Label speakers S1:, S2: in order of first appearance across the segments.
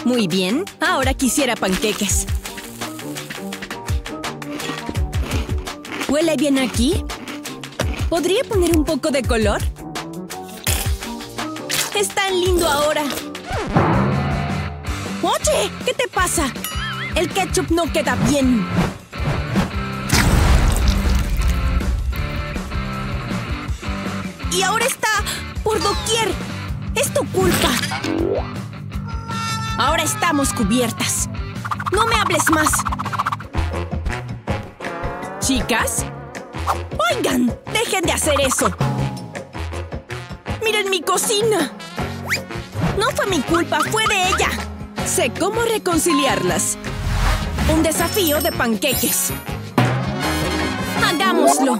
S1: Muy bien, ahora quisiera panqueques. ¿Huele bien aquí? ¿Podría poner un poco de color? ¡Es tan lindo ahora! ¡Oye! ¿Qué te pasa? El ketchup no queda bien. Y ahora está por doquier. ¡Es tu culpa! Ahora estamos cubiertas. ¡No me hables más! ¿Chicas? ¡Oigan! ¡Dejen de hacer eso! ¡Miren mi cocina! No fue mi culpa, fue de ella. Sé cómo reconciliarlas. Un desafío de panqueques. ¡Hagámoslo!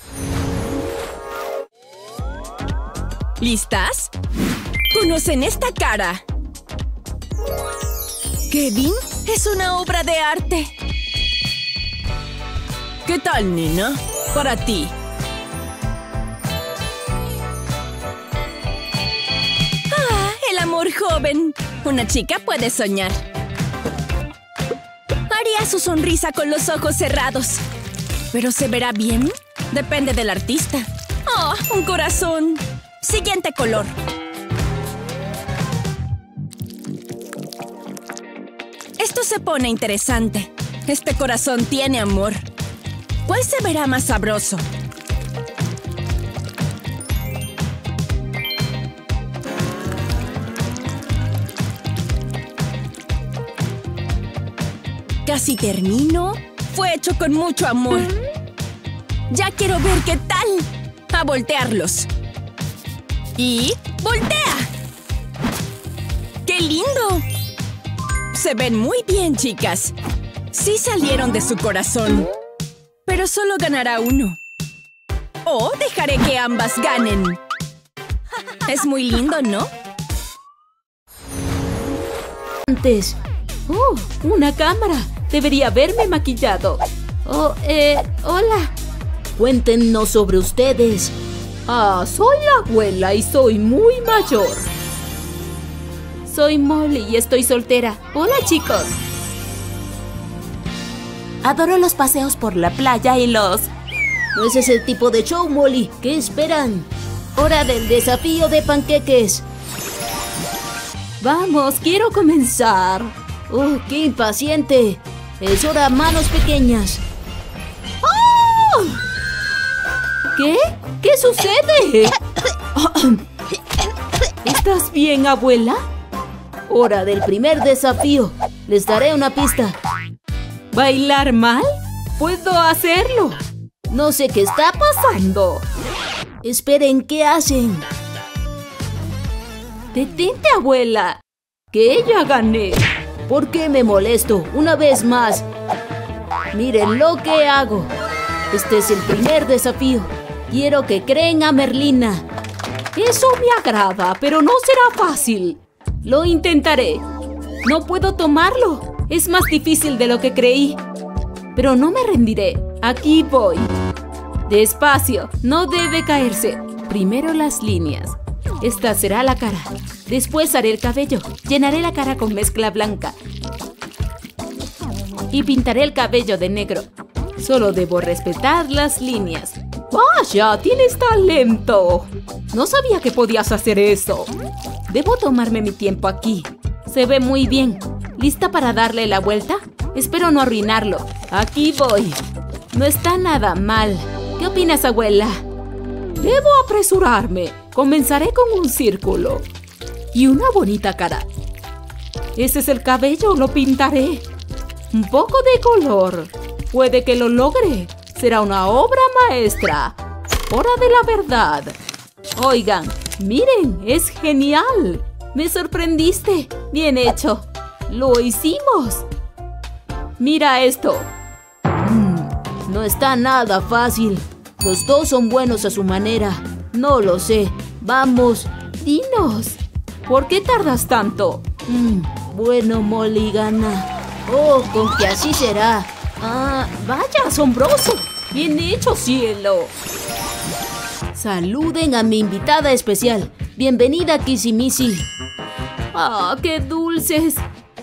S1: ¿Listas? ¿Conocen esta cara? ¿Kevin? Es una obra de arte. ¿Qué tal, nena? Para ti. ¡Ah! El amor joven. Una chica puede soñar. Haría su sonrisa con los ojos cerrados. ¿Pero se verá bien? Depende del artista. ¡Oh! Un corazón. Siguiente color. Esto se pone interesante. Este corazón tiene amor. ¿Cuál se verá más sabroso? Casi termino. Fue hecho con mucho amor. Ya quiero ver qué tal. A voltearlos. Y ¡voltea! ¡Qué lindo! Se ven muy bien, chicas. Sí salieron de su corazón. Pero solo ganará uno. O dejaré que ambas ganen. Es muy lindo, ¿no?
S2: Antes. ¡Oh! ¡Una cámara! Debería haberme maquillado. Oh, hola. Cuéntenos sobre ustedes. Ah, soy la abuela y soy muy mayor. Soy Molly y estoy soltera. Hola, chicos. Adoro los paseos por la playa y los...
S3: No ese es el tipo de show, Molly. ¿Qué esperan? ¡Hora del desafío de panqueques!
S2: Vamos, quiero comenzar.
S3: ¡Qué impaciente! Es hora, manos pequeñas.
S2: ¡Oh! ¿Qué? ¿Qué sucede? ¿Estás bien, abuela?
S3: Hora del primer desafío. Les daré una pista.
S2: ¿Bailar mal? ¡Puedo hacerlo!
S3: No sé qué está pasando. Esperen, ¿qué hacen?
S2: ¡Detente, abuela! ¡Que ya gané!
S3: ¿Por qué me molesto? Una vez más. Miren lo que hago. Este es el primer desafío. Quiero que creen a Merlina.
S2: Eso me agrada, pero no será fácil. Lo intentaré. No puedo tomarlo. Es más difícil de lo que creí. Pero no me rendiré. Aquí voy. Despacio. No debe caerse. Primero las líneas. Esta será la cara. Después haré el cabello. Llenaré la cara con mezcla blanca. Y pintaré el cabello de negro. Solo debo respetar las líneas. ¡Vaya! ¡Tienes talento! No sabía que podías hacer eso. Debo tomarme mi tiempo aquí. Se ve muy bien. ¿Lista para darle la vuelta? Espero no arruinarlo. Aquí voy. No está nada mal. ¿Qué opinas, abuela? Debo apresurarme. Comenzaré con un círculo. Y una bonita cara. Ese es el cabello. Lo pintaré. Un poco de color. Puede que lo logre. Será una obra maestra. Hora de la verdad. Oigan, miren, es genial. Me sorprendiste. Bien hecho. ¡Lo hicimos! Mira esto.
S3: No está nada fácil. Los dos son buenos a su manera. No lo sé. Vamos.
S2: Dinos. ¿Por qué tardas tanto?
S3: Bueno, Molly gana. Oh, con que así será.
S2: Ah, vaya, asombroso. Bien hecho, cielo.
S3: Saluden a mi invitada especial. Bienvenida, Kissy Missy.
S2: ¡Ah, qué dulces!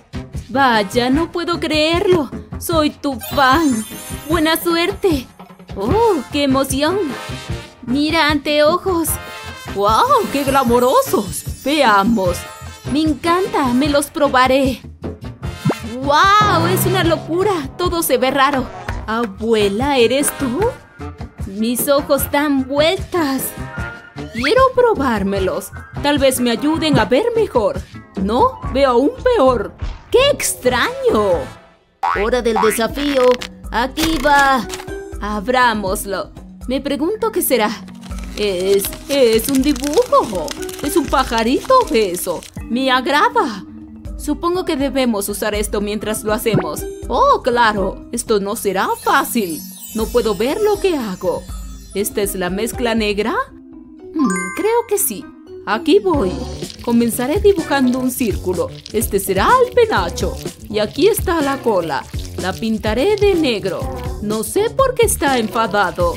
S2: Vaya, no puedo creerlo. Soy tu fan. ¡Buena suerte! ¡Oh, qué emoción! ¡Mira, anteojos! ¡Wow, qué glamorosos! Veamos. Me encanta, me los probaré. ¡Wow! Es una locura. Todo se ve raro. Abuela, ¿eres tú? Mis ojos dan vueltas. Quiero probármelos. Tal vez me ayuden a ver mejor. No, veo aún peor. ¡Qué extraño!
S3: Hora del desafío. Aquí va.
S2: Abrámoslo. Me pregunto qué será. Es un dibujo. Es un pajarito eso. Me agrada. Supongo que debemos usar esto mientras lo hacemos. ¡Oh, claro! Esto no será fácil. No puedo ver lo que hago. ¿Esta es la mezcla negra? Creo que sí. Aquí voy. Comenzaré dibujando un círculo. Este será el penacho. Y aquí está la cola. La pintaré de negro. No sé por qué está enfadado.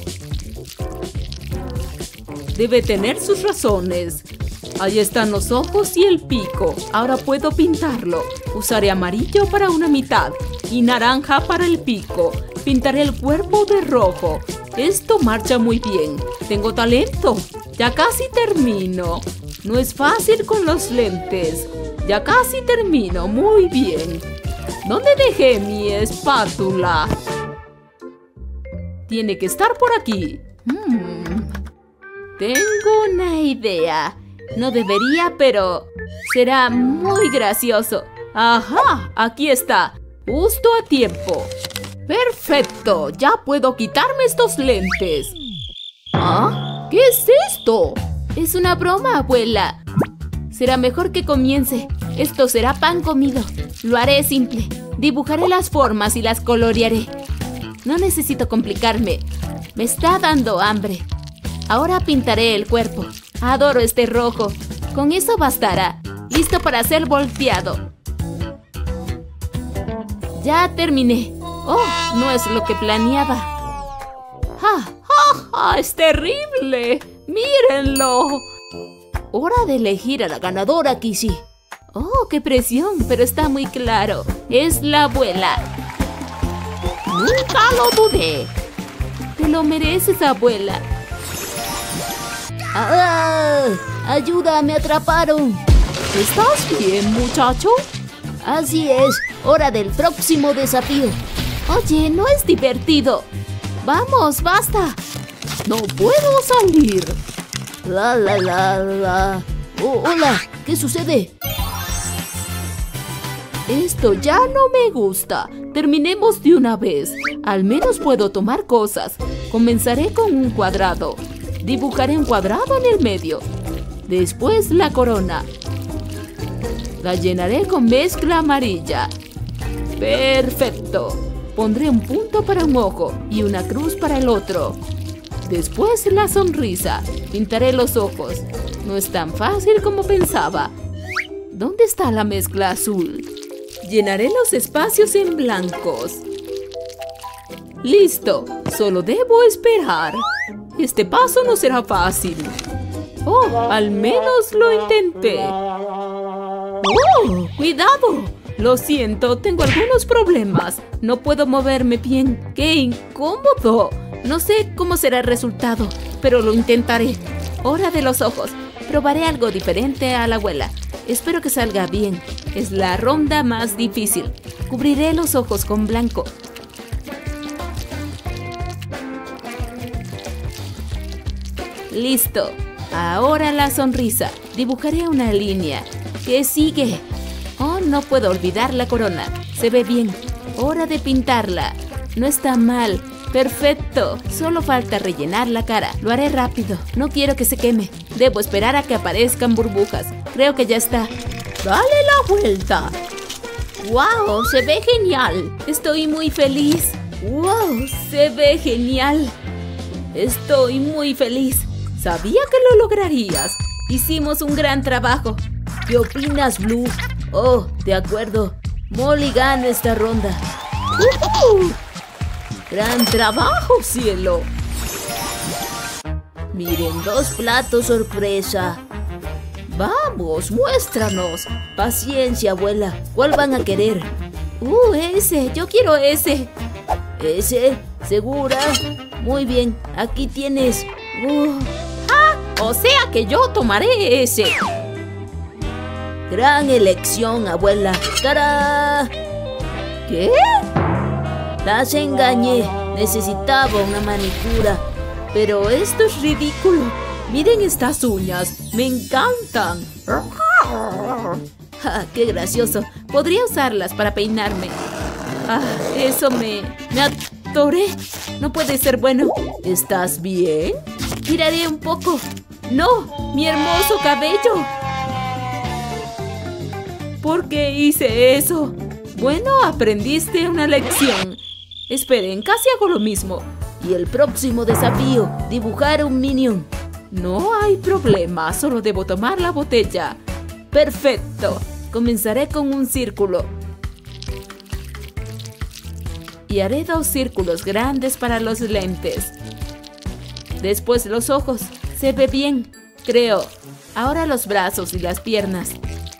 S2: Debe tener sus razones. Ahí están los ojos y el pico. Ahora puedo pintarlo. Usaré amarillo para una mitad y naranja para el pico. Pintaré el cuerpo de rojo. Esto marcha muy bien. Tengo talento. Ya casi termino. No es fácil con los lentes. Ya casi termino. Muy bien. ¿Dónde dejé mi espátula? Tiene que estar por aquí. Tengo una idea. No debería, pero será muy gracioso. ¡Ajá! Aquí está. Justo a tiempo. ¡Perfecto! Ya puedo quitarme estos lentes. ¿Ah? ¿Qué es esto? Es una broma, abuela. Será mejor que comience. Esto será pan comido. Lo haré simple. Dibujaré las formas y las colorearé. No necesito complicarme. Me está dando hambre. Ahora pintaré el cuerpo. Adoro este rojo. Con eso bastará. Listo para ser volteado. Ya terminé. ¡Oh! No es lo que planeaba. ¡Ja! ¡Ja! ¡Ja! ¡Es terrible! ¡Mírenlo! Hora de elegir a la ganadora, Kissy. ¡Oh, qué presión! Pero está muy claro. Es la abuela. ¡Nunca lo dudé! Te lo mereces, abuela.
S3: ¡Ah! ¡Ayuda! ¡Me atraparon!
S2: ¿Estás bien, muchacho?
S3: Así es. Hora del próximo desafío.
S2: Oye, no es divertido. Vamos, basta. No puedo salir.
S3: La. Oh, hola, ¿qué sucede?
S2: Esto ya no me gusta. Terminemos de una vez. Al menos puedo tomar cosas. Comenzaré con un cuadrado. Dibujaré un cuadrado en el medio. Después la corona. La llenaré con mezcla amarilla. ¡Perfecto! Pondré un punto para un ojo y una cruz para el otro. Después la sonrisa. Pintaré los ojos. No es tan fácil como pensaba. ¿Dónde está la mezcla azul? Llenaré los espacios en blancos. ¡Listo! Solo debo esperar. Este paso no será fácil. ¡Oh! Al menos lo intenté. ¡Oh! ¡Cuidado! Lo siento, tengo algunos problemas. No puedo moverme bien. ¡Qué incómodo! No sé cómo será el resultado, pero lo intentaré. Hora de los ojos. Probaré algo diferente a la abuela. Espero que salga bien. Es la ronda más difícil. Cubriré los ojos con blanco. Listo. Ahora la sonrisa. Dibujaré una línea. ¿Qué sigue? Oh, no puedo olvidar la corona. Se ve bien. Hora de pintarla. No está mal. Perfecto. Solo falta rellenar la cara. Lo haré rápido. No quiero que se queme. Debo esperar a que aparezcan burbujas. Creo que ya está. ¡Dale la vuelta! ¡Wow! Se ve genial. Estoy muy feliz. ¡Wow! Se ve genial. Estoy muy feliz. Sabía que lo lograrías. Hicimos un gran trabajo.
S3: ¿Qué opinas, Blue? Oh, de acuerdo. Molly gana esta ronda.
S2: ¡Gran trabajo, cielo!
S3: Miren, 2 platos sorpresa.
S2: Vamos, muéstranos.
S3: Paciencia, abuela. ¿Cuál van a querer? Ese, yo quiero ese. ¿Ese? ¿Segura? Muy bien, aquí tienes.
S2: O sea que yo tomaré ese.
S3: Gran elección, abuela. ¡Tarán!
S2: ¿Qué?
S3: Las engañé. Necesitaba una manicura.
S2: Pero esto es ridículo. Miren estas uñas. Me encantan.
S3: ¡Qué gracioso!
S2: Podría usarlas para peinarme. Eso me atoré. No puede ser bueno.
S3: ¿Estás bien?
S2: Giraré un poco. ¡No! ¡Mi hermoso cabello! ¿Por qué hice eso? Bueno, aprendiste una lección. Esperen, casi hago lo mismo.
S3: Y el próximo desafío, dibujar un minion.
S2: No hay problema, solo debo tomar la botella. Perfecto. Comenzaré con un círculo. Y haré 2 círculos grandes para los lentes. Después los ojos. Se ve bien, creo. Ahora los brazos y las piernas.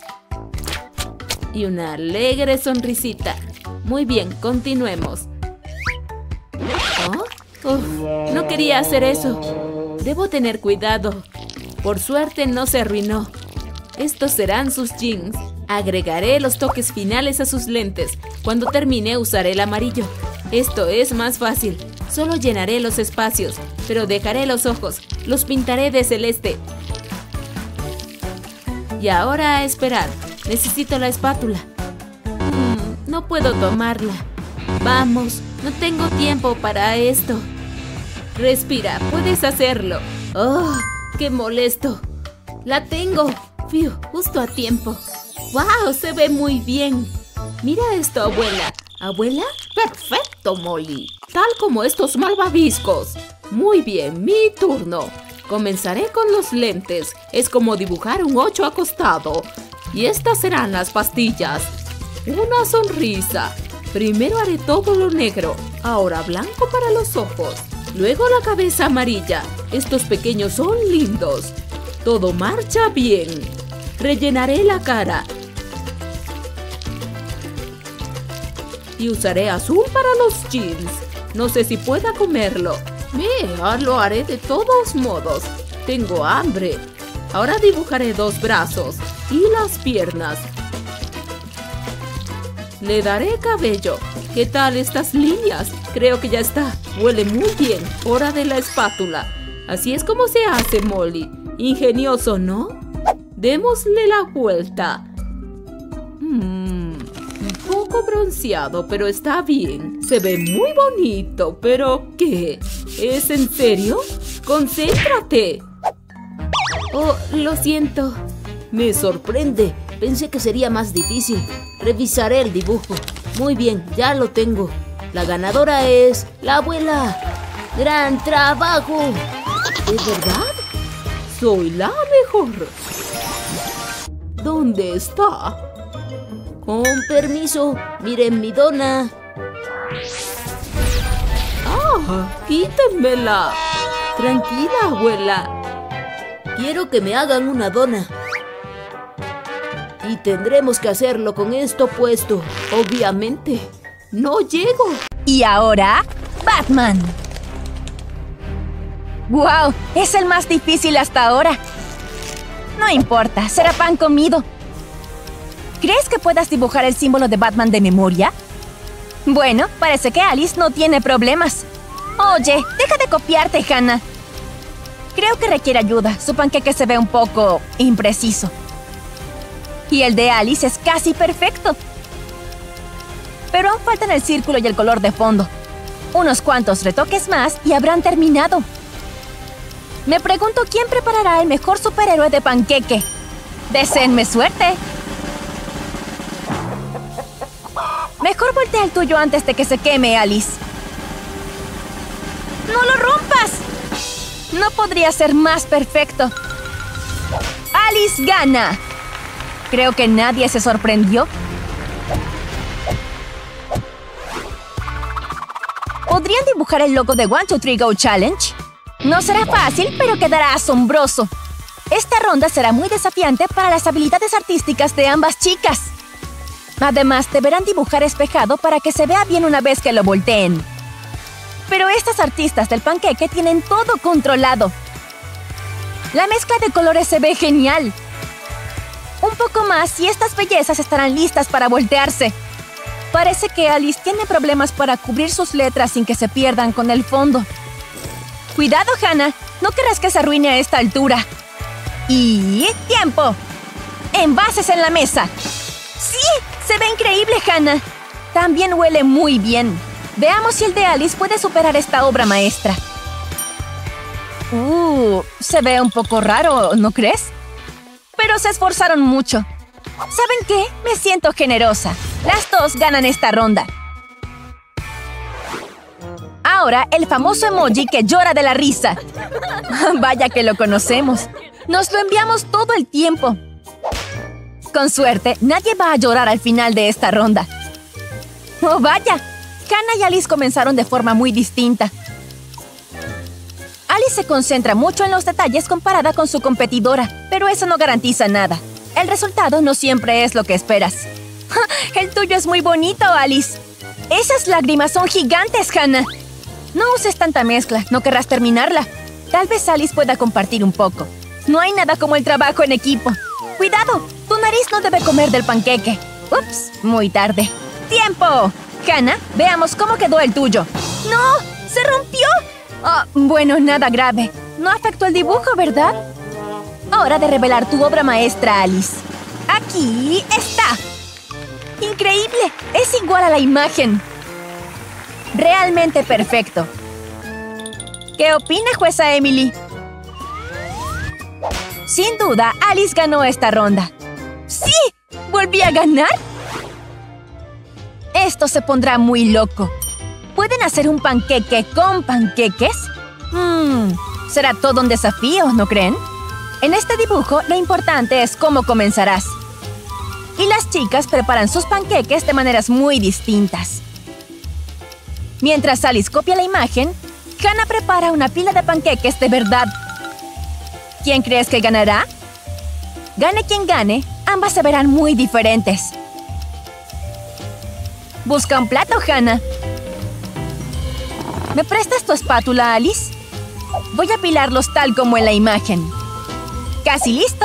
S2: Y una alegre sonrisita. Muy bien, continuemos. No quería hacer eso. Debo tener cuidado. Por suerte no se arruinó. Estos serán sus jeans. Agregaré los toques finales a sus lentes. Cuando termine usaré el amarillo. Esto es más fácil. Solo llenaré los espacios, pero dejaré los ojos. Los pintaré de celeste. Y ahora a esperar. Necesito la espátula. No puedo tomarla. Vamos, no tengo tiempo para esto. Respira, puedes hacerlo. ¡Oh, qué molesto! ¡La tengo! ¡Fiu! Justo a tiempo. ¡Wow! Se ve muy bien. Mira esto, abuela. ¿Abuela? Perfecto, Molly. Tal como estos malvaviscos. Muy bien, mi turno. Comenzaré con los lentes. Es como dibujar un 8 acostado. Y estas serán las pastillas. Una sonrisa. Primero haré todo lo negro. Ahora blanco para los ojos. Luego la cabeza amarilla. Estos pequeños son lindos. Todo marcha bien. Rellenaré la cara. Y usaré azul para los jeans. No sé si pueda comerlo. Lo haré de todos modos. Tengo hambre. Ahora dibujaré 2 brazos y las piernas. Le daré cabello. ¿Qué tal estas líneas? Creo que ya está. Huele muy bien. Hora de la espátula. Así es como se hace, Molly. Ingenioso, ¿no? Démosle la vuelta. Un poco bronceado, pero está bien. Se ve muy bonito, pero ¿qué? ¿Es en serio? ¡Concéntrate! Oh, lo siento.
S3: Me sorprende. Pensé que sería más difícil. Revisaré el dibujo. Muy bien, ya lo tengo. La ganadora es la abuela. ¡Gran trabajo! ¿Es verdad?
S2: Soy la mejor. ¿Dónde está?
S3: Con permiso, miren mi dona.
S2: ¡Quítenmela! Tranquila, abuela.
S3: Quiero que me hagan una dona. Y tendremos que hacerlo con esto puesto.
S2: Obviamente. ¡No llego!
S1: Y ahora, Batman. ¡Wow! Es el más difícil hasta ahora. No importa, será pan comido. ¿Crees que puedas dibujar el símbolo de Batman de memoria? Bueno, parece que Alice no tiene problemas. Oye, deja de copiarte, Hannah. Creo que requiere ayuda. Su panqueque se ve un poco impreciso. Y el de Alice es casi perfecto. Pero aún faltan el círculo y el color de fondo. Unos cuantos retoques más y habrán terminado. Me pregunto quién preparará el mejor superhéroe de panqueque. ¡Deseenme suerte! Mejor voltea el tuyo antes de que se queme, Alice. ¡No lo rompas! No podría ser más perfecto. Alice gana. Creo que nadie se sorprendió. ¿Podrían dibujar el logo de 1, 2, 3, Go Challenge? No será fácil, pero quedará asombroso. Esta ronda será muy desafiante para las habilidades artísticas de ambas chicas. Además, deberán dibujar espejado para que se vea bien una vez que lo volteen. Pero estas artistas del panqueque tienen todo controlado. La mezcla de colores se ve genial. Un poco más y estas bellezas estarán listas para voltearse. Parece que Alice tiene problemas para cubrir sus letras sin que se pierdan con el fondo. ¡Cuidado, Hannah! No querrás que se arruine a esta altura. ¡Y tiempo! ¡Envases en la mesa! ¡Sí! ¡Se ve increíble, Hannah! También huele muy bien. Veamos si el de Alice puede superar esta obra maestra. Se ve un poco raro, ¿no crees? Pero se esforzaron mucho. ¿Saben qué? Me siento generosa. Las dos ganan esta ronda. Ahora, el famoso emoji que llora de la risa. Vaya que lo conocemos. Nos lo enviamos todo el tiempo. Con suerte, nadie va a llorar al final de esta ronda. ¡Oh, vaya! Hannah y Alice comenzaron de forma muy distinta. Alice se concentra mucho en los detalles comparada con su competidora, pero eso no garantiza nada. El resultado no siempre es lo que esperas. ¡El tuyo es muy bonito, Alice! Esas lágrimas son gigantes, Hannah. No uses tanta mezcla, no querrás terminarla. Tal vez Alice pueda compartir un poco. No hay nada como el trabajo en equipo. ¡Cuidado! Tu nariz no debe comer del panqueque. ¡Ups! Muy tarde. ¡Tiempo! Hannah, veamos cómo quedó el tuyo. ¡No! ¡Se rompió! Bueno, nada grave. No afectó el dibujo, ¿verdad? Hora de revelar tu obra maestra, Alice. ¡Aquí está! ¡Increíble! Es igual a la imagen. Realmente perfecto. ¿Qué opina, jueza Emily? Sin duda, Alice ganó esta ronda. ¡Sí! ¿Volví a ganar? Esto se pondrá muy loco. ¿Pueden hacer un panqueque con panqueques? Será todo un desafío, ¿no creen? En este dibujo, lo importante es cómo comenzarás. Y las chicas preparan sus panqueques de maneras muy distintas. Mientras Alice copia la imagen, Hannah prepara una pila de panqueques de verdad. ¿Quién crees que ganará? Gane quien gane, ambas se verán muy diferentes. Busca un plato, Hannah. ¿Me prestas tu espátula, Alice? Voy a apilarlos tal como en la imagen. ¡Casi listo!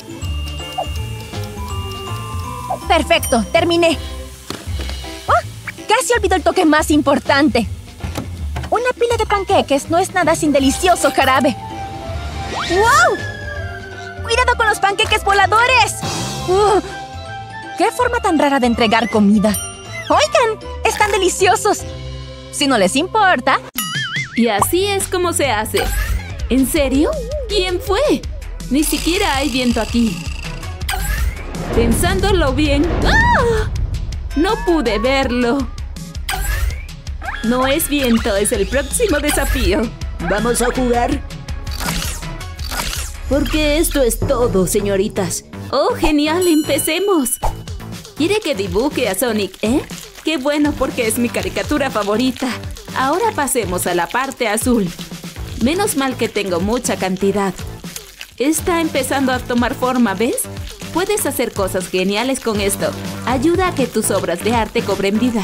S1: ¡Perfecto! ¡Terminé! ¡Oh! Casi olvidó el toque más importante. Una pila de panqueques no es nada sin delicioso jarabe. ¡Wow! ¡Cuidado con los panqueques voladores! ¡Qué forma tan rara de entregar comida! ¡Oigan! ¡Están deliciosos! Si no les importa...
S2: Y así es como se hace. ¿En serio? ¿Quién fue? Ni siquiera hay viento aquí. Pensándolo bien... ¡Ah! No pude verlo. No es viento, es el próximo desafío.
S3: ¿Vamos a jugar? Porque esto es todo, señoritas.
S2: ¡Oh, genial! ¡Empecemos! ¿Quiere que dibuje a Sonic, Qué bueno, porque es mi caricatura favorita. Ahora pasemos a la parte azul. Menos mal que tengo mucha cantidad. Está empezando a tomar forma, ¿ves? Puedes hacer cosas geniales con esto. Ayuda a que tus obras de arte cobren vida.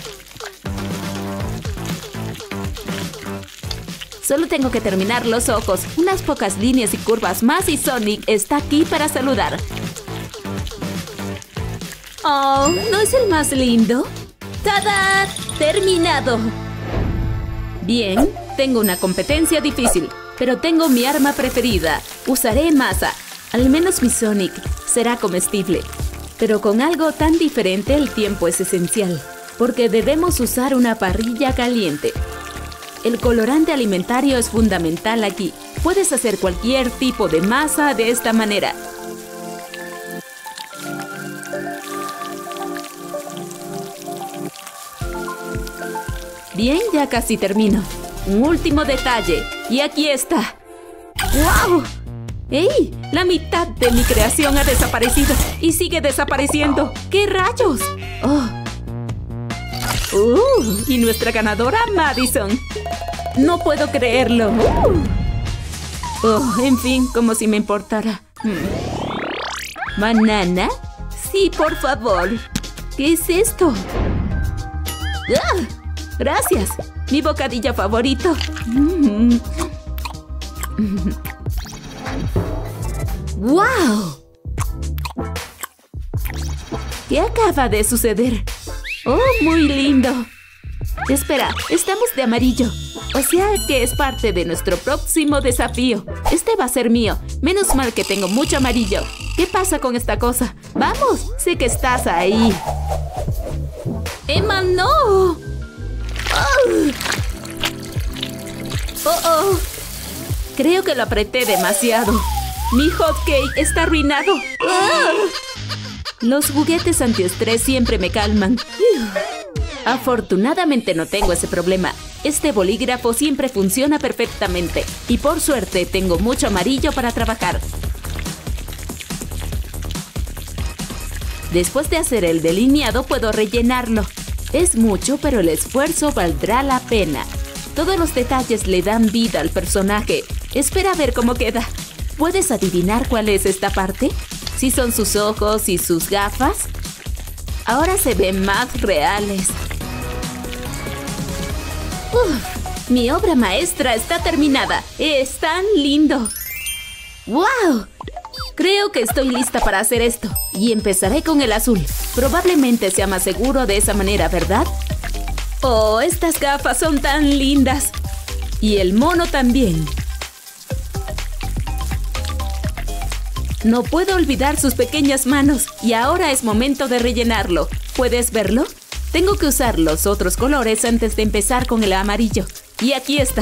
S2: Solo tengo que terminar los ojos. Unas pocas líneas y curvas más y Sonic está aquí para saludar. ¡Oh! ¿No es el más lindo? ¡Tada! ¡Terminado! Bien, tengo una competencia difícil, pero tengo mi arma preferida. Usaré masa. Al menos mi Sonic será comestible. Pero con algo tan diferente el tiempo es esencial, porque debemos usar una parrilla caliente. El colorante alimentario es fundamental aquí. Puedes hacer cualquier tipo de masa de esta manera. Bien, ya casi termino. Un último detalle. Y aquí está. ¡Wow! ¡Ey! La mitad de mi creación ha desaparecido. Y sigue desapareciendo. ¿Qué rayos? ¡Oh! Y nuestra ganadora, Madison. No puedo creerlo. Oh, en fin, como si me importara. ¿Banana? Sí, por favor. ¿Qué es esto? ¡Ah! Gracias. Mi bocadillo favorito. ¡Wow! ¿Qué acaba de suceder? ¡Oh, muy lindo! Espera, estamos de amarillo. O sea que es parte de nuestro próximo desafío. Este va a ser mío. Menos mal que tengo mucho amarillo. ¿Qué pasa con esta cosa? ¡Vamos! Sé que estás ahí. ¡Emma, no! ¡Oh! ¡Oh! Creo que lo apreté demasiado. Mi hot cake está arruinado. ¡Ah! Los juguetes antiestrés siempre me calman. Afortunadamente no tengo ese problema. Este bolígrafo siempre funciona perfectamente. Y por suerte tengo mucho amarillo para trabajar. Después de hacer el delineado puedo rellenarlo. Es mucho, pero el esfuerzo valdrá la pena. Todos los detalles le dan vida al personaje. Espera a ver cómo queda. ¿Puedes adivinar cuál es esta parte? ¿Si son sus ojos y sus gafas? Ahora se ven más reales. Mi obra maestra está terminada. Es tan lindo. ¡Wow! Creo que estoy lista para hacer esto. Y empezaré con el azul. Probablemente sea más seguro de esa manera, ¿verdad? ¡Oh, estas gafas son tan lindas! Y el mono también. No puedo olvidar sus pequeñas manos. Y ahora es momento de rellenarlo. ¿Puedes verlo? Tengo que usar los otros colores antes de empezar con el amarillo. Y aquí está.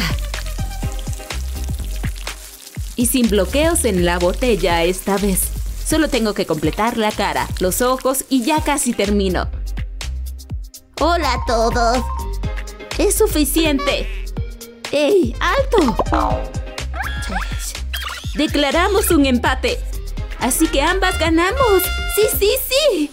S2: Y sin bloqueos en la botella esta vez. Solo tengo que completar la cara, los ojos y ya casi termino. ¡Hola a todos! ¡Es suficiente! ¡Ey! ¡Alto! Declaramos un empate. Así que ambas ganamos. ¡Sí, sí, sí!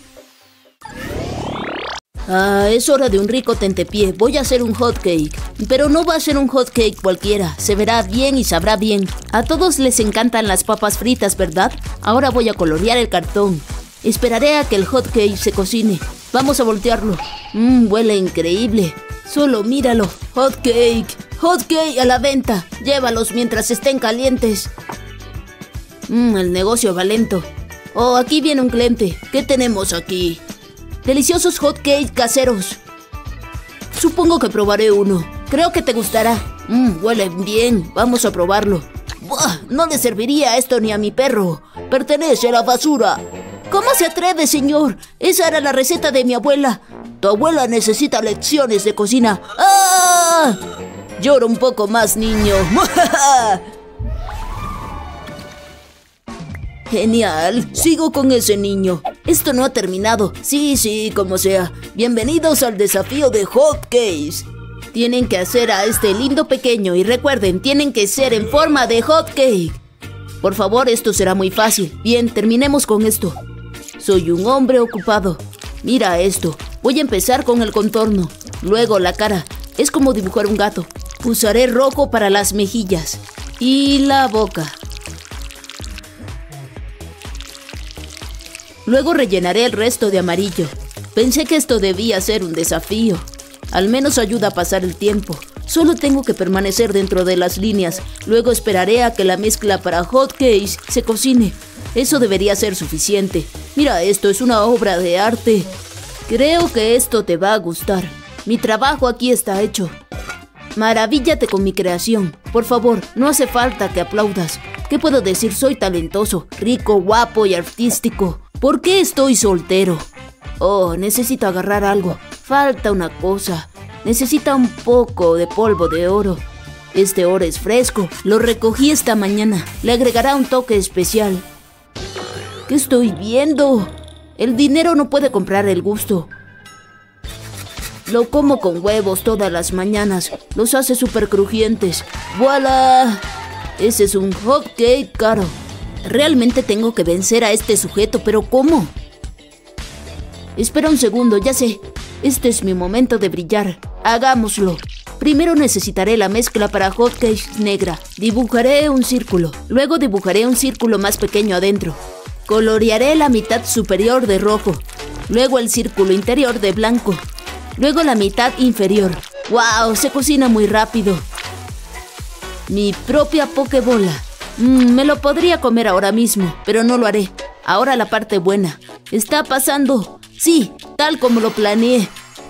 S3: Es hora de un rico tentepié. Voy a hacer un hot cake. Pero no va a ser un hot cake cualquiera. Se verá bien y sabrá bien. A todos les encantan las papas fritas, ¿verdad? Ahora voy a colorear el cartón. Esperaré a que el hot cake se cocine. Vamos a voltearlo. Huele increíble. Solo míralo. Hot cake. Hot cake a la venta. Llévalos mientras estén calientes. El negocio va lento. Oh, aquí viene un cliente. ¿Qué tenemos aquí? Deliciosos hot cake caseros. Supongo que probaré uno. Creo que te gustará. Huelen bien. Vamos a probarlo. ¡Buah! No le serviría esto ni a mi perro. Pertenece a la basura. ¿Cómo se atreve, señor? Esa era la receta de mi abuela. Tu abuela necesita lecciones de cocina. ¡Ah! Llora un poco más, niño. Genial, sigo con ese niño. Esto no ha terminado. Sí, como sea. Bienvenidos al desafío de hot cakes. Tienen que hacer a este lindo pequeño y recuerden, tienen que ser en forma de hot cake. Por favor, esto será muy fácil. Bien, terminemos con esto. Soy un hombre ocupado. Mira esto. Voy a empezar con el contorno. Luego la cara. Es como dibujar un gato. Usaré rojo para las mejillas. Y la boca. Luego rellenaré el resto de amarillo. Pensé que esto debía ser un desafío. Al menos ayuda a pasar el tiempo. Solo tengo que permanecer dentro de las líneas. Luego esperaré a que la mezcla para hot cakes se cocine. Eso debería ser suficiente. Mira, esto es una obra de arte. Creo que esto te va a gustar. Mi trabajo aquí está hecho. Maravíllate con mi creación. Por favor, no hace falta que aplaudas. ¿Qué puedo decir? Soy talentoso, rico, guapo y artístico. ¿Por qué estoy soltero? Oh, necesito agarrar algo. Falta una cosa. Necesita un poco de polvo de oro. Este oro es fresco. Lo recogí esta mañana. Le agregará un toque especial. ¿Qué estoy viendo? El dinero no puede comprar el gusto. Lo como con huevos todas las mañanas. Los hace súper crujientes. ¡Voilá! Ese es un hot cake caro. Realmente tengo que vencer a este sujeto, pero ¿cómo? Espera un segundo, ya sé. Este es mi momento de brillar. Hagámoslo. Primero necesitaré la mezcla para hot cake negra. Dibujaré un círculo. Luego dibujaré un círculo más pequeño adentro. Colorearé la mitad superior de rojo. luego el círculo interior de blanco, luego la mitad inferior. ¡Wow! Se cocina muy rápido. Mi propia pokebola. Me lo podría comer ahora mismo, pero no lo haré. Ahora la parte buena. Está pasando. Sí, tal como lo planeé.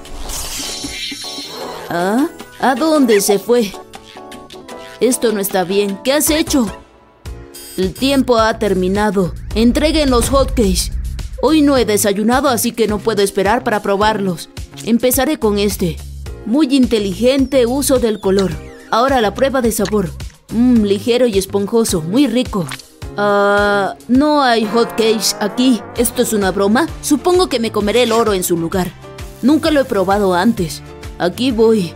S3: ¿Ah? ¿A dónde se fue? Esto no está bien. ¿Qué has hecho? El tiempo ha terminado. Entreguen los hotcakes. Hoy no he desayunado, así que no puedo esperar para probarlos. Empezaré con este. Muy inteligente uso del color. Ahora la prueba de sabor. Ligero y esponjoso, muy rico. No hay hotcakes aquí. ¿Esto es una broma? Supongo que me comeré el oro en su lugar. Nunca lo he probado antes. Aquí voy.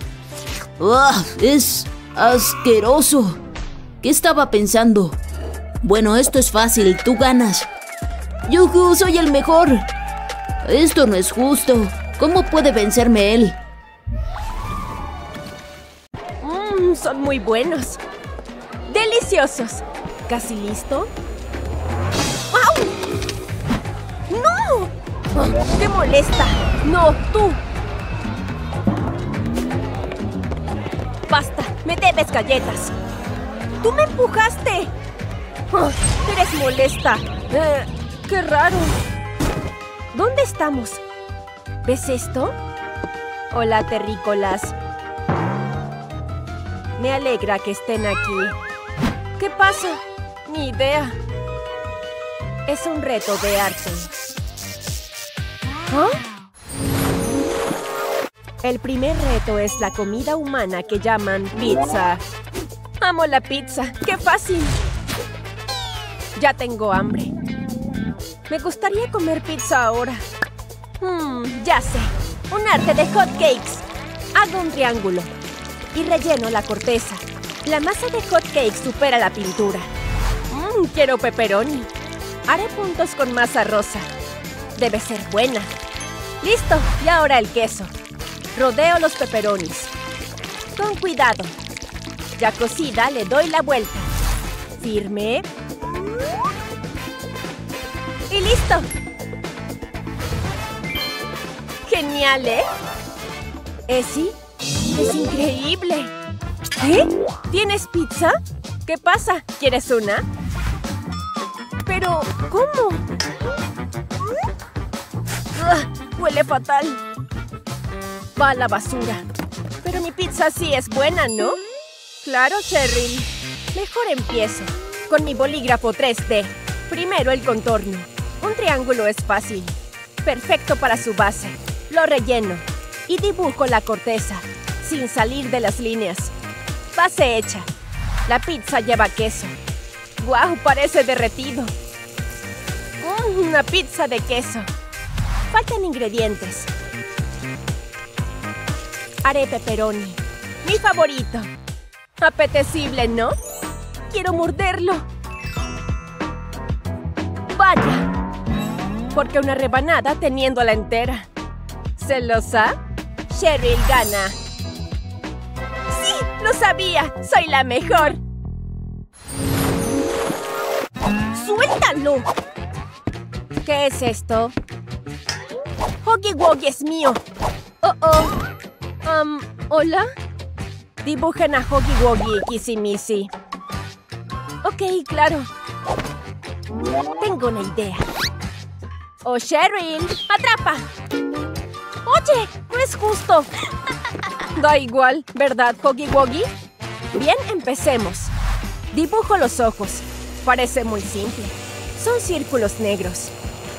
S3: Es asqueroso. ¿Qué estaba pensando? Bueno, esto es fácil, tú ganas. ¡Yujú! ¡Soy el mejor! Esto no es justo. ¿Cómo puede vencerme él?
S1: Son muy buenos. ¡Deliciosos! ¿Casi listo? ¡Au! ¡No! ¡Oh, ¡te molesta! ¡No, tú! ¡Basta! ¡Me debes galletas! ¡Tú me empujaste! ¡Oh, eres molesta! ¡Qué raro! ¿Dónde estamos? ¿Ves esto? Hola, terrícolas. Me alegra que estén aquí. ¿Qué pasa? Ni idea. Es un reto de arte. ¿Ah? El primer reto es la comida humana que llaman pizza. ¡Amo la pizza! ¡Qué fácil! Ya tengo hambre. Me gustaría comer pizza ahora. Ya sé. Un arte de hotcakes. Hago un triángulo y relleno la corteza. La masa de hotcakes supera la pintura. Quiero pepperoni. Haré puntos con masa rosa. Debe ser buena. ¡Listo! Y ahora el queso. Rodeo los pepperonis. Con cuidado. Ya cocida, le doy la vuelta. Firme. ¡Y listo! ¡Genial, eh! ¿Sí? ¡Es increíble! ¿Eh? ¿Tienes pizza? ¿Qué pasa? ¿Quieres una? Pero, ¿cómo? ¡Huele fatal! Va a la basura. Pero mi pizza sí es buena, ¿no? Claro, Cheryl. Mejor empiezo con mi bolígrafo 3D. Primero el contorno. Un triángulo es fácil. Perfecto para su base. Lo relleno y dibujo la corteza, sin salir de las líneas. Base hecha. La pizza lleva queso. ¡Guau! Parece derretido. Una pizza de queso. Faltan ingredientes. Haré pepperoni. Mi favorito. Apetecible, ¿no? Quiero morderlo. ¡Vaya! Porque una rebanada teniéndola entera. ¿Celosa? Cheryl gana. ¡Sí! ¡Lo sabía! ¡Soy la mejor! ¡Suéltalo! ¿Qué es esto? Huggy Wuggy es mío. ¿Hola? Dibujen a Huggy Wuggy y Kissy Missy. Ok, claro. Tengo una idea. ¡Oh, Cheryl! ¡Atrapa! ¡Oye! ¡No es justo! Da igual, ¿verdad, Huggy Wuggy? Bien, empecemos. Dibujo los ojos. Parece muy simple. Son círculos negros.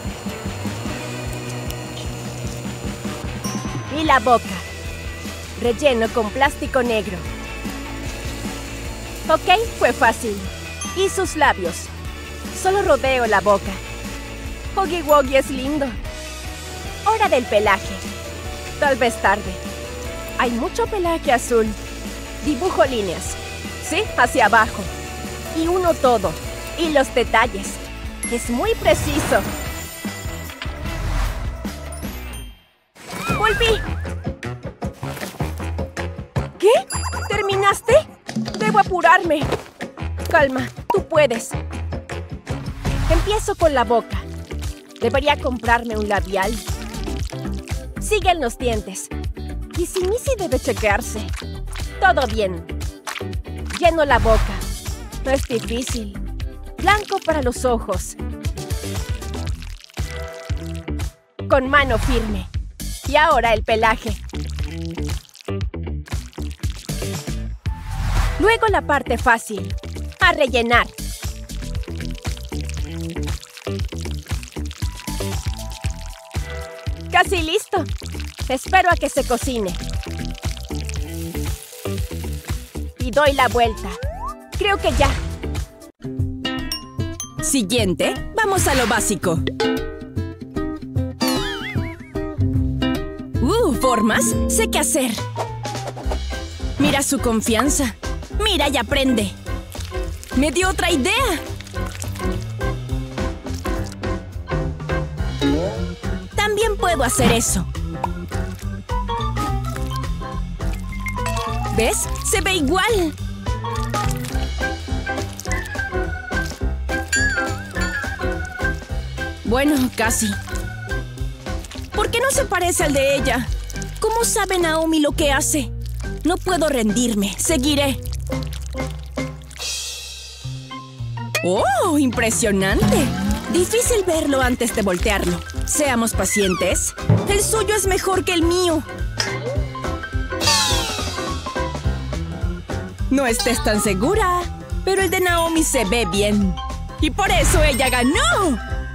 S1: Y la boca. Relleno con plástico negro. Ok, fue fácil. Y sus labios. Solo rodeo la boca. Huggy Wuggy es lindo. Hora del pelaje. Tal vez tarde. Hay mucho pelaje azul. Dibujo líneas. Sí, hacia abajo. Y uno todo. Y los detalles. Es muy preciso. ¡Volví! ¿Qué? ¿Terminaste? Debo apurarme. Calma, tú puedes. Empiezo con la boca. Debería comprarme un labial. Siguen los dientes. ¿Y si Missy debe chequearse? Todo bien. Lleno la boca. No es difícil. Blanco para los ojos. Con mano firme. Y ahora el pelaje. Luego la parte fácil. A rellenar. Casi listo. Espero a que se cocine. Y doy la vuelta. Creo que ya. Siguiente, vamos a lo básico. ¿Formas? Sé qué hacer. Mira su confianza. Mira y aprende. Me dio otra idea. También puedo hacer eso. ¿Ves? Se ve igual. Bueno, casi. ¿Por qué no se parece al de ella? ¿Cómo sabe Naomi lo que hace? No puedo rendirme. Seguiré. ¡Oh! ¡Impresionante! Difícil verlo antes de voltearlo. Seamos pacientes. El suyo es mejor que el mío. No estés tan segura. Pero el de Naomi se ve bien. Y por eso ella ganó.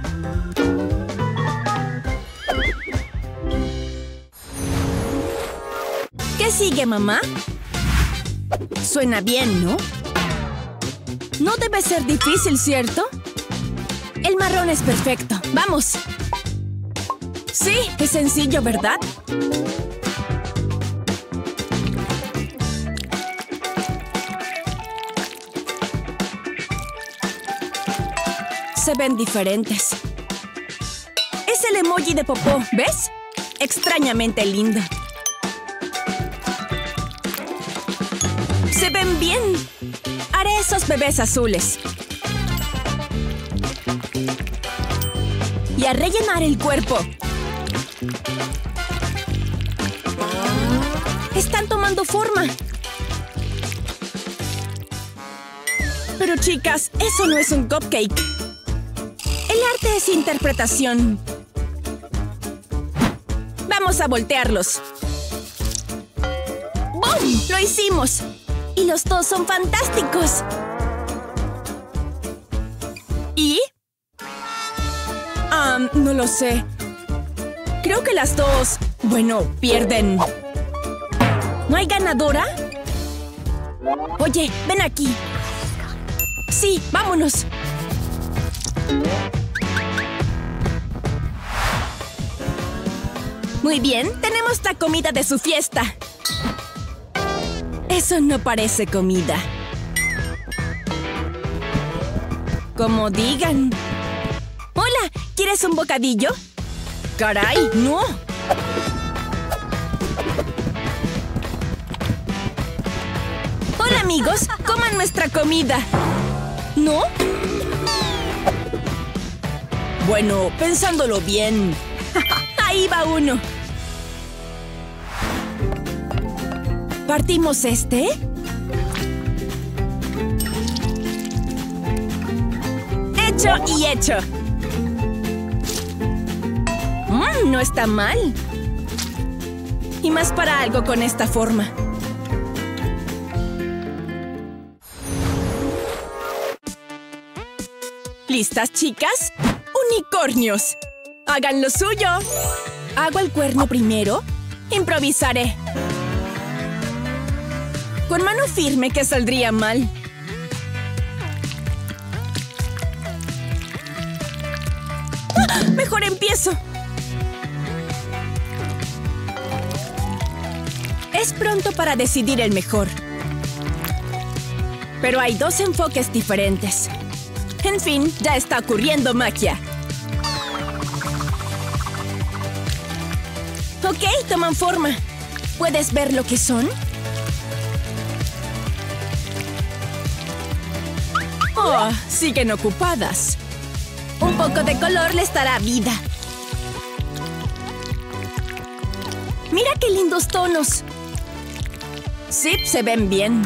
S1: ¿Qué sigue, mamá? Suena bien, ¿no? No debe ser difícil, ¿cierto? El marrón es perfecto. ¡Vamos! Sí, es sencillo, ¿verdad? Se ven diferentes. Es el emoji de popó, ¿ves? Extrañamente lindo. Se ven bien. Haré esos bebés azules. Y a rellenar el cuerpo. Están tomando forma. Pero chicas, eso no es un cupcake. El arte es interpretación. Vamos a voltearlos. ¡Bum! ¡Lo hicimos! Y los dos son fantásticos. ¿Y? No lo sé. Creo que las dos, bueno, pierden. ¿No hay ganadora? Oye, ven aquí. Sí, vámonos. Muy bien, tenemos la comida de su fiesta. Eso no parece comida. Como digan. Hola, ¿quieres un bocadillo? ¡Caray, no! Hola, amigos, coman nuestra comida. ¿No? Bueno, pensándolo bien. Ahí va uno. ¿Partimos este? Hecho y hecho. No está mal. Y más para algo con esta forma. ¿Listas, chicas? ¡Unicornios! ¡Hagan lo suyo! ¿Hago el cuerno primero? Improvisaré. Con mano firme que saldría mal. ¡Ah! Mejor empiezo. Es pronto para decidir el mejor. Pero hay dos enfoques diferentes. En fin, ya está ocurriendo magia. Ok, toman forma. ¿Puedes ver lo que son? Oh, siguen ocupadas. Un poco de color les dará vida. ¡Mira qué lindos tonos! Sí, se ven bien.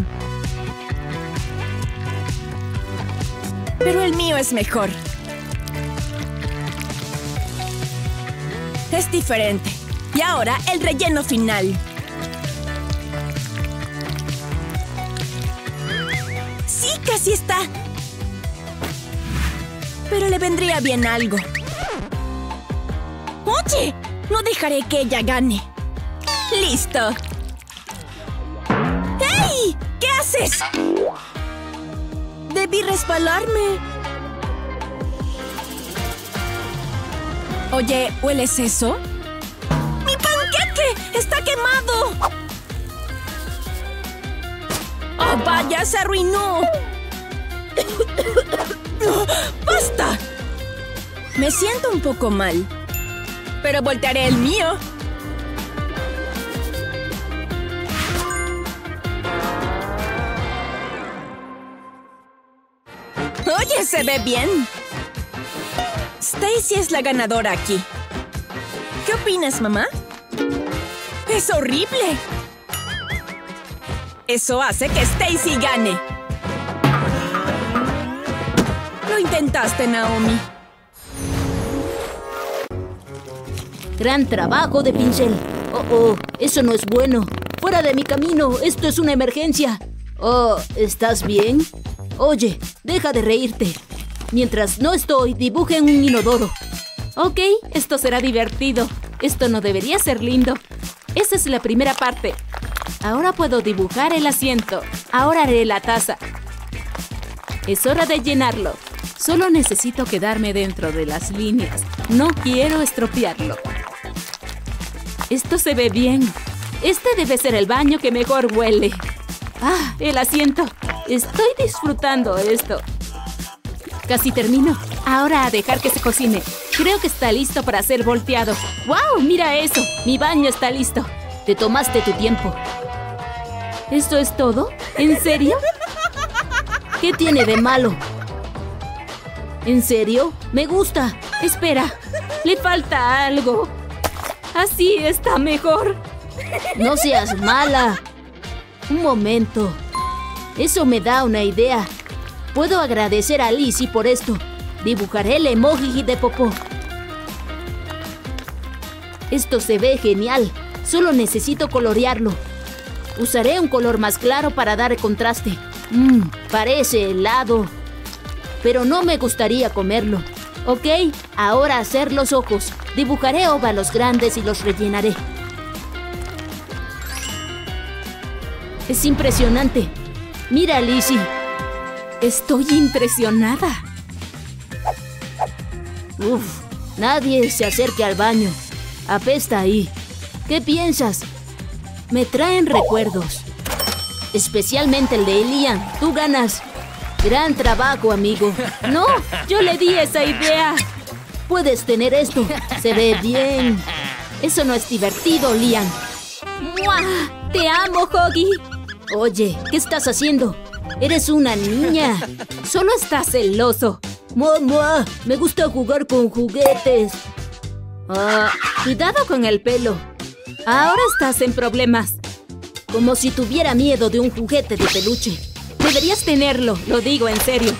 S1: Pero el mío es mejor. Es diferente. Y ahora el relleno final. ¡Sí, casi está! Pero le vendría bien algo. ¡Oye! No dejaré que ella gane. ¡Listo! ¡Hey! ¿Qué haces? Debí resbalarme. Oye, ¿hueles eso? ¡Mi panqueque! ¡Está quemado! ¡Oh, vaya! ¡Se arruinó! ¡Basta! Me siento un poco mal. Pero voltearé el mío. Oye, se ve bien. Stacy es la ganadora aquí. ¿Qué opinas, mamá? ¡Es horrible! Eso hace que Stacy gane. Lo intentaste, Naomi.
S3: Gran trabajo de pincel. Oh, eso no es bueno. ¡Fuera de mi camino! ¡Esto es una emergencia! Oh, ¿estás bien? Oye, deja de reírte. Mientras no estoy, dibujen un inodoro.
S2: Ok, esto será divertido. Esto no debería ser lindo. Esa es la primera parte. Ahora puedo dibujar el asiento. Ahora haré la taza. Es hora de llenarlo. Solo necesito quedarme dentro de las líneas. No quiero estropearlo. Esto se ve bien. Este debe ser el baño que mejor huele. ¡Ah, el asiento! Estoy disfrutando esto. Casi termino. Ahora a dejar que se cocine. Creo que está listo para ser volteado. ¡Wow! ¡Mira eso! Mi baño está listo.
S3: Te tomaste tu tiempo.
S2: ¿Esto es todo? ¿En serio?
S3: ¿Qué tiene de malo? ¿En serio? Me gusta.
S2: Espera, le falta algo. Así está mejor.
S3: No seas mala. Un momento. Eso me da una idea. Puedo agradecer a Lizzie por esto. Dibujaré el emoji de popó. Esto se ve genial. Solo necesito colorearlo. Usaré un color más claro para dar contraste. Parece helado. Pero no me gustaría comerlo. Ok, ahora hacer los ojos. Dibujaré óvalos grandes y los rellenaré. Es impresionante. Mira, Lizzie.
S2: Estoy impresionada.
S3: Uf, nadie se acerque al baño. Apesta ahí. ¿Qué piensas? Me traen recuerdos. Especialmente el de Liam. Tú ganas. Gran trabajo, amigo.
S2: No, yo le di esa idea.
S3: Puedes tener esto. Se ve bien. Eso no es divertido, Liam.
S2: ¡Mua! ¡Te amo, Huggy!
S3: Oye, ¿qué estás haciendo? Eres una niña.
S2: Solo estás celoso.
S3: Mamá, me gusta jugar con juguetes.
S2: Cuidado con el pelo. Ahora estás en problemas.
S3: Como si tuviera miedo de un juguete de peluche.
S2: Deberías tenerlo, lo digo en serio.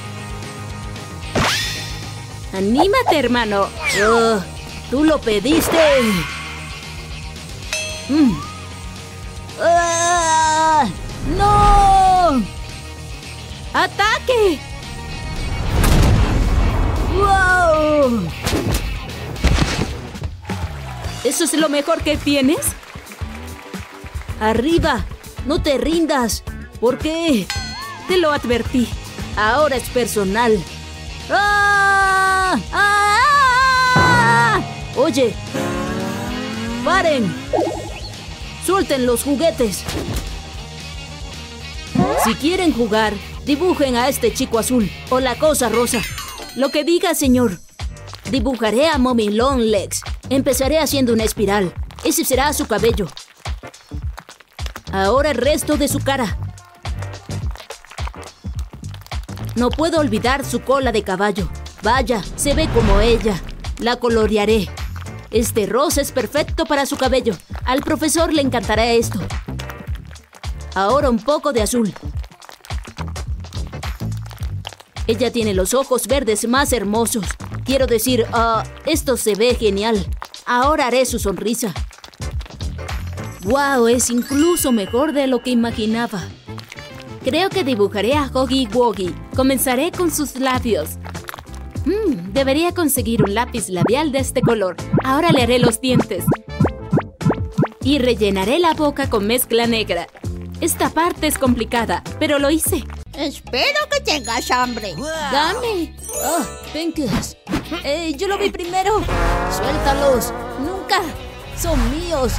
S2: Anímate, hermano.
S3: Tú lo pediste. ¡No!
S2: ¡Ataque!
S3: ¡Wow!
S2: ¿Eso es lo mejor que tienes?
S3: ¡Arriba! ¡No te rindas! ¿Por qué?
S2: Te lo advertí.
S3: Ahora es personal. ¡Ah! ¡Ah! Oye, ¡paren! ¡Suelten los juguetes! Si quieren jugar, dibujen a este chico azul o la cosa rosa. Lo que diga, señor. Dibujaré a Mommy Longlegs. Empezaré haciendo una espiral. Ese será su cabello. Ahora el resto de su cara. No puedo olvidar su cola de caballo. Vaya, se ve como ella. La colorearé. Este rosa es perfecto para su cabello. Al profesor le encantará esto. Ahora un poco de azul. Ella tiene los ojos verdes más hermosos. Quiero decir, esto se ve genial. Ahora haré su sonrisa. ¡Wow! Es incluso mejor de lo que imaginaba. Creo que dibujaré a Huggy Wuggy. Comenzaré con sus labios. Debería conseguir un lápiz labial de este color. Ahora le haré los dientes. Y rellenaré la boca con mezcla negra. Esta parte es complicada, pero lo hice.
S4: Espero que tengas hambre.
S3: ¡Dame! Penkes. Yo lo vi primero. Suéltalos. Nunca. Son míos.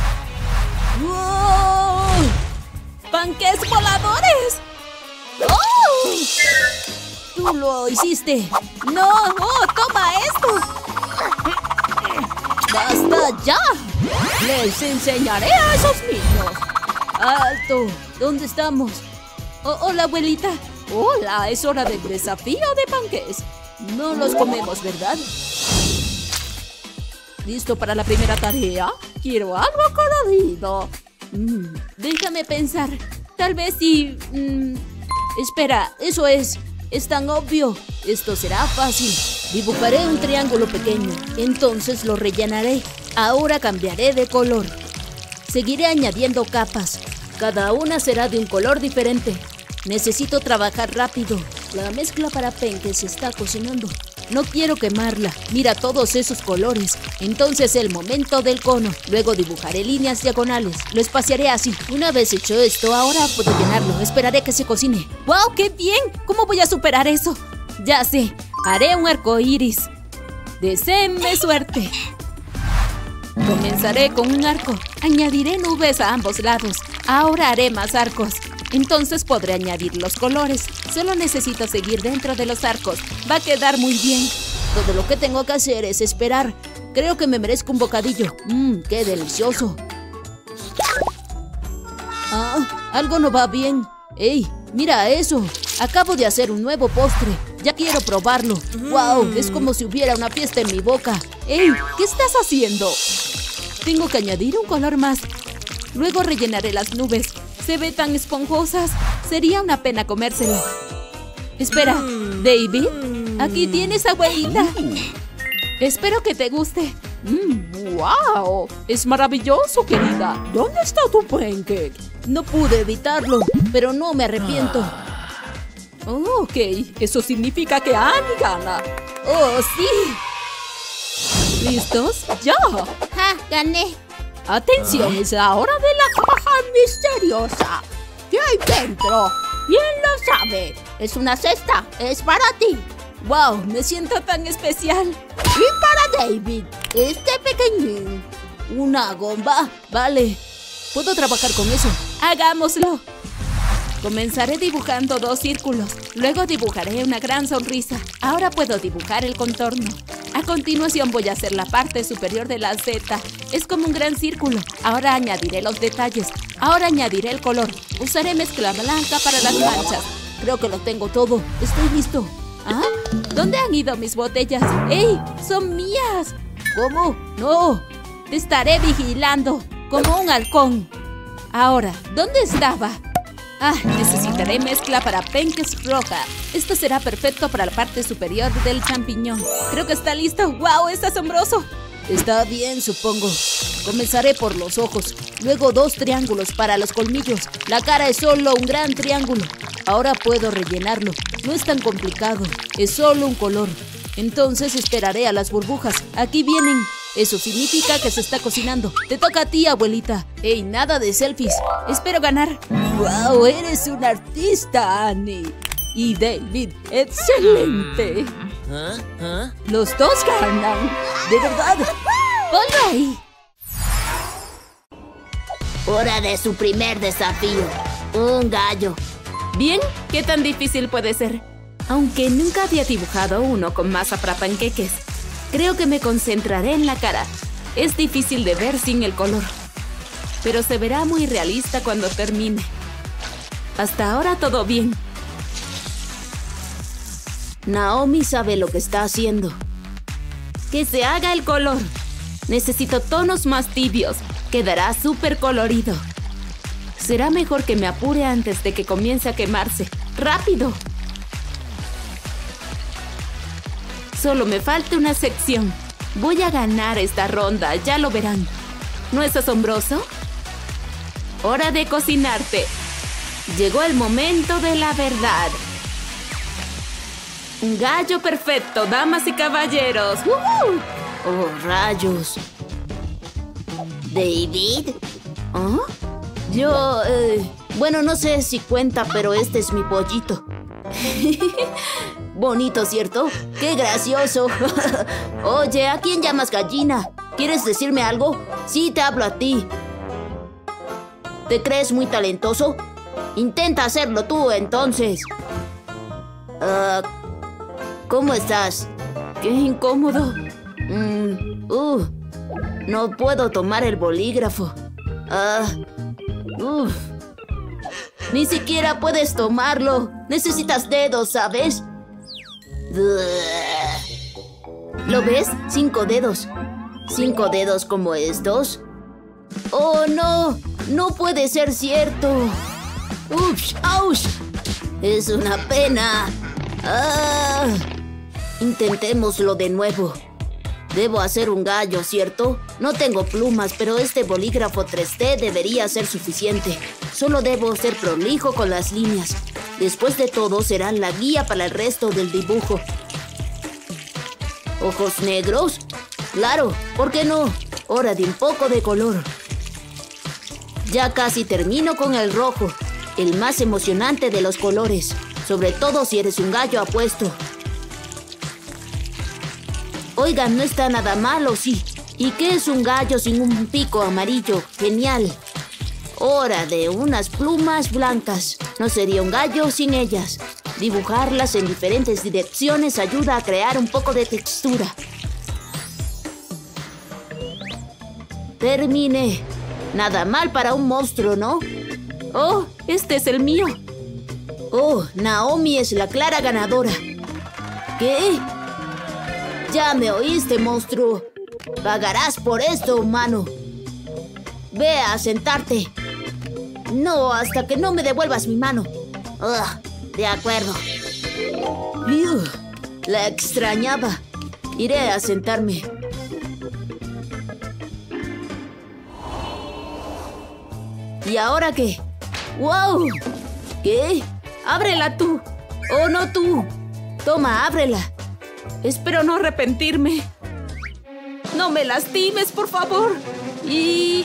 S3: ¡Wow! ¡Panques voladores! ¡Oh! ¡Tú lo hiciste! ¡No! ¡Oh, toma esto! ¡Basta ya! ¡Les enseñaré a esos niños! ¡Alto! ¿Dónde estamos? Hola, abuelita. Hola, es hora del desafío de panques. No los comemos, ¿verdad? ¿Listo para la primera tarea? Quiero algo colorido. Déjame pensar. Tal vez si... Espera, eso es tan obvio. Esto será fácil. Dibujaré un triángulo pequeño. Entonces lo rellenaré. Ahora cambiaré de color. Seguiré añadiendo capas. Cada una será de un color diferente. Necesito trabajar rápido. La mezcla para penques se está cocinando. No quiero quemarla. Mira todos esos colores. Entonces el momento del cono. Luego dibujaré líneas diagonales. Lo espaciaré así. Una vez hecho esto, ahora puedo llenarlo. Esperaré que se cocine. ¡Wow! ¡Qué bien! ¿Cómo voy a superar eso? Ya sé. Haré un arco iris. Deseenme suerte. Comenzaré con un arco. Añadiré nubes a ambos lados. Ahora haré más arcos. Entonces podré añadir los colores. Solo necesito seguir dentro de los arcos. Va a quedar muy bien. Todo lo que tengo que hacer es esperar. Creo que me merezco un bocadillo. ¡Qué delicioso! Algo no va bien. ¡Ey! ¡Mira eso! Acabo de hacer un nuevo postre. Ya quiero probarlo. ¡Wow! Es como si hubiera una fiesta en mi boca. ¡Ey! ¿Qué estás haciendo? Tengo que añadir un color más. Luego rellenaré las nubes. Se ve tan esponjosas. Sería una pena comérselo. Espera, David. Aquí tienes, abuelita. Espero que te guste. ¡Wow! Es maravilloso, querida. ¿Dónde está tu pancake? No pude evitarlo, pero no me arrepiento. Ok, eso significa que Annie gana. ¡Oh, sí! ¿Listos? ¡Ya!
S4: ¡Ja! ¡Gané!
S3: ¡Atención! Es la hora de la caja misteriosa.
S4: ¿Qué hay dentro?
S3: ¿Quién lo sabe?
S4: Es una cesta. Es para ti.
S3: ¡Wow! Me siento tan especial.
S4: Y para David, este pequeñín.
S3: ¿Una gomba? Vale. ¿Puedo trabajar con eso? ¡Hagámoslo! Comenzaré dibujando 2 círculos. Luego dibujaré una gran sonrisa. Ahora puedo dibujar el contorno. A continuación voy a hacer la parte superior de la Z. Es como un gran círculo. Ahora añadiré los detalles. Ahora añadiré el color. Usaré mezcla blanca para las manchas. Creo que lo tengo todo. Estoy listo. ¿Ah? ¿Dónde han ido mis botellas? ¡Ey! ¡Son mías! ¿Cómo? ¡No! Te estaré vigilando como un halcón. Ahora, ¿dónde estaba? Necesitaré mezcla para penques roja. Esto será perfecto para la parte superior del champiñón. Creo que está listo. ¡Wow! ¡Es asombroso! Está bien, supongo. Comenzaré por los ojos. Luego 2 triángulos para los colmillos. La cara es solo un gran triángulo. Ahora puedo rellenarlo. No es tan complicado. Es solo un color. Entonces esperaré a las burbujas. Aquí vienen. Eso significa que se está cocinando. Te toca a ti, abuelita. ¡Ey, nada de selfies! Espero ganar. ¡Wow! Eres un artista, Annie. Y David, excelente. Los dos ganan. De verdad. ¡Ponlo ahí!
S4: Hora de su primer desafío. Un gallo.
S2: Bien, ¿qué tan difícil puede ser? Aunque nunca había dibujado uno con masa para panqueques. Creo que me concentraré en la cara. Es difícil de ver sin el color. Pero se verá muy realista cuando termine. Hasta ahora todo bien.
S3: Naomi sabe lo que está haciendo.
S2: Que se haga el color. Necesito tonos más tibios. Quedará súper colorido. Será mejor que me apure antes de que comience a quemarse. ¡Rápido! Solo me falta una sección. Voy a ganar esta ronda, ya lo verán. ¿No es asombroso? ¡Hora de cocinarte! Llegó el momento de la verdad. Un gallo perfecto, damas y caballeros. ¡Woohoo!
S3: ¡Oh, rayos!
S4: ¿David?
S3: ¿Ah? Yo, bueno, no sé si cuenta, pero este es mi pollito. Bonito, ¿cierto? ¡Qué gracioso! Oye, ¿a quién llamas gallina? ¿Quieres decirme algo? Sí, te hablo a ti. ¿Te crees muy talentoso? Intenta hacerlo tú, entonces. ¿Cómo estás?
S2: ¡Qué incómodo!
S3: No puedo tomar el bolígrafo. Ni siquiera puedes tomarlo. Necesitas dedos, ¿sabes? ¿Lo ves? 5 dedos. 5 dedos como estos. ¡Oh, no! ¡No puede ser cierto! ¡Ups! ¡Auch! ¡Es una pena! Intentémoslo de nuevo. Debo hacer un gallo, ¿cierto? No tengo plumas, pero este bolígrafo 3D debería ser suficiente. Solo debo ser prolijo con las líneas. Después de todo, serán la guía para el resto del dibujo. ¿Ojos negros? Claro, ¿por qué no? Hora de un poco de color. Ya casi termino con el rojo, el más emocionante de los colores, sobre todo si eres un gallo apuesto. Oigan, no está nada malo, sí. ¿Y qué es un gallo sin un pico amarillo? ¡Genial! Hora de unas plumas blancas. No sería un gallo sin ellas. Dibujarlas en diferentes direcciones ayuda a crear un poco de textura. Terminé. Nada mal para un monstruo, ¿no?
S2: ¡Oh! Este es el mío.
S3: Oh, Naomi es la clara ganadora. ¿Qué? Ya me oíste, monstruo. Pagarás por esto, humano. Ve a sentarte. No, hasta que no me devuelvas mi mano.
S4: De acuerdo.
S3: La extrañaba. Iré a sentarme. ¿Y ahora qué? ¡Wow! ¿Qué?
S2: ¡Ábrela tú!
S3: ¡Oh, no tú! Toma, ábrela.
S2: Espero no arrepentirme. ¡No me lastimes, por favor! Y...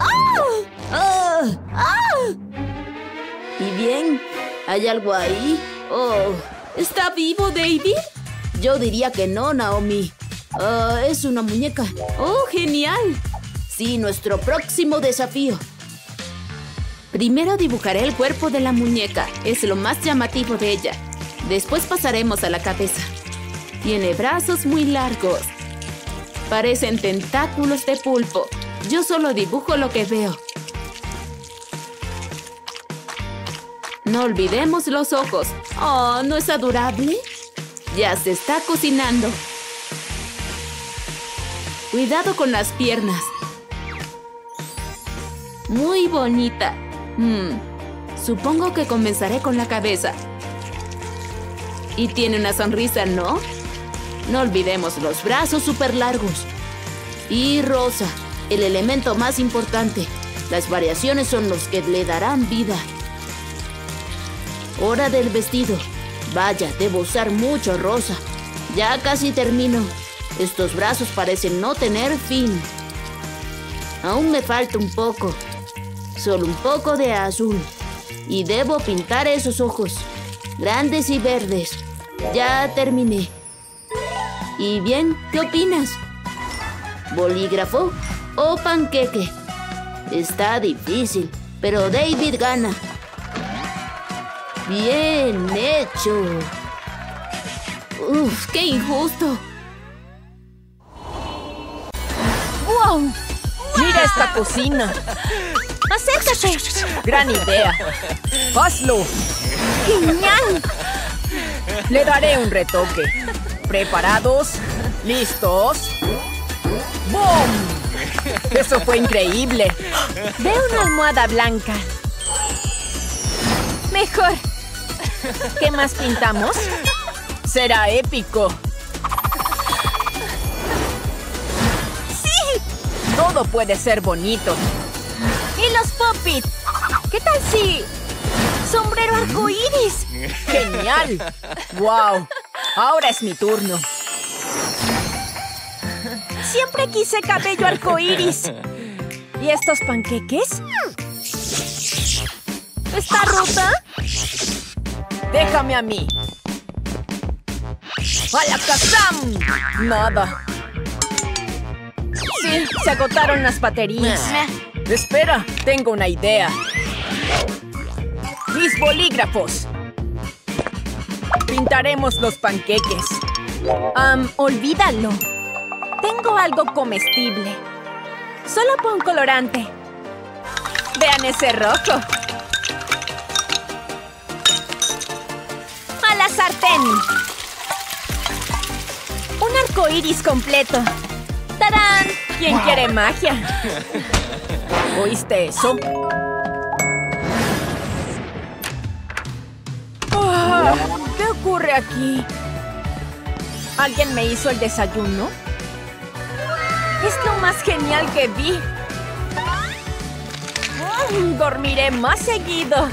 S3: ¿Y bien? ¿Hay algo ahí? Oh,
S2: ¿está vivo, David?
S3: Yo diría que no, Naomi. Es una muñeca.
S2: ¡Oh, genial!
S3: Sí, nuestro próximo desafío.
S2: Primero dibujaré el cuerpo de la muñeca. Es lo más llamativo de ella. Después pasaremos a la cabeza. Tiene brazos muy largos. Parecen tentáculos de pulpo. Yo solo dibujo lo que veo. No olvidemos los ojos. Oh, ¿no es adorable? Ya se está cocinando. Cuidado con las piernas. Muy bonita. Supongo que comenzaré con la cabeza. Y tiene una sonrisa, ¿no? No olvidemos los brazos súper largos. Y rosa, el elemento más importante. Las variaciones son los que le darán vida. Hora del vestido. Vaya, debo usar mucho rosa. Ya casi termino. Estos brazos parecen no tener fin. Aún me falta un poco. Solo un poco de azul. Y debo pintar esos ojos. Grandes y verdes. Ya terminé. ¿Y bien? ¿Qué opinas? ¿Bolígrafo o panqueque? Está difícil, pero David gana. ¡Bien hecho! ¡Uf! ¡Qué injusto!
S1: ¡Wow! ¡Mira esta cocina! ¡Acércate! ¡Gran idea! ¡Hazlo! ¡Genial! Le daré un retoque. ¿Preparados? ¿Listos? ¡Bum! ¡Eso fue increíble! Veo una almohada blanca. Mejor. ¿Qué más pintamos? Será épico. ¡Sí! Todo puede ser bonito. ¿Y los Pop-It? ¿Qué tal si...? ¡Sombrero arcoíris! ¡Genial! ¡Wow! Ahora es mi turno. Siempre quise cabello arcoíris. ¿Y estos panqueques? ¿Está rota? Déjame a mí. ¡Alakazam! Nada. Sí, se agotaron las baterías. Espera, tengo una idea. ¡Mis bolígrafos! Pintaremos los panqueques. Olvídalo. Tengo algo comestible. Solo pon colorante. Vean ese rojo. ¡A la sartén! Un arco iris completo. ¡Tarán! ¿Quién quiere magia? ¿Oíste eso? ¿Qué ocurre aquí? ¿Alguien me hizo el desayuno? Es lo más genial que vi. Dormiré más seguido.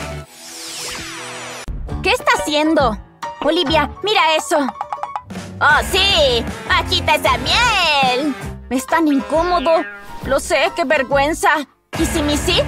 S1: ¿Qué está haciendo? Olivia, mira eso.
S4: ¡Oh, sí! ¡Agita esa miel!
S1: Es tan incómodo. Lo sé, qué vergüenza. ¿Y si Missy?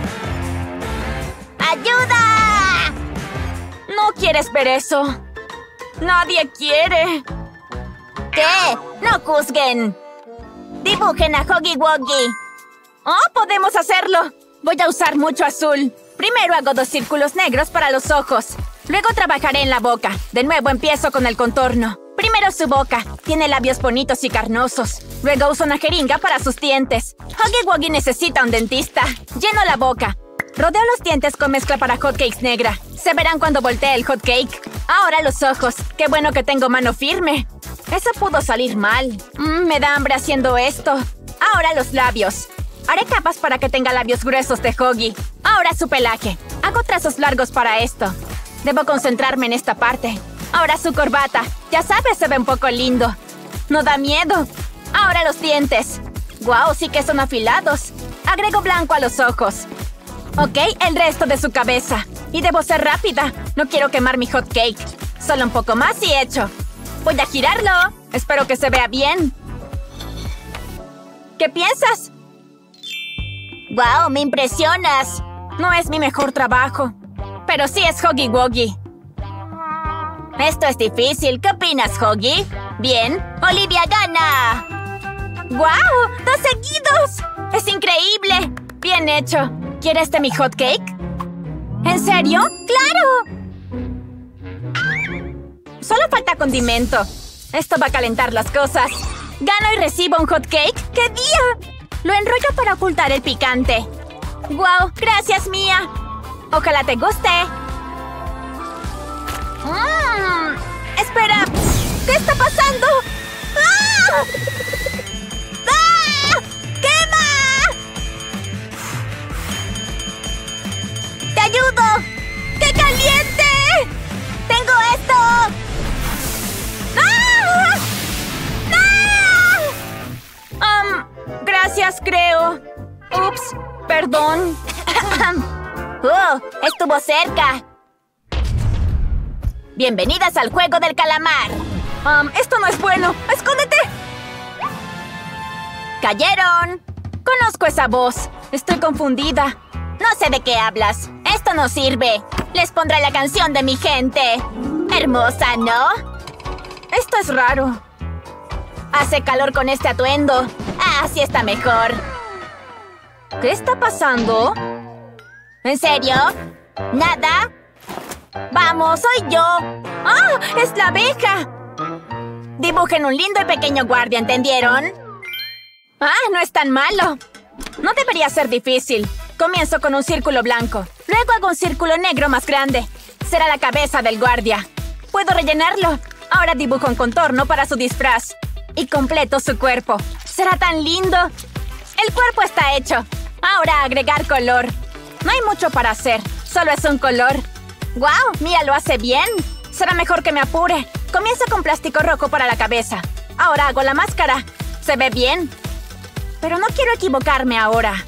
S4: ¡Ayuda!
S1: No quieres ver eso. Nadie quiere.
S4: ¿Qué? ¡No juzguen! ¡Dibujen a Huggy Wuggy!
S1: ¡Oh, podemos hacerlo! Voy a usar mucho azul. Primero hago 2 círculos negros para los ojos. Luego trabajaré en la boca. De nuevo empiezo con el contorno. Primero su boca. Tiene labios bonitos y carnosos. Luego uso una jeringa para sus dientes. Huggy Wuggy necesita un dentista. Lleno la boca. Rodeo los dientes con mezcla para hotcakes negra. Se verán cuando voltee el hotcake. Ahora los ojos. ¡Qué bueno que tengo mano firme! Eso pudo salir mal. Me da hambre haciendo esto. Ahora los labios. Haré capas para que tenga labios gruesos de Huggy. Ahora su pelaje. Hago trazos largos para esto. Debo concentrarme en esta parte. Ahora su corbata. Ya sabes, se ve un poco lindo. No da miedo. Ahora los dientes. ¡Guau! Sí que son afilados. Agrego blanco a los ojos. Ok, el resto de su cabeza. Y debo ser rápida. No quiero quemar mi hot cake. Solo un poco más y hecho. Voy a girarlo. Espero que se vea bien. ¿Qué piensas?
S4: ¡Wow! ¡Me impresionas!
S1: No es mi mejor trabajo. Pero sí es Huggy Wuggy.
S4: Esto es difícil. ¿Qué opinas, Huggy? Bien. ¡Olivia gana!
S1: ¡Guau! ¡2 seguidos! ¡Es increíble! Bien hecho. ¿Quieres de mi hot cake? ¿En serio? ¡Claro! Solo falta condimento. Esto va a calentar las cosas. ¿Gano y recibo un hot cake? ¡Qué día! Lo enrollo para ocultar el picante. ¡Guau! ¡Gracias, Mía! Ojalá te guste. ¡Espera! ¿Qué está pasando? ¡Ah! ¡Ah! ¡Quema! ¡Te ayudo! ¡Qué caliente! ¡Tengo esto! ¡Ah! ¡Ah! Gracias, creo. Ups, perdón.
S4: Estuvo cerca. Bienvenidas al juego del calamar.
S1: Esto no es bueno. ¡Escóndete!
S4: ¡Cayeron!
S1: Conozco esa voz. Estoy confundida.
S4: No sé de qué hablas. Esto no sirve. Les pondré la canción de mi gente. Hermosa, ¿no?
S1: Esto es raro.
S4: Hace calor con este atuendo. Así está mejor.
S1: ¿Qué está pasando?
S4: ¿En serio? ¿Nada? ¡Vamos, soy yo!
S1: ¡Ah! ¡Es la abeja!
S4: Dibujen un lindo y pequeño guardia, ¿entendieron?
S1: ¡Ah! No es tan malo. No debería ser difícil. Comienzo con un círculo blanco. Luego hago un círculo negro más grande. Será la cabeza del guardia.
S4: Puedo rellenarlo. Ahora dibujo un contorno para su disfraz. Y completo su cuerpo. ¡Será tan lindo! El cuerpo está hecho. Ahora agregar color. No hay mucho para hacer. Solo es un color. ¡Guau! Mia lo hace bien. Será mejor que me apure. Comienzo con plástico rojo para la cabeza. Ahora hago la máscara. Se ve bien. Pero no quiero equivocarme ahora.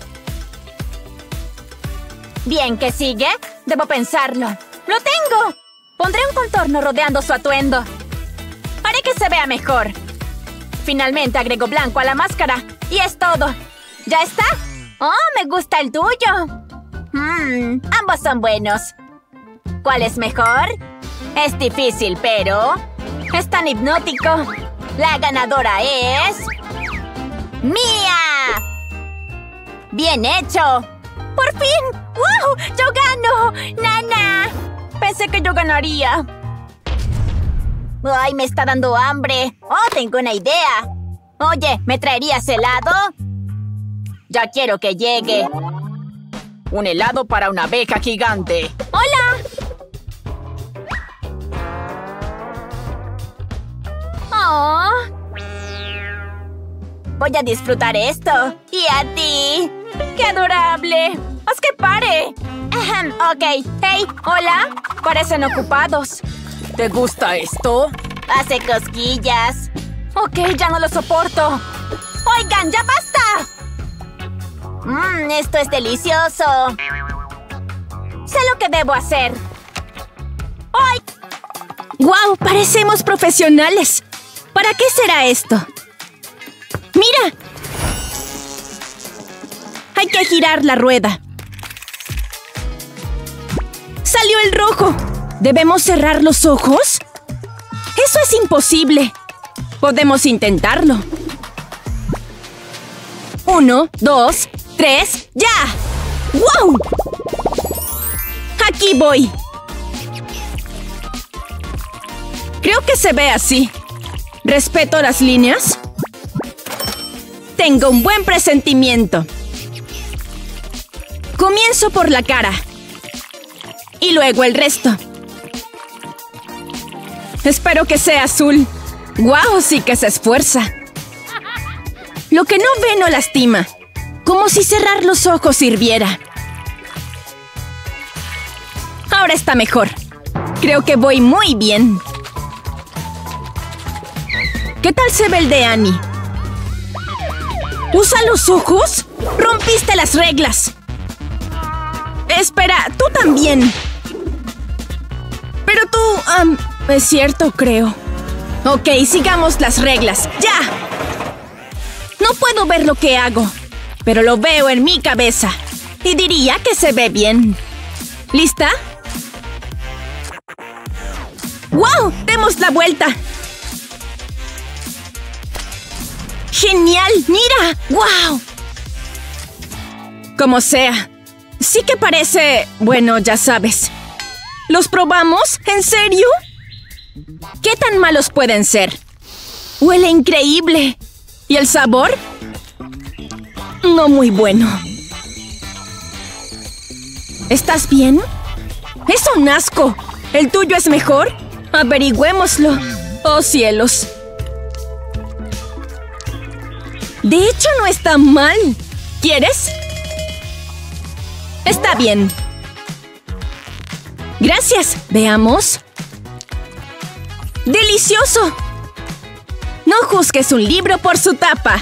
S4: Bien, ¿qué sigue? Debo pensarlo. ¡Lo tengo! Pondré un contorno rodeando su atuendo. Haré que se vea mejor. Finalmente agrego blanco a la máscara. Y es todo. ¿Ya está? ¡Oh, me gusta el tuyo! Ambos son buenos. ¿Cuál es mejor? Es difícil, pero... es tan hipnótico. La ganadora es... ¡Mia! ¡Bien hecho! ¡Por fin! ¡Wow! ¡Yo gano! ¡Nana! Pensé que yo ganaría. ¡Ay, me está dando hambre! ¡Oh, tengo una idea! Oye, ¿me traerías helado? Ya quiero que llegue.
S5: Un helado para una abeja gigante.
S4: ¡Hola! ¡Oh! Voy a disfrutar esto. ¿Y a ti? ¡Qué adorable! ¡Haz que pare! Ok. Hey, hola. Parecen ocupados.
S5: ¿Te gusta esto?
S4: Hace cosquillas. Ok, ya no lo soporto. ¡Oigan, ya basta! Esto es delicioso. Sé lo que debo hacer. ¡Ay!
S1: ¡Guau! Parecemos profesionales. ¿Para qué será esto? ¡Mira! Hay que girar la rueda. ¡Salió el rojo! ¿Debemos cerrar los ojos? ¡Eso es imposible! Podemos intentarlo. 1, 2, 3, ¡ya! ¡Wow! Aquí voy. Creo que se ve así. ¿Respeto las líneas? Tengo un buen presentimiento. Comienzo por la cara. Y luego el resto. Espero que sea azul. ¡Guau! Sí que se esfuerza. Lo que no ve no lastima. Como si cerrar los ojos sirviera. Ahora está mejor. Creo que voy muy bien. ¿Qué tal se ve el de Annie? ¿Usa los ojos? ¡Rompiste las reglas! Espera, tú también. Pero tú... es cierto, creo. Ok, sigamos las reglas. ¡Ya! No puedo ver lo que hago, pero lo veo en mi cabeza. Y diría que se ve bien. ¿Lista? ¡Wow! ¡Demos la vuelta! ¡Genial! ¡Mira! ¡Wow! Como sea. Sí que parece... bueno, ya sabes. ¿Los probamos? ¿En serio? ¿Qué tan malos pueden ser? ¡Huele increíble! ¿Y el sabor? No muy bueno. ¿Estás bien? ¡Es un asco! ¿El tuyo es mejor? Averigüémoslo. ¡Oh, cielos! De hecho, no está mal. ¿Quieres? Está bien. Gracias. Veamos. ¡Delicioso! No juzgues un libro por su tapa.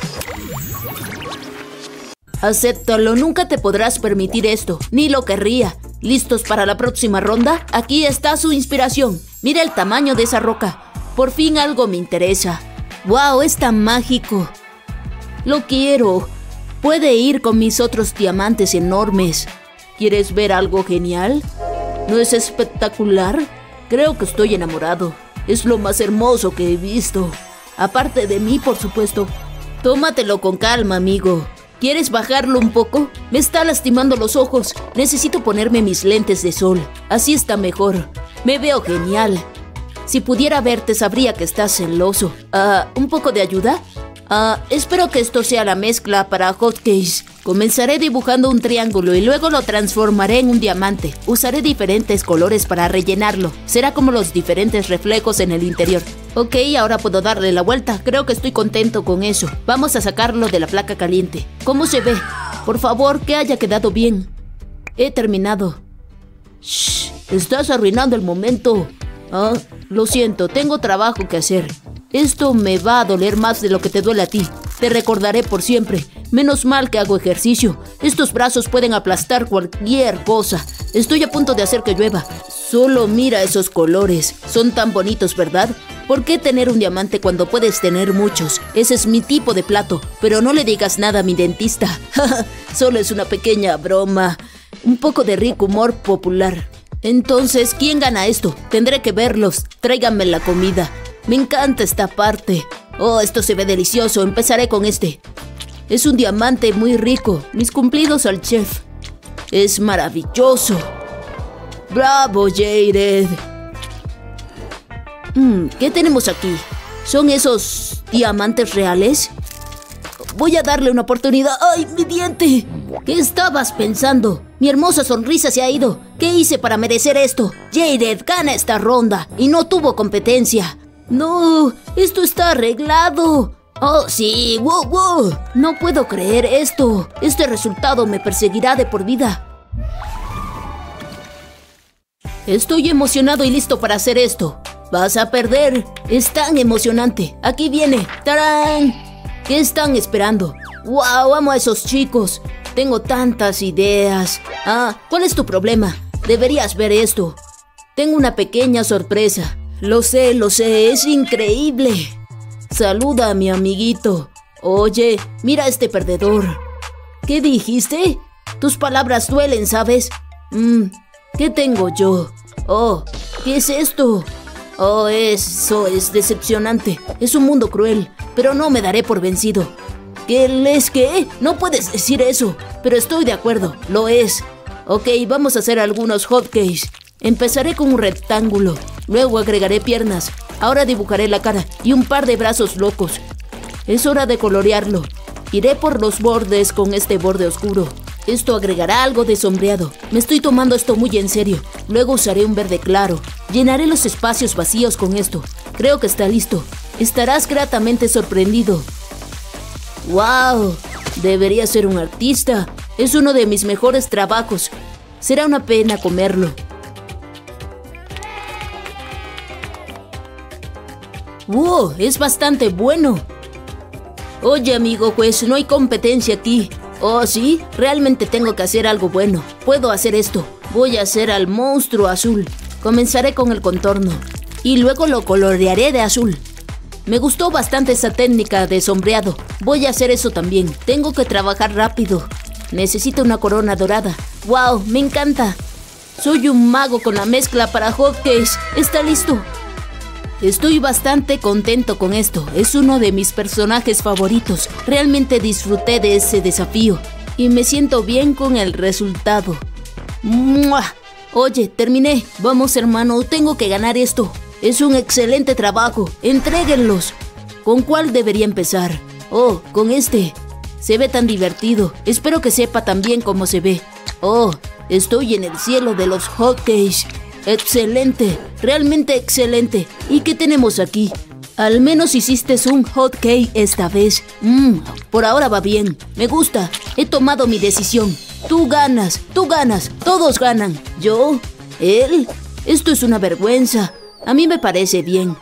S3: Acéptalo, nunca te podrás permitir esto, ni lo querría. ¿Listos para la próxima ronda? Aquí está su inspiración. Mira el tamaño de esa roca. Por fin algo me interesa. ¡Wow! Es tan mágico. Lo quiero. Puede ir con mis otros diamantes enormes. ¿Quieres ver algo genial? ¿No es espectacular? Creo que estoy enamorado. Es lo más hermoso que he visto. Aparte de mí, por supuesto. Tómatelo con calma, amigo. ¿Quieres bajarlo un poco? Me está lastimando los ojos. Necesito ponerme mis lentes de sol. Así está mejor. Me veo genial. Si pudiera verte, sabría que estás celoso. ¿Un poco de ayuda? Espero que esto sea la mezcla para hotcakes. Comenzaré dibujando un triángulo y luego lo transformaré en un diamante. Usaré diferentes colores para rellenarlo. Será como los diferentes reflejos en el interior. Ok, ahora puedo darle la vuelta. Creo que estoy contento con eso. Vamos a sacarlo de la placa caliente. ¿Cómo se ve? Por favor, que haya quedado bien. He terminado. Shh, estás arruinando el momento. Ah, lo siento, tengo trabajo que hacer. Esto me va a doler más de lo que te duele a ti. Te recordaré por siempre. Menos mal que hago ejercicio. Estos brazos pueden aplastar cualquier cosa. Estoy a punto de hacer que llueva. Solo mira esos colores. Son tan bonitos, ¿verdad? ¿Por qué tener un diamante cuando puedes tener muchos? Ese es mi tipo de plato. Pero no le digas nada a mi dentista. Solo es una pequeña broma. Un poco de rico humor popular. Entonces, ¿quién gana esto? Tendré que verlos. Tráiganme la comida. Me encanta esta parte. Oh, esto se ve delicioso. Empezaré con este. Es un diamante muy rico. Mis cumplidos al chef. Es maravilloso. ¡Bravo, Jared! ¿Qué tenemos aquí? ¿Son esos diamantes reales? Voy a darle una oportunidad. ¡Ay, mi diente! ¿Qué estabas pensando? Mi hermosa sonrisa se ha ido. ¿Qué hice para merecer esto? Jared gana esta ronda y no tuvo competencia. ¡No! ¡Esto está arreglado! ¡Oh, sí! ¡Wow, wow! No puedo creer esto. Este resultado me perseguirá de por vida. Estoy emocionado y listo para hacer esto. Vas a perder. Es tan emocionante. Aquí viene. ¡Tarán! ¿Qué están esperando? ¡Wow! Amo a esos chicos. Tengo tantas ideas. Ah, ¿cuál es tu problema? Deberías ver esto. Tengo una pequeña sorpresa. Lo sé, es increíble. Saluda a mi amiguito. Oye, mira a este perdedor. ¿Qué dijiste? Tus palabras duelen, ¿sabes? ¿Qué tengo yo? Oh, ¿qué es esto? Oh, eso es decepcionante. Es un mundo cruel, pero no me daré por vencido. ¿Qué? No puedes decir eso, pero estoy de acuerdo, lo es. Ok, vamos a hacer algunos hotcakes. Empezaré con un rectángulo, luego agregaré piernas. Ahora dibujaré la cara y un par de brazos locos. Es hora de colorearlo. Iré por los bordes con este borde oscuro. Esto agregará algo de sombreado. Me estoy tomando esto muy en serio. Luego usaré un verde claro. Llenaré los espacios vacíos con esto. Creo que está listo. Estarás gratamente sorprendido. ¡Wow! Debería ser un artista. Es uno de mis mejores trabajos. Será una pena comerlo. ¡Wow! Es bastante bueno. Oye, amigo juez, no hay competencia aquí. Oh, ¿sí? Realmente tengo que hacer algo bueno. Puedo hacer esto. Voy a hacer al monstruo azul. Comenzaré con el contorno y luego lo colorearé de azul. Me gustó bastante esa técnica de sombreado. Voy a hacer eso también. Tengo que trabajar rápido. Necesito una corona dorada. ¡Wow! Me encanta. Soy un mago con la mezcla para hotcakes. ¿Está listo? Estoy bastante contento con esto. Es uno de mis personajes favoritos. Realmente disfruté de ese desafío y me siento bien con el resultado. ¡Mua! Oye, terminé. Vamos, hermano, tengo que ganar esto. Es un excelente trabajo. Entréguenlos. ¿Con cuál debería empezar? Oh, con este. Se ve tan divertido. Espero que sepa tan bien cómo se ve. Oh, estoy en el cielo de los hotcakes. ¡Excelente! ¡Realmente excelente! ¿Y qué tenemos aquí? Al menos hiciste un hotcake esta vez. Por ahora va bien. Me gusta. He tomado mi decisión. Tú ganas, todos ganan. ¿Yo? ¿Él? Esto es una vergüenza. A mí me parece bien.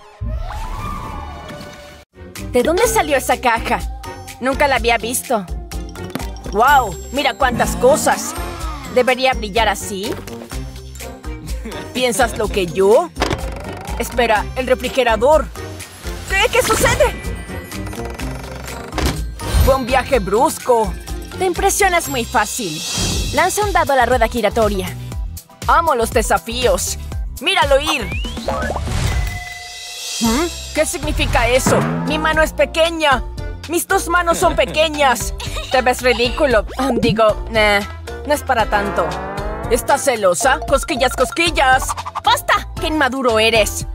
S4: ¿De dónde salió esa caja? Nunca la había visto. ¡Wow! ¡Mira cuántas cosas! ¿Debería brillar así? ¿Piensas lo que yo? Espera, el refrigerador. ¿Qué sucede? Fue un viaje brusco. Te impresionas muy fácil. Lanza un dado a la rueda giratoria. Amo los desafíos. ¡Míralo ir! ¿Qué significa eso? Mi mano es pequeña. Mis dos manos son pequeñas. Te ves ridículo. No es para tanto. ¿Estás celosa? ¡Cosquillas, cosquillas! ¡Basta! ¡Qué inmaduro eres!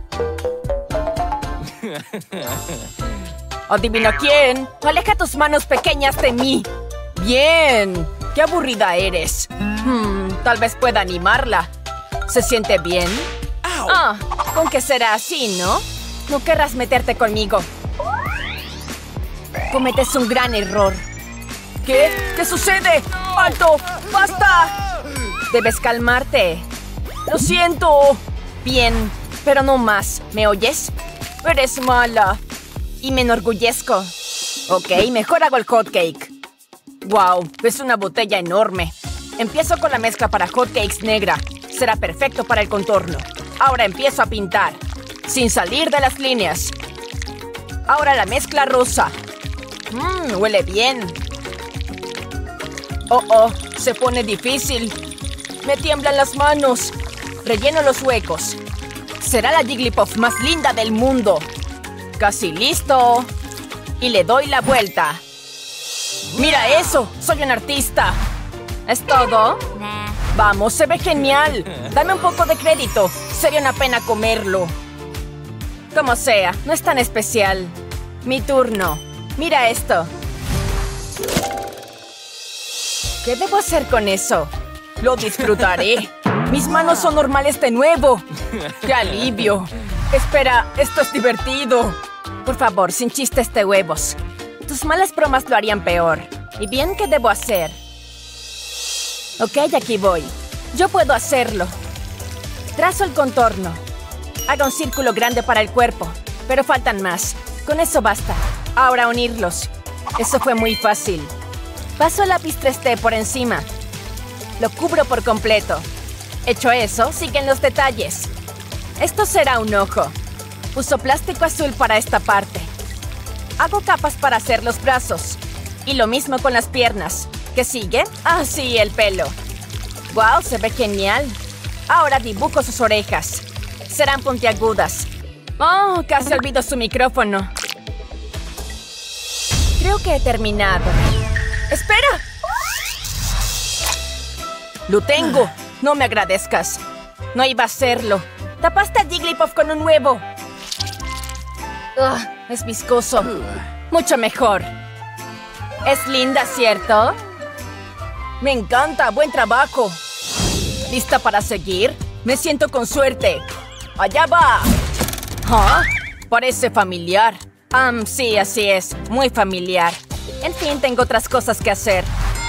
S4: ¿Adivina quién? Aleja tus manos pequeñas de mí.
S5: Bien. ¡Qué aburrida eres! Tal vez pueda animarla. ¿Se siente bien? Ah, con que será así, ¿no? No querrás meterte conmigo. Cometes un gran error. ¿Qué? ¿Qué sucede? ¡Alto! ¡Basta! Debes calmarte. Lo siento. Bien, pero no más. ¿Me oyes? Eres mala. Y me enorgullezco. Ok, mejor hago el hotcake. ¡Wow! Es una botella enorme. Empiezo con la mezcla para hotcakes negra. Será perfecto para el contorno. Ahora empiezo a pintar, sin salir de las líneas. Ahora la mezcla rosa. Huele bien. Oh, se pone difícil. Me tiemblan las manos. Relleno los huecos. Será la Jigglypuff más linda del mundo. Casi listo. Y le doy la vuelta. ¡Mira eso! ¡Soy un artista! ¿Es todo? Vamos, se ve genial. Dame un poco de crédito. Sería una pena comerlo. Como sea, no es tan especial. Mi turno. Mira esto. ¿Qué debo hacer con eso? Lo disfrutaré. Mis manos son normales de nuevo. ¡Qué alivio! Espera, esto es divertido. Por favor, sin chistes de huevos. Tus malas bromas lo harían peor. ¿Y bien qué debo hacer? Ok, aquí voy. Yo puedo hacerlo. Trazo el contorno. Haga un círculo grande para el cuerpo. Pero faltan más. Con eso basta. Ahora unirlos. Eso fue muy fácil. Paso el lápiz 3D por encima. Lo cubro por completo. Hecho eso, siguen los detalles. Esto será un ojo. Uso plástico azul para esta parte. Hago capas para hacer los brazos. Y lo mismo con las piernas. ¿Qué sigue? Ah, sí, el pelo. ¡Wow! Se ve genial. Ahora dibujo sus orejas. Serán puntiagudas. Oh, casi olvido su micrófono. Creo que he terminado. ¡Espera! ¡Lo tengo! No me agradezcas. No iba a hacerlo. Tapaste a Jigglypuff con un huevo. Es viscoso. Mucho mejor. Es linda, ¿cierto? Me encanta. Buen trabajo. ¿Lista para seguir? Me siento con suerte. ¡Allá va! ¿Ah? Parece familiar. Sí, así es. Muy familiar. En fin, tengo otras cosas que hacer.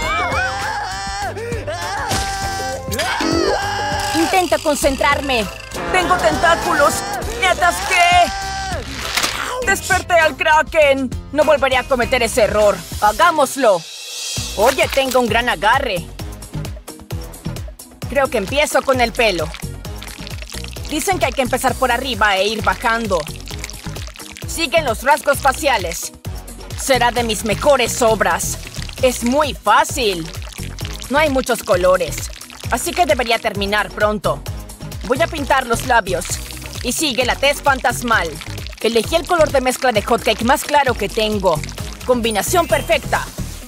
S5: Intento concentrarme. ¡Tengo tentáculos! ¡Me atasqué! ¡Desperté al Kraken! No volveré a cometer ese error. ¡Hagámoslo! Oye, tengo un gran agarre. Creo que empiezo con el pelo. Dicen que hay que empezar por arriba e ir bajando. Siguen los rasgos faciales. Será de mis mejores obras. Es muy fácil. No hay muchos colores, así que debería terminar pronto. Voy a pintar los labios. Y sigue la tez fantasmal. Elegí el color de mezcla de hotcake más claro que tengo. Combinación perfecta.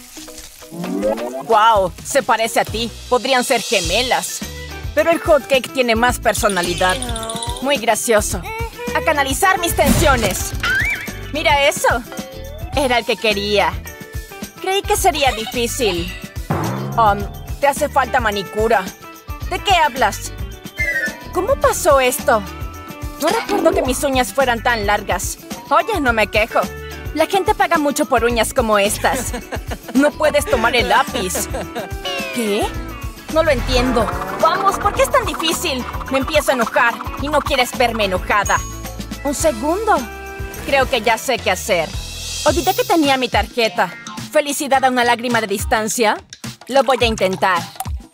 S5: ¡Wow! Se parece a ti. Podrían ser gemelas. Pero el hotcake tiene más personalidad. Muy gracioso. A canalizar mis tensiones. ¡Mira eso! Era el que quería. Creí que sería difícil. Te hace falta manicura. ¿De qué hablas? ¿Cómo pasó esto? No recuerdo que mis uñas fueran tan largas. Oye, no me quejo. La gente paga mucho por uñas como estas. No puedes tomar el lápiz. ¿Qué? No lo entiendo. Vamos, ¿por qué es tan difícil? Me empiezo a enojar y no quieres verme enojada. Un segundo. Creo que ya sé qué hacer. Olvidé que tenía mi tarjeta. ¿Felicidad a una lágrima de distancia? Lo voy a intentar.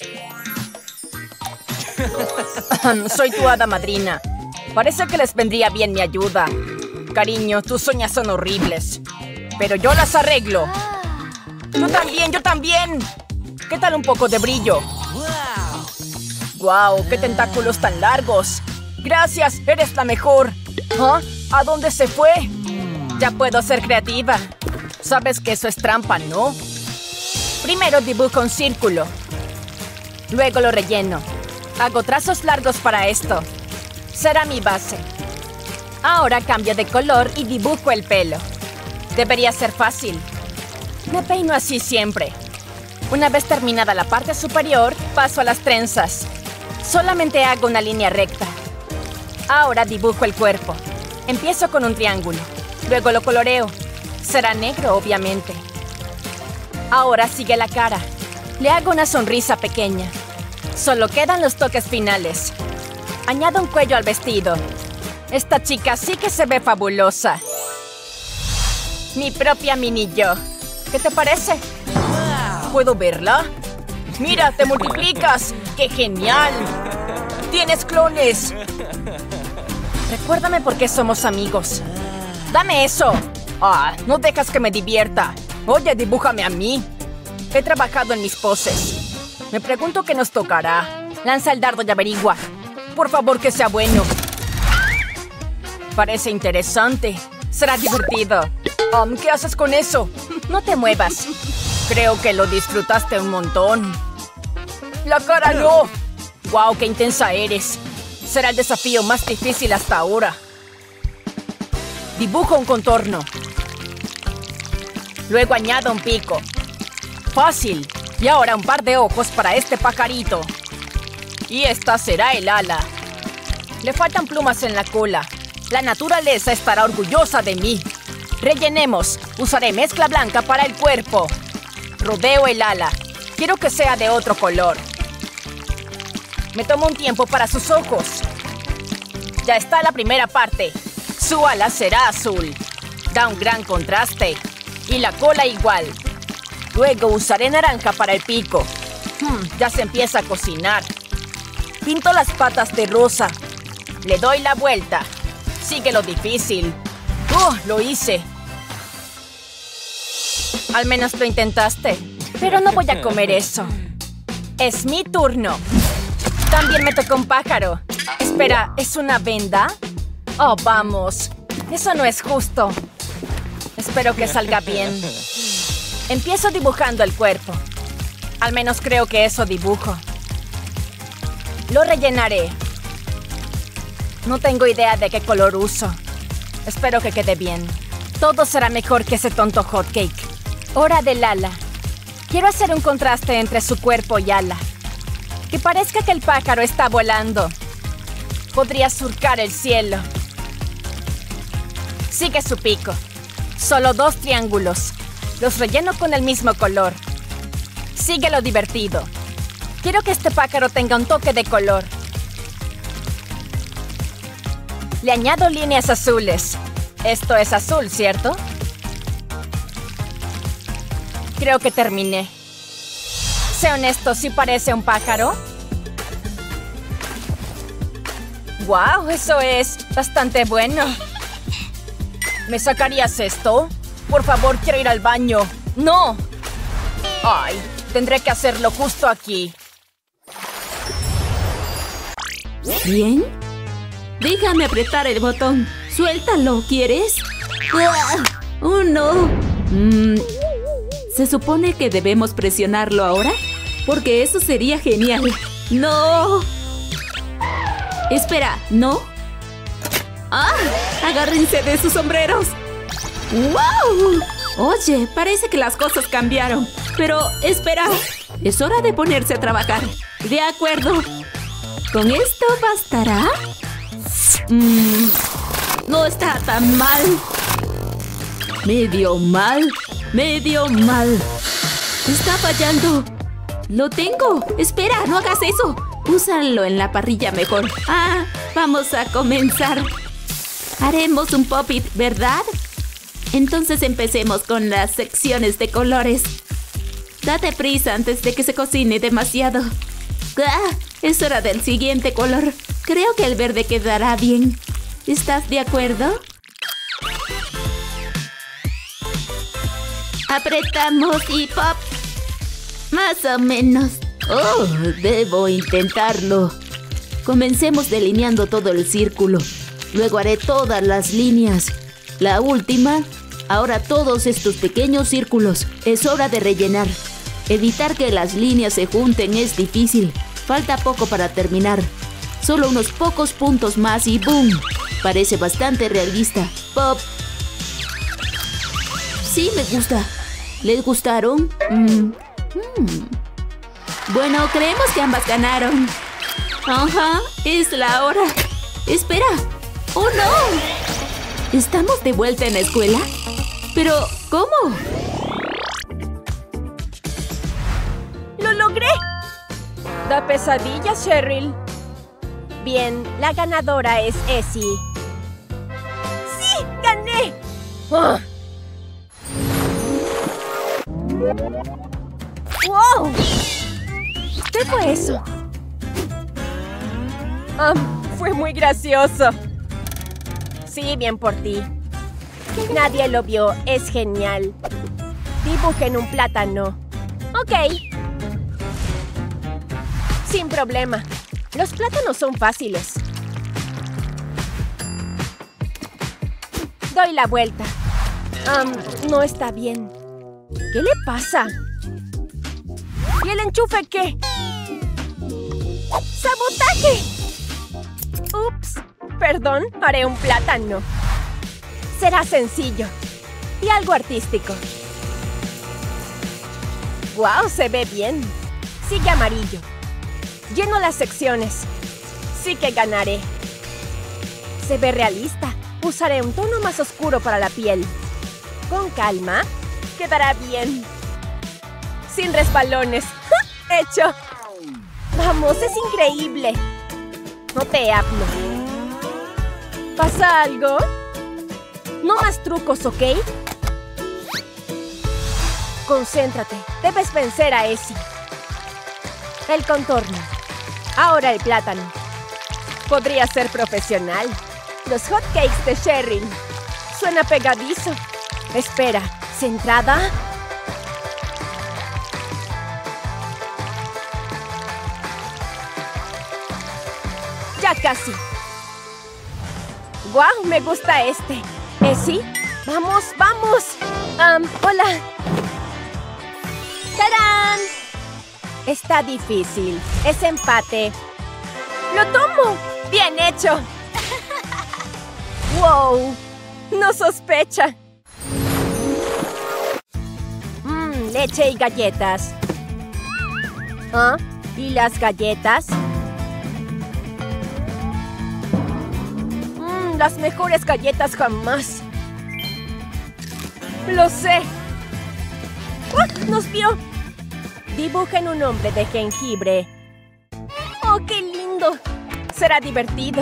S5: Soy tu hada madrina. Parece que les vendría bien mi ayuda. Cariño, tus uñas son horribles. Pero yo las arreglo. Yo también, yo también. ¿Qué tal un poco de brillo? ¡Guau! ¡Qué tentáculos tan largos! ¡Gracias! ¡Eres la mejor! ¿Ah? ¿A dónde se fue? Ya puedo ser creativa. Sabes que eso es trampa, ¿no? Primero dibujo un círculo. Luego lo relleno. Hago trazos largos para esto. Será mi base. Ahora cambio de color y dibujo el pelo. Debería ser fácil. Me peino así siempre. Una vez terminada la parte superior, paso a las trenzas. Solamente hago una línea recta. Ahora dibujo el cuerpo. Empiezo con un triángulo. Luego lo coloreo. Será negro, obviamente. Ahora sigue la cara. Le hago una sonrisa pequeña. Solo quedan los toques finales. Añado un cuello al vestido. Esta chica sí que se ve fabulosa. Mi propia mini yo. ¿Qué te parece? ¿Puedo verla? ¡Mira, te multiplicas! ¡Qué genial! ¡Tienes clones! Recuérdame por qué somos amigos. ¡Dame eso! ¡Ah! No dejas que me divierta. Oye, dibújame a mí. He trabajado en mis poses. Me pregunto qué nos tocará. Lanza el dardo y averigua. Por favor, que sea bueno. Parece interesante. Será divertido. ¿Qué haces con eso? No te muevas. Creo que lo disfrutaste un montón. ¡La cara no! ¡Wow, qué intensa eres! Será el desafío más difícil hasta ahora. Dibujo un contorno. Luego añado un pico. ¡Fácil! Y ahora un par de ojos para este pajarito. Y esta será el ala. Le faltan plumas en la cola. La naturaleza estará orgullosa de mí. Rellenemos. Usaré mezcla blanca para el cuerpo. Rodeo el ala. Quiero que sea de otro color. Me tomo un tiempo para sus ojos. Ya está la primera parte. Su ala será azul. Da un gran contraste. Y la cola igual. Luego usaré naranja para el pico. Ya se empieza a cocinar. Pinto las patas de rosa. Le doy la vuelta. Sigue lo difícil. ¡Oh, lo hice! Al menos lo intentaste. Pero no voy a comer eso. Es mi turno. También me tocó un pájaro. Espera, ¿es una venda? Oh, vamos. Eso no es justo. Espero que salga bien. Empiezo dibujando el cuerpo. Al menos creo que eso dibujo. Lo rellenaré. No tengo idea de qué color uso. Espero que quede bien. Todo será mejor que ese tonto hotcake. Hora del ala. Quiero hacer un contraste entre su cuerpo y ala. Que parezca que el pájaro está volando. Podría surcar el cielo. Sigue su pico. Solo 2 triángulos. Los relleno con el mismo color. Sigue lo divertido. Quiero que este pájaro tenga un toque de color. Le añado líneas azules. Esto es azul, ¿cierto? Creo que terminé. Sé honesto, ¿sí parece un pájaro? ¡Wow! Eso es bastante bueno. ¿Me sacarías esto? Por favor, quiero ir al baño. ¡No! ¡Ay! Tendré que hacerlo justo aquí.
S2: ¿Bien? Déjame apretar el botón. Suéltalo, ¿quieres? ¡Ah! ¡Oh, no! ¿Se supone que debemos presionarlo ahora? Porque eso sería genial. ¡No! Espera, ¿no? ¡Ah! ¡Agárrense de sus sombreros! ¡Wow! Oye, parece que las cosas cambiaron. Pero, espera. Es hora de ponerse a trabajar. De acuerdo. ¿Con esto bastará? No está tan mal. Medio mal. Medio mal. Está fallando. ¡Lo tengo! ¡Espera! ¡No hagas eso! Úsalo en la parrilla mejor. Ah, vamos a comenzar. Haremos un pop-it, ¿verdad? Entonces empecemos con las secciones de colores. Date prisa antes de que se cocine demasiado. ¡Ah! Es hora del siguiente color. Creo que el verde quedará bien. ¿Estás de acuerdo? Apretamos y pop. Más o menos. Oh, debo intentarlo. Comencemos delineando todo el círculo. Luego haré todas las líneas. La última. Ahora todos estos pequeños círculos. Es hora de rellenar. Evitar que las líneas se junten es difícil. Falta poco para terminar. Solo unos pocos puntos más y ¡boom! Parece bastante realista. ¡Pop! Sí, me gusta. ¿Les gustaron? Bueno, creemos que ambas ganaron. Ajá, es la hora. Espera. ¡Oh, no! ¿Estamos de vuelta en la escuela? ¿Pero cómo?
S1: ¡Lo logré! Da pesadillas, Cheryl. Bien, la ganadora es Essie. ¡Sí! ¡Gané! ¡Oh! ¡Wow! ¿Qué fue eso? Fue muy gracioso. Sí, bien por ti. Nadie lo vio. Es genial. Dibujen un plátano. Ok. Sin problema. Los plátanos son fáciles. Doy la vuelta. No está bien. ¿Qué le pasa? ¿Y el enchufe qué? ¡Sabotaje! Ups. Perdón, haré un plátano. Será sencillo. Y algo artístico. ¡Wow! Se ve bien. Sigue amarillo. Lleno las secciones. Sí que ganaré. Se ve realista. Usaré un tono más oscuro para la piel. Con calma. Quedará bien. Sin resbalones. ¡Hecho! ¡Vamos! ¡Es increíble! No te hablo. ¿Pasa algo? No más trucos, ¿ok? Concéntrate. Debes vencer a Essie. El contorno. Ahora el plátano. Podría ser profesional. Los hotcakes de Cheryl. Suena pegadizo. Espera. ¿Centrada? Ya casi. ¡Guau! Me gusta este. ¿Essie? ¡Vamos, vamos! Hola. ¡Tarán! Está difícil. Es empate. ¡Lo tomo! ¡Bien hecho! ¡Wow! No sospecha. Leche y galletas. ¿Ah? ¿Y las galletas? Las mejores galletas jamás. Lo sé. ¡Ah! ¡Nos vio! Dibujen un hombre de jengibre. ¡Oh, qué lindo! Será divertido.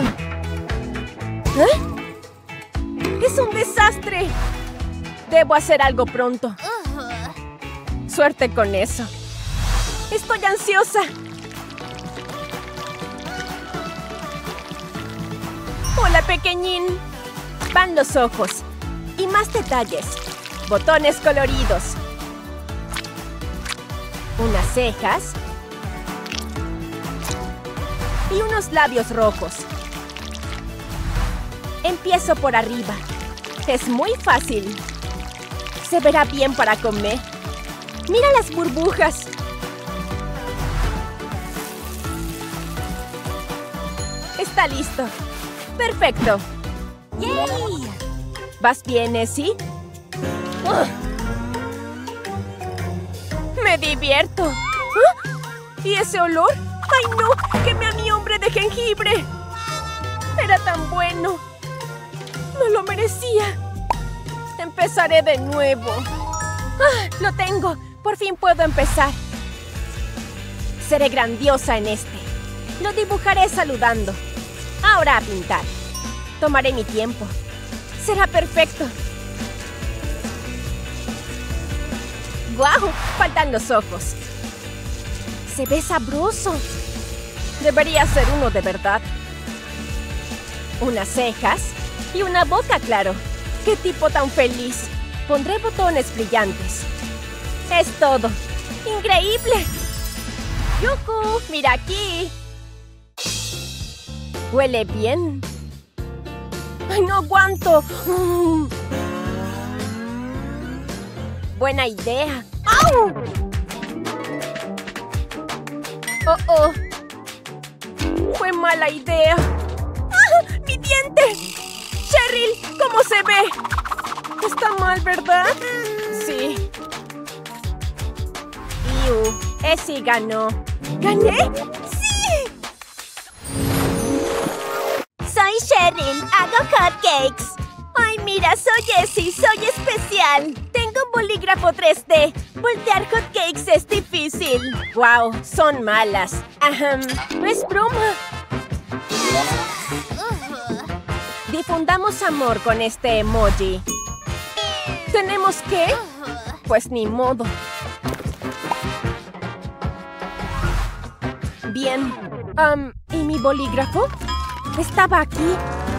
S1: ¿Eh? ¡Es un desastre! Debo hacer algo pronto. Suerte con eso. Estoy ansiosa. Hola, pequeñín. Van los ojos. Y más detalles. Botones coloridos. Unas cejas. Y unos labios rojos. Empiezo por arriba. Es muy fácil. Se verá bien para comer. ¡Mira las burbujas! Está listo. ¡Perfecto! ¡Yay! ¿Vas bien, Essie? ¡Me divierto! ¿Y ese olor? ¡Ay, no! ¡Quemé a mi hombre de jengibre! ¡Era tan bueno! ¡No lo merecía! Empezaré de nuevo. ¡Lo tengo! Por fin puedo empezar. Seré grandiosa en este. Lo dibujaré saludando. Ahora a pintar. Tomaré mi tiempo. Será perfecto. ¡Guau! Faltan los ojos. Se ve sabroso. Debería ser uno de verdad. Unas cejas y una boca, claro. ¡Qué tipo tan feliz! Pondré botones brillantes. Es todo. ¡Increíble! ¡Yujú! ¡Mira aquí! Huele bien. ¡Ay, no aguanto! Buena idea. ¡Au! ¡Oh, oh! Fue mala idea. ¡Ah! ¡Mi diente! ¡Cheryl! ¿Cómo se ve? Está mal, ¿verdad? Sí.
S6: Essie ganó. ¿Gané? ¡Sí! Soy Cheryl, hago hotcakes. Ay, mira, soy Essie, soy especial. Tengo un bolígrafo 3D. Voltear hotcakes es difícil. Wow, son malas. No es broma. Difundamos amor con este emoji. ¿Tenemos qué? Pues ni modo. Bien. ¿Y mi bolígrafo? ¿Estaba aquí?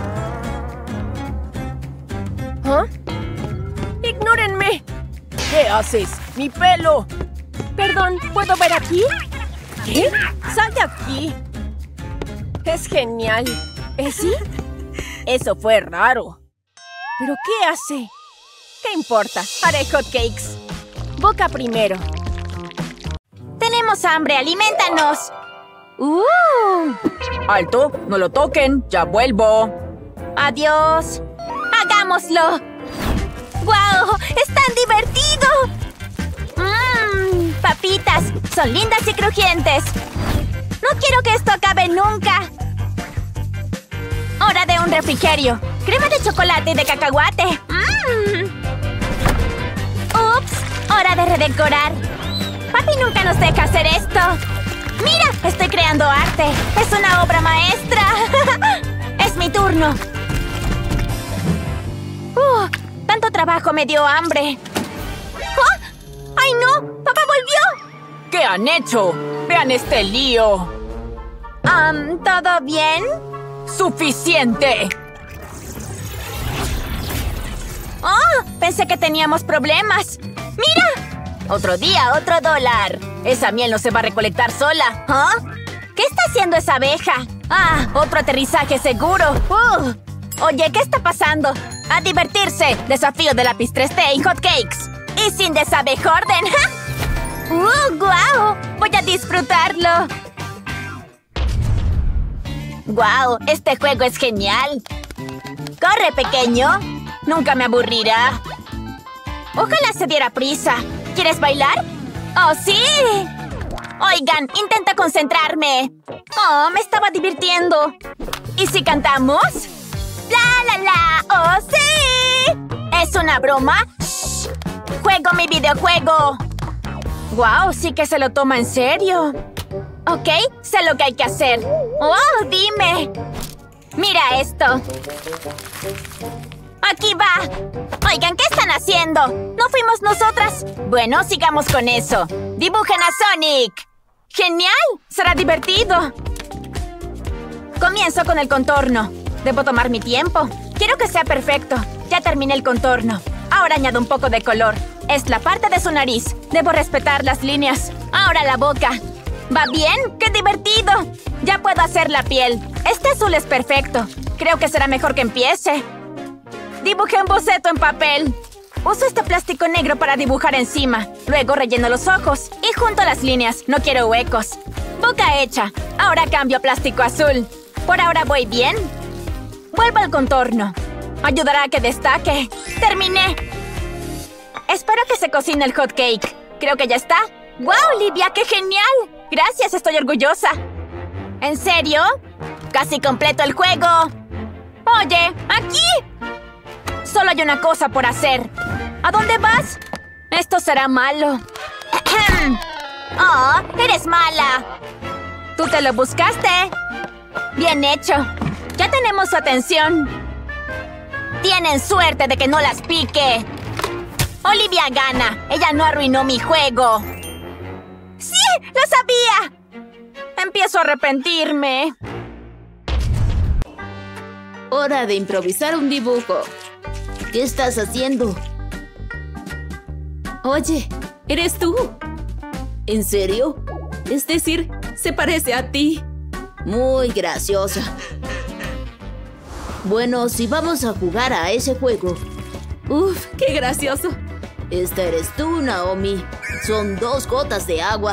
S6: ¿Ah? ¡Ignórenme!
S5: ¿Qué haces? ¡Mi pelo!
S6: Perdón, ¿puedo ver aquí? ¿Qué? ¡Sal de aquí! Es genial. ¿Essie?
S5: Eso fue raro.
S6: ¿Pero qué hace? ¿Qué importa? Haré hotcakes. Boca primero.
S4: Tenemos hambre, ¡alimentanos!
S5: ¡Alto! ¡No lo toquen! ¡Ya vuelvo!
S4: ¡Adiós! ¡Hagámoslo! ¡Guau! ¡Es tan divertido! ¡Papitas! ¡Son lindas y crujientes! ¡No quiero que esto acabe nunca! ¡Hora de un refrigerio! ¡Crema de chocolate y de cacahuate! ¡Ups! ¡Hora de redecorar! ¡Papi nunca nos deja hacer esto! ¡Mira! ¡Estoy creando arte! ¡Es una obra maestra! ¡Es mi turno! ¡Tanto trabajo me dio hambre! ¡Oh! ¡Ay, no! ¡Papá volvió!
S5: ¿Qué han hecho? ¡Vean este lío!
S4: ¿Todo bien?
S5: ¡Suficiente!
S4: ¡Oh! Pensé que teníamos problemas. ¡Mira!
S5: Otro día, otro dólar. Esa miel no se va a recolectar sola.
S4: ¿Ah? ¿Qué está haciendo esa abeja?
S5: Otro aterrizaje seguro.
S4: Oye, ¿qué está pasando?
S5: ¡A divertirse! Desafío de lápiz 3D y hotcakes.
S4: ¡Y sin desabejorden! ¡Guau! Voy a disfrutarlo.
S5: ¡Guau! Este juego es genial. ¡Corre, pequeño! Nunca me aburrirá.
S4: Ojalá se diera prisa. ¿Quieres bailar? ¡Oh, sí! Oigan, intenta concentrarme. ¡Oh, me estaba divirtiendo!
S5: ¿Y si cantamos?
S4: ¡La, la, la! ¡Oh, sí!
S5: ¿Es una broma?
S4: ¡Shh! ¡Juego mi videojuego!
S5: ¡Guau! Sí que se lo toma en serio.
S4: Ok, sé lo que hay que hacer. ¡Oh, dime! Mira esto. ¡Aquí va! Oigan, ¿qué están haciendo? ¿No fuimos nosotras?
S5: Bueno, sigamos con eso. ¡Dibujen a Sonic!
S4: ¡Genial!
S5: ¡Será divertido!
S4: Comienzo con el contorno. Debo tomar mi tiempo. Quiero que sea perfecto. Ya terminé el contorno. Ahora añado un poco de color. Es la parte de su nariz. Debo respetar las líneas. Ahora la boca. ¿Va bien? ¡Qué divertido! Ya puedo hacer la piel. Este azul es perfecto. Creo que será mejor que empiece. Dibujé un boceto en papel. Uso este plástico negro para dibujar encima. Luego relleno los ojos y junto las líneas. No quiero huecos. Boca hecha. Ahora cambio a plástico azul. Por ahora voy bien. Vuelvo al contorno. Ayudará a que destaque. ¡Terminé! Espero que se cocine el hot cake. Creo que ya está. ¡Guau, Olivia! ¡Qué genial! Gracias, estoy orgullosa. ¿En serio? ¡Casi completo el juego! ¡Oye! ¡Aquí! Solo hay una cosa por hacer. ¿A dónde vas? Esto será malo. ¡Oh! ¡Eres mala! ¿Tú te lo buscaste? Bien hecho. Ya tenemos su atención. Tienen suerte de que no las pique. Olivia gana. Ella no arruinó mi juego. ¡Sí! ¡Lo sabía! Empiezo a arrepentirme.
S3: Hora de improvisar un dibujo. ¿Qué estás haciendo?
S2: Oye, ¿eres tú?
S3: ¿En serio?
S2: Es decir, se parece a ti.
S3: Muy graciosa. Bueno, si vamos a jugar a ese juego.
S2: ¡Uf, qué gracioso!
S3: Esta eres tú, Naomi. Son 2 gotas de agua.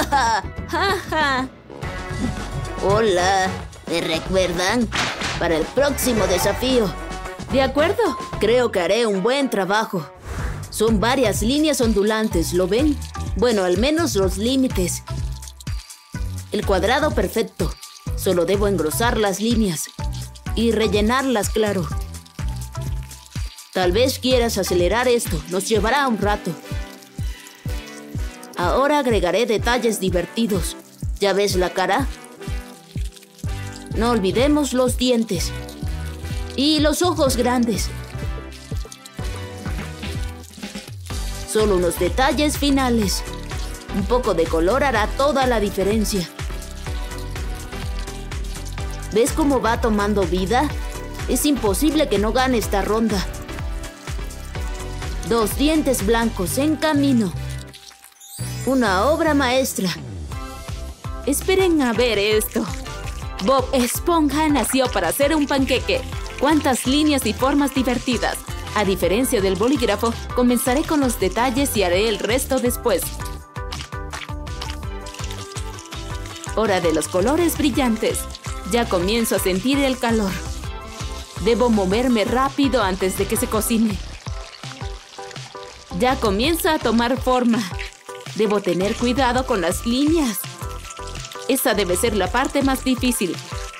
S3: Hola. ¿Me recuerdan? Para el próximo desafío.
S2: De acuerdo.
S3: Creo que haré un buen trabajo. Son varias líneas ondulantes, ¿lo ven? Bueno, al menos los límites. El cuadrado perfecto. Solo debo engrosar las líneas y rellenarlas, claro. Tal vez quieras acelerar esto, nos llevará un rato. Ahora agregaré detalles divertidos. ¿Ya ves la cara? No olvidemos los dientes. Y los ojos grandes. Solo unos detalles finales. Un poco de color hará toda la diferencia. ¿Ves cómo va tomando vida? Es imposible que no gane esta ronda. 2 dientes blancos en camino. Una obra maestra.
S2: Esperen a ver esto. Bob Esponja nació para hacer un panqueque. ¡Cuántas líneas y formas divertidas! A diferencia del bolígrafo, comenzaré con los detalles y haré el resto después. Hora de los colores brillantes. Ya comienzo a sentir el calor. Debo moverme rápido antes de que se cocine. Ya comienza a tomar forma. Debo tener cuidado con las líneas. Esa debe ser la parte más difícil.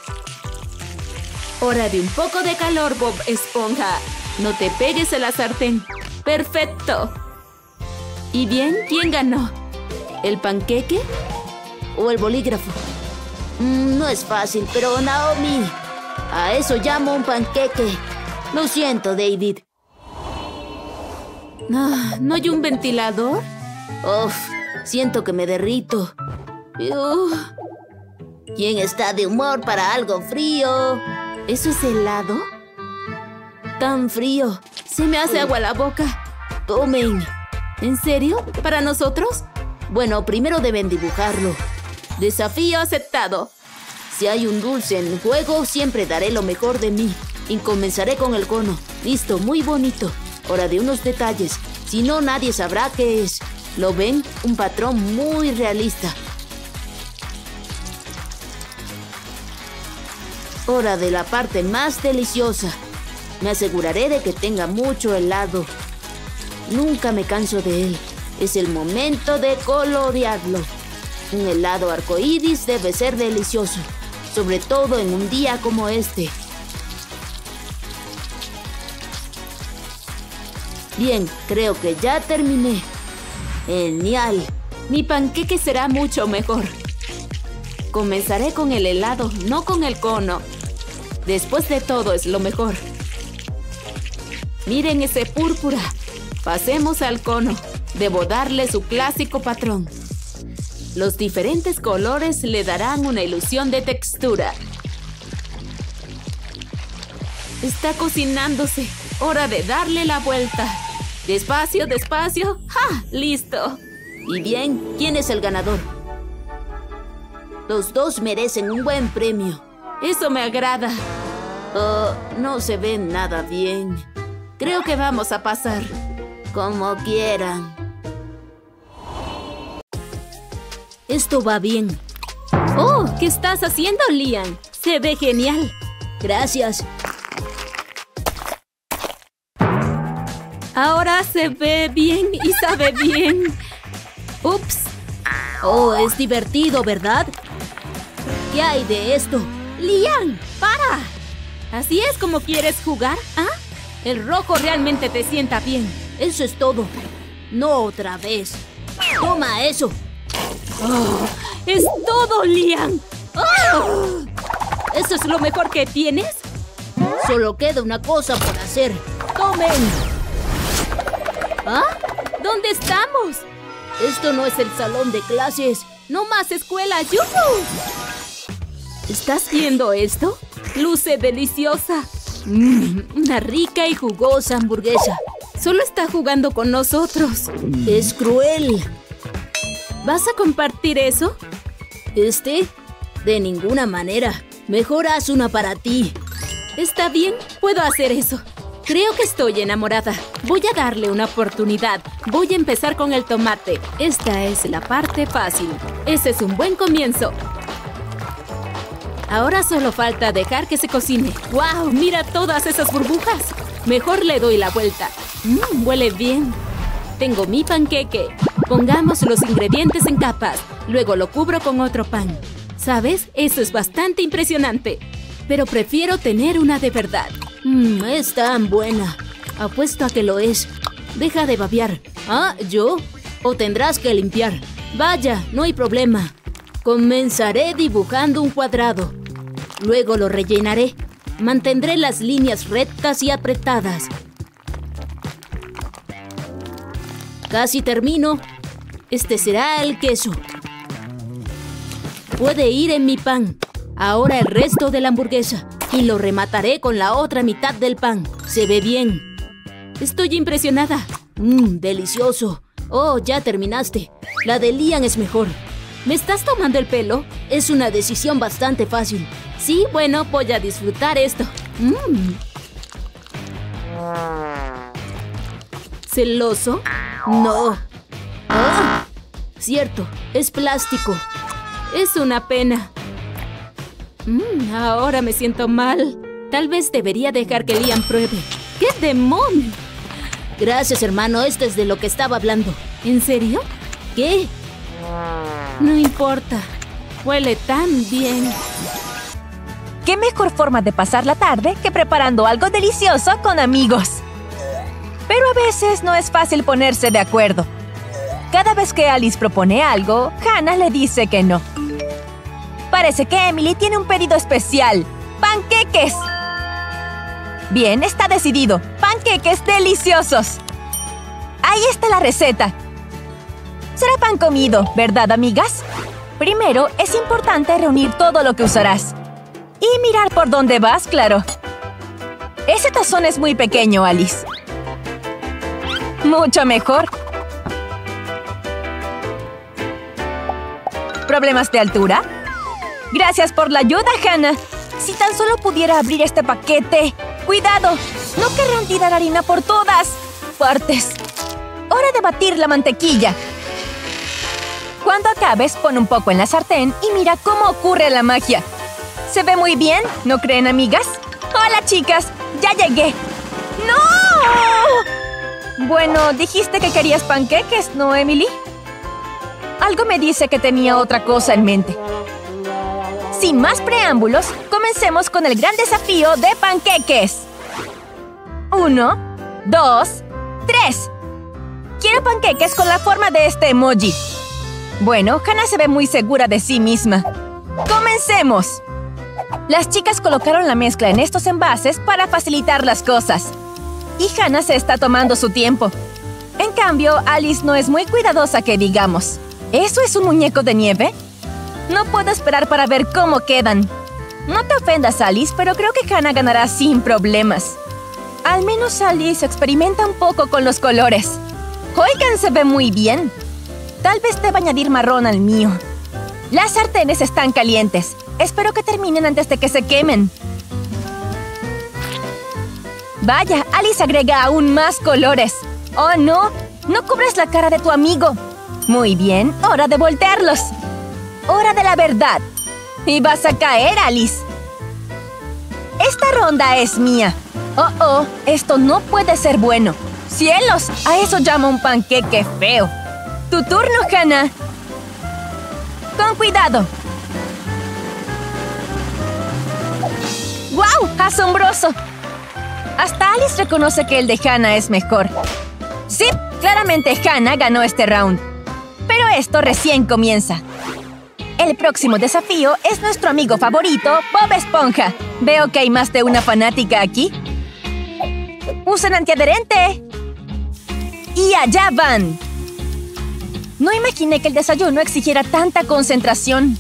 S2: Hora de un poco de calor, Bob Esponja. No te pegues a la sartén. ¡Perfecto! ¿Y bien? ¿Quién ganó? ¿El panqueque
S3: o el bolígrafo? No es fácil, pero Naomi, a eso llamo un panqueque. Lo siento, David.
S2: ¿No hay un ventilador?
S3: Uf, siento que me derrito. ¿Quién está de humor para algo frío?
S2: ¿Eso es helado?
S3: Tan frío.
S2: Se me hace agua la boca.
S3: Tomen.
S2: ¿En serio? ¿Para nosotros?
S3: Bueno, primero deben dibujarlo.
S2: Desafío aceptado.
S3: Si hay un dulce en juego, siempre daré lo mejor de mí. Y comenzaré con el cono. Listo, muy bonito. Hora de unos detalles. Si no, nadie sabrá qué es. ¿Lo ven? Un patrón muy realista. Hora de la parte más deliciosa. Me aseguraré de que tenga mucho helado. Nunca me canso de él. Es el momento de colorearlo. Un helado arcoíris debe ser delicioso, sobre todo en un día como este. Bien, creo que ya terminé. ¡Genial!
S2: Mi panqueque será mucho mejor. Comenzaré con el helado, no con el cono. Después de todo es lo mejor. Miren ese púrpura. Pasemos al cono. Debo darle su clásico patrón. Los diferentes colores le darán una ilusión de textura. Está cocinándose. Hora de darle la vuelta. Despacio, despacio. ¡Ja! ¡Listo!
S3: Y bien, ¿quién es el ganador? Los dos merecen un buen premio.
S2: Eso me agrada.
S3: No se ve nada bien.
S2: Creo que vamos a pasar.
S3: Como quieran. Esto va bien.
S2: ¡Oh! ¿Qué estás haciendo, Liam? Se ve genial.
S3: Gracias.
S2: Ahora se ve bien y sabe bien. ¡Ups!
S3: Oh, es divertido, ¿verdad? ¿Qué hay de esto?
S2: ¡Liam! ¡Para! ¿Así es como quieres jugar? ¿Ah? El rojo realmente te sienta bien.
S3: Eso es todo. No otra vez. ¡Toma eso!
S2: Oh, ¡es todo, Liam! Oh, ¿eso es lo mejor que tienes?
S3: Solo queda una cosa por hacer. ¡Tomen!
S2: ¿Ah? ¿Dónde estamos?
S3: Esto no es el salón de clases.
S2: ¡No más escuela! ¡Yuhu! ¿Estás viendo esto? Luce deliciosa. Una rica y jugosa hamburguesa. Solo está jugando con nosotros.
S3: Es cruel.
S2: ¿Vas a compartir eso?
S3: De ninguna manera. Mejor haz una para ti.
S2: Está bien, puedo hacer eso. Creo que estoy enamorada. Voy a darle una oportunidad. Voy a empezar con el tomate. Esta es la parte fácil. Ese es un buen comienzo. Ahora solo falta dejar que se cocine. ¡Wow! ¡Mira todas esas burbujas! Mejor le doy la vuelta. Huele bien. Tengo mi panqueque. Pongamos los ingredientes en capas. Luego lo cubro con otro pan. ¿Sabes? Eso es bastante impresionante. Pero prefiero tener una de verdad.
S3: Es tan buena. Apuesto a que lo es. Deja de babear. ¿Ah, yo? O tendrás que limpiar. Vaya, no hay problema. Comenzaré dibujando un cuadrado. Luego lo rellenaré. Mantendré las líneas rectas y apretadas. Casi termino. Este será el queso. Puede ir en mi pan. Ahora el resto de la hamburguesa. Y lo remataré con la otra mitad del pan. Se ve bien. Estoy impresionada. Delicioso. Oh, ya terminaste. La de Liam es mejor. ¿Me estás tomando el pelo? Es una decisión bastante fácil. Sí, bueno, voy a disfrutar esto. ¿Celoso? No. ¡Ah! Cierto, es plástico. Es una pena. Ahora me siento mal. Tal vez debería dejar que Liam pruebe. ¡Qué demonio! Gracias, hermano. Esto es de lo que estaba hablando. ¿En serio? ¿Qué? No importa. Huele tan bien.
S4: ¿Qué mejor forma de pasar la tarde que preparando algo delicioso con amigos? Pero a veces no es fácil ponerse de acuerdo. Cada vez que Alice propone algo, Hannah le dice que no. Parece que Emily tiene un pedido especial. ¡Panqueques! Bien, está decidido. ¡Panqueques deliciosos! Ahí está la receta. Será pan comido, ¿verdad, amigas? Primero, es importante reunir todo lo que usarás. Y mirar por dónde vas, claro. Ese tazón es muy pequeño, Alice. Mucho mejor. ¿Problemas de altura? Gracias por la ayuda, Hannah. Si tan solo pudiera abrir este paquete. ¡Cuidado! No querrán tirar harina por todas partes. Hora de batir la mantequilla. Cuando acabes, pon un poco en la sartén y mira cómo ocurre la magia. ¿Se ve muy bien? ¿No creen, amigas? ¡Hola, chicas! ¡Ya llegué! ¡No! Bueno, dijiste que querías panqueques, ¿no, Emily? Algo me dice que tenía otra cosa en mente. Sin más preámbulos, comencemos con el gran desafío de panqueques. 1, 2, 3. Quiero panqueques con la forma de este emoji. Bueno, Hannah se ve muy segura de sí misma. ¡Comencemos! Las chicas colocaron la mezcla en estos envases para facilitar las cosas. Y Hannah se está tomando su tiempo. En cambio, Alice no es muy cuidadosa que digamos. ¿Eso es un muñeco de nieve? No puedo esperar para ver cómo quedan. No te ofendas, Alice, pero creo que Hannah ganará sin problemas. Al menos Alice experimenta un poco con los colores. Oigan, se ve muy bien. Tal vez deba añadir marrón al mío. Las sartenes están calientes. Espero que terminen antes de que se quemen. Vaya, Alice agrega aún más colores. ¡Oh, no! ¡No cubres la cara de tu amigo! Muy bien, hora de voltearlos. ¡Hora de la verdad! Y vas a caer, Alice. Esta ronda es mía. ¡Oh! Esto no puede ser bueno. ¡Cielos! A eso llamo un panqueque feo. ¡Tu turno, Hannah! ¡Con cuidado! ¡Guau! ¡Asombroso! Hasta Alice reconoce que el de Hannah es mejor. Sí, claramente Hannah ganó este round. Pero esto recién comienza. El próximo desafío es nuestro amigo favorito, Bob Esponja. Veo que hay más de una fanática aquí. ¡Usen antiadherente! ¡Y allá van! No imaginé que el desayuno exigiera tanta concentración.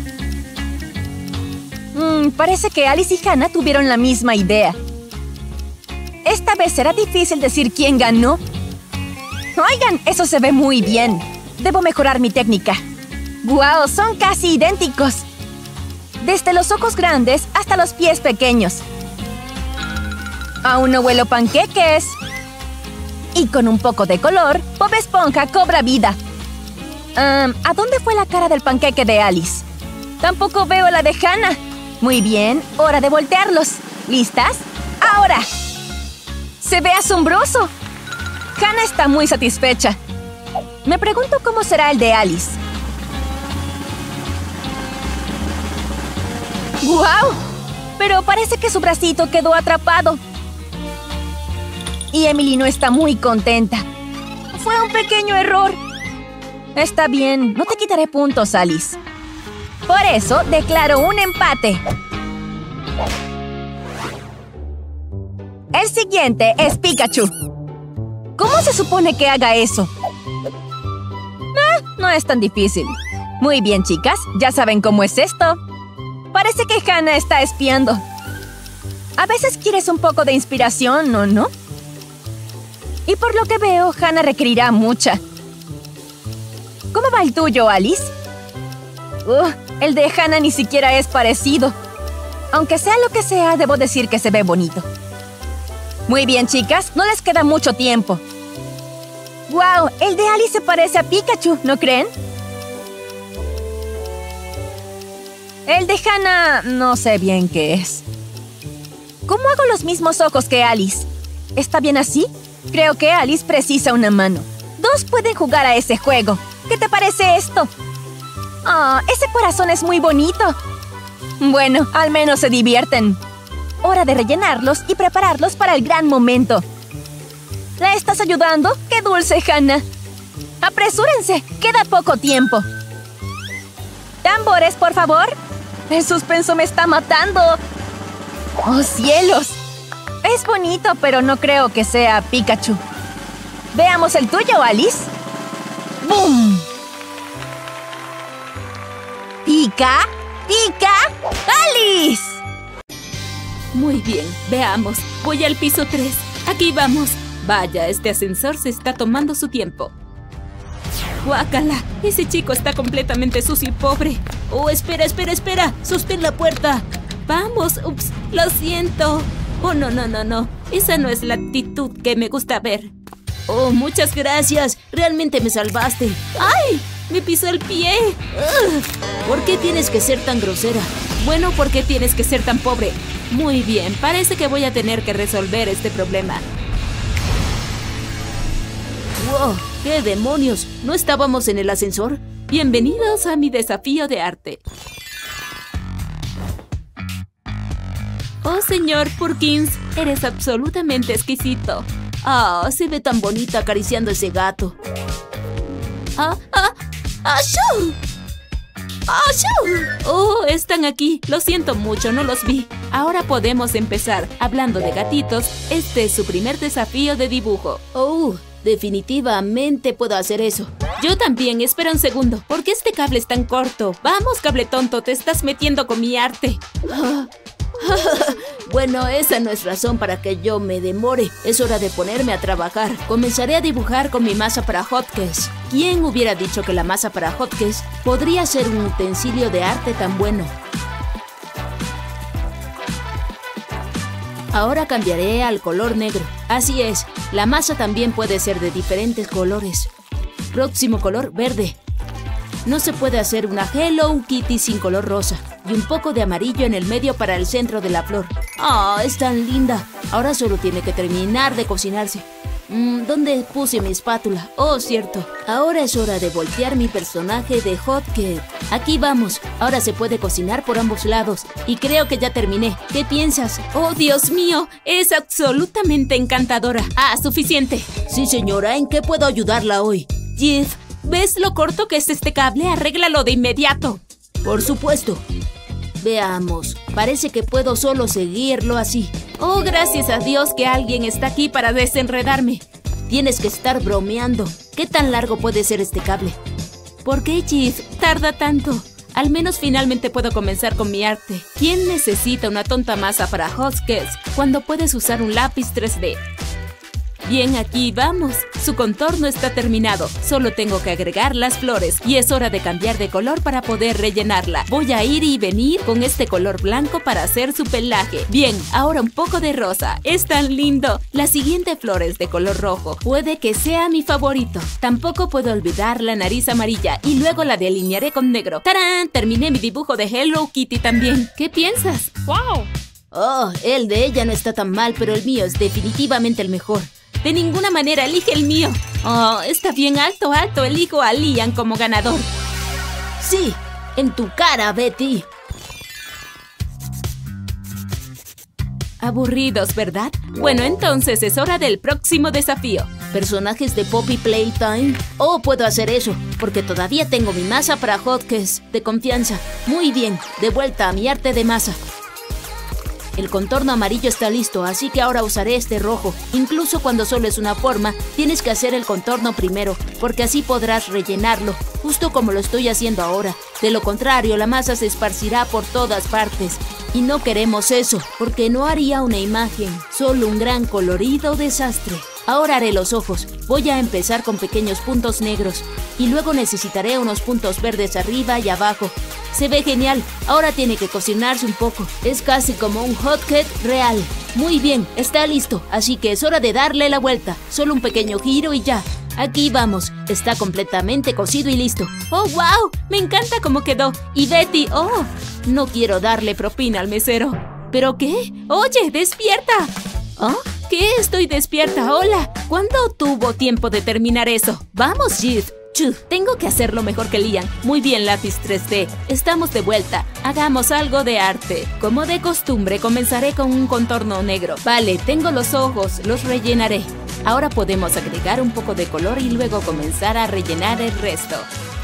S4: Parece que Alice y Hannah tuvieron la misma idea. Esta vez será difícil decir quién ganó. Oigan, eso se ve muy bien. Debo mejorar mi técnica. ¡Guau! Son casi idénticos. Desde los ojos grandes hasta los pies pequeños. Aún no huelo panqueques. Y con un poco de color, Bob Esponja cobra vida. ¿A dónde fue la cara del panqueque de Alice? Tampoco veo la de Hannah. Muy bien, hora de voltearlos. ¿Listas? ¡Ahora! ¡Se ve asombroso! Hannah está muy satisfecha. Me pregunto cómo será el de Alice. ¡Guau! Pero parece que su bracito quedó atrapado. Y Emily no está muy contenta. Fue un pequeño error. Está bien, no te quitaré puntos, Alice. Por eso, declaro un empate. El siguiente es Pikachu. ¿Cómo se supone que haga eso? No es tan difícil. Muy bien, chicas, ya saben cómo es esto. Parece que Hannah está espiando. A veces quieres un poco de inspiración, ¿no? ¿No? Y por lo que veo, Hannah requerirá mucha. ¿Cómo va el tuyo, Alice? El de Hannah ni siquiera es parecido. Aunque sea lo que sea, debo decir que se ve bonito. Muy bien, chicas, no les queda mucho tiempo. ¡Wow! El de Alice se parece a Pikachu, ¿no creen? El de Hannah no sé bien qué es. ¿Cómo hago los mismos ojos que Alice? ¿Está bien así? Creo que Alice precisa una mano. Dos pueden jugar a ese juego. ¿Qué te parece esto? Ese corazón es muy bonito. Bueno, al menos se divierten. Hora de rellenarlos y prepararlos para el gran momento. ¿La estás ayudando? ¡Qué dulce, Hannah! ¡Apresúrense! ¡Queda poco tiempo! ¡Tambores, por favor! ¡El suspenso me está matando! ¡Oh, cielos! Es bonito, pero no creo que sea Pikachu. Veamos el tuyo, Alice. ¡Bum! ¡Pica! ¡Pica! ¡Alice!
S2: Muy bien, veamos. Voy al piso 3. Aquí vamos. Vaya, este ascensor se está tomando su tiempo. ¡Guácala! Ese chico está completamente sucio y pobre. ¡Oh, espera! ¡Sostén la puerta! ¡Vamos! ¡Ups! ¡Lo siento! ¡Oh, no! Esa no es la actitud que me gusta ver.
S3: Oh, muchas gracias. Realmente me salvaste.
S2: ¡Ay! ¡Me pisó el pie!
S3: ¿Por qué tienes que ser tan grosera?
S2: Bueno, ¿por qué tienes que ser tan pobre? Muy bien, parece que voy a tener que resolver este problema.
S3: ¡Wow! ¡Qué demonios! ¿No estábamos en el ascensor?
S2: Bienvenidos a mi desafío de arte. Oh, señor Perkins, eres absolutamente exquisito.
S3: Se ve tan bonita acariciando ese gato.
S2: ¡Ashoo! Oh, están aquí. Lo siento mucho, no los vi. Ahora podemos empezar. Hablando de gatitos, este es su primer desafío de dibujo.
S3: Oh, definitivamente puedo hacer eso.
S2: Yo también, espera un segundo. ¿Por qué este cable es tan corto? Vamos, cable tonto, te estás metiendo con mi arte.
S3: Bueno, esa no es razón para que yo me demore. Es hora de ponerme a trabajar. Comenzaré a dibujar con mi masa para hotcakes. ¿Quién hubiera dicho que la masa para hotcakes podría ser un utensilio de arte tan bueno? Ahora cambiaré al color negro. Así es, la masa también puede ser de diferentes colores. Próximo color, verde. No se puede hacer una Hello Kitty sin color rosa. Y un poco de amarillo en el medio para el centro de la flor. Es tan linda. Ahora solo tiene que terminar de cocinarse. ¿Dónde puse mi espátula? Oh, cierto. Ahora es hora de voltear mi personaje de Hotcake. Aquí vamos. Ahora se puede cocinar por ambos lados. Y creo que ya terminé. ¿Qué piensas?
S2: Oh, Dios mío. Es absolutamente encantadora. Suficiente.
S3: Sí, señora. ¿En qué puedo ayudarla hoy?
S2: Jeff, ¿ves lo corto que es este cable? Arréglalo de inmediato.
S3: Por supuesto. Veamos. Parece que puedo solo seguirlo así.
S2: Oh, gracias a Dios que alguien está aquí para desenredarme.
S3: Tienes que estar bromeando. ¿Qué tan largo puede ser este cable?
S2: ¿Por qué, Jeff? ¿Tarda tanto? Al menos finalmente puedo comenzar con mi arte. ¿Quién necesita una tonta masa para hotcakes cuando puedes usar un lápiz 3D? Bien, aquí vamos. Su contorno está terminado. Solo tengo que agregar las flores. Y es hora de cambiar de color para poder rellenarla. Voy a ir y venir con este color blanco para hacer su pelaje. Bien, ahora un poco de rosa. Es tan lindo. La siguiente flor es de color rojo. Puede que sea mi favorito. Tampoco puedo olvidar la nariz amarilla. Y luego la delinearé con negro. ¡Tarán! Terminé mi dibujo de Hello Kitty también. ¿Qué piensas?
S4: ¡Wow!
S3: Oh, el de ella no está tan mal, pero el mío es definitivamente el mejor.
S2: De ninguna manera, elige el mío. Oh, está bien alto. Elijo a Liam como ganador.
S3: Sí, en tu cara, Betty.
S2: Aburridos, ¿verdad? Bueno, entonces es hora del próximo desafío.
S3: ¿Personajes de Poppy Playtime? Oh, puedo hacer eso, porque todavía tengo mi masa para hotcakes de confianza. Muy bien, de vuelta a mi arte de masa. El contorno amarillo está listo, así que ahora usaré este rojo. Incluso cuando solo es una forma, tienes que hacer el contorno primero, porque así podrás rellenarlo, justo como lo estoy haciendo ahora. De lo contrario, la masa se esparcirá por todas partes. Y no queremos eso, porque no haría una imagen, solo un gran colorido desastre. Ahora haré los ojos. Voy a empezar con pequeños puntos negros y luego necesitaré unos puntos verdes arriba y abajo. Se ve genial. Ahora tiene que cocinarse un poco. Es casi como un hotcake real. Muy bien, está listo, así que es hora de darle la vuelta. Solo un pequeño giro y ya. Aquí vamos. Está completamente cocido y listo.
S2: ¡Oh, wow! Me encanta cómo quedó. Y Betty, ¡oh! No quiero darle propina al mesero. ¿Pero qué? ¡Oye, despierta! ¿Oh? ¿Qué? Estoy despierta. ¡Hola! ¿Cuándo tuvo tiempo de terminar eso? ¡Vamos, Jid! Tengo que hacerlo mejor que Liam. Muy bien, lápiz 3D. Estamos de vuelta. Hagamos algo de arte. Como de costumbre, comenzaré con un contorno negro. Vale, tengo los ojos. Los rellenaré. Ahora podemos agregar un poco de color y luego comenzar a rellenar el resto.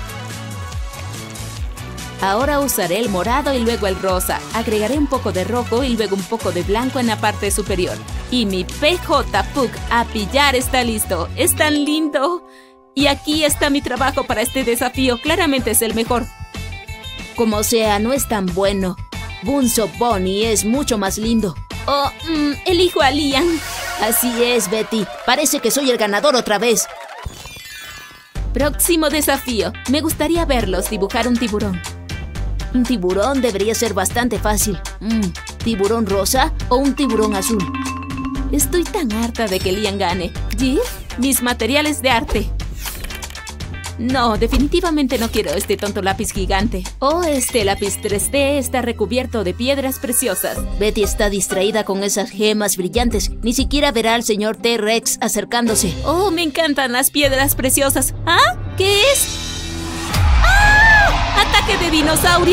S2: Ahora usaré el morado y luego el rosa. Agregaré un poco de rojo y luego un poco de blanco en la parte superior. Y mi PJ Puck a pillar está listo. ¡Es tan lindo! Y aquí está mi trabajo para este desafío. Claramente es el mejor.
S3: Como sea, no es tan bueno. Bunso Bonnie es mucho más lindo.
S2: Oh, elijo a Liam.
S3: Así es, Betty. Parece que soy el ganador otra vez.
S2: Próximo desafío. Me gustaría verlos dibujar un tiburón.
S3: Un tiburón debería ser bastante fácil. ¿Tiburón rosa o un tiburón azul?
S2: Estoy tan harta de que Liam gane. ¿Jid? Mis materiales de arte. No, definitivamente no quiero este tonto lápiz gigante. Oh, este lápiz 3D está recubierto de piedras preciosas.
S3: Betty está distraída con esas gemas brillantes. Ni siquiera verá al señor T-Rex acercándose.
S2: Oh, me encantan las piedras preciosas. ¿Ah? ¿Qué es? ¡Ah! ¿Ataque de dinosaurio?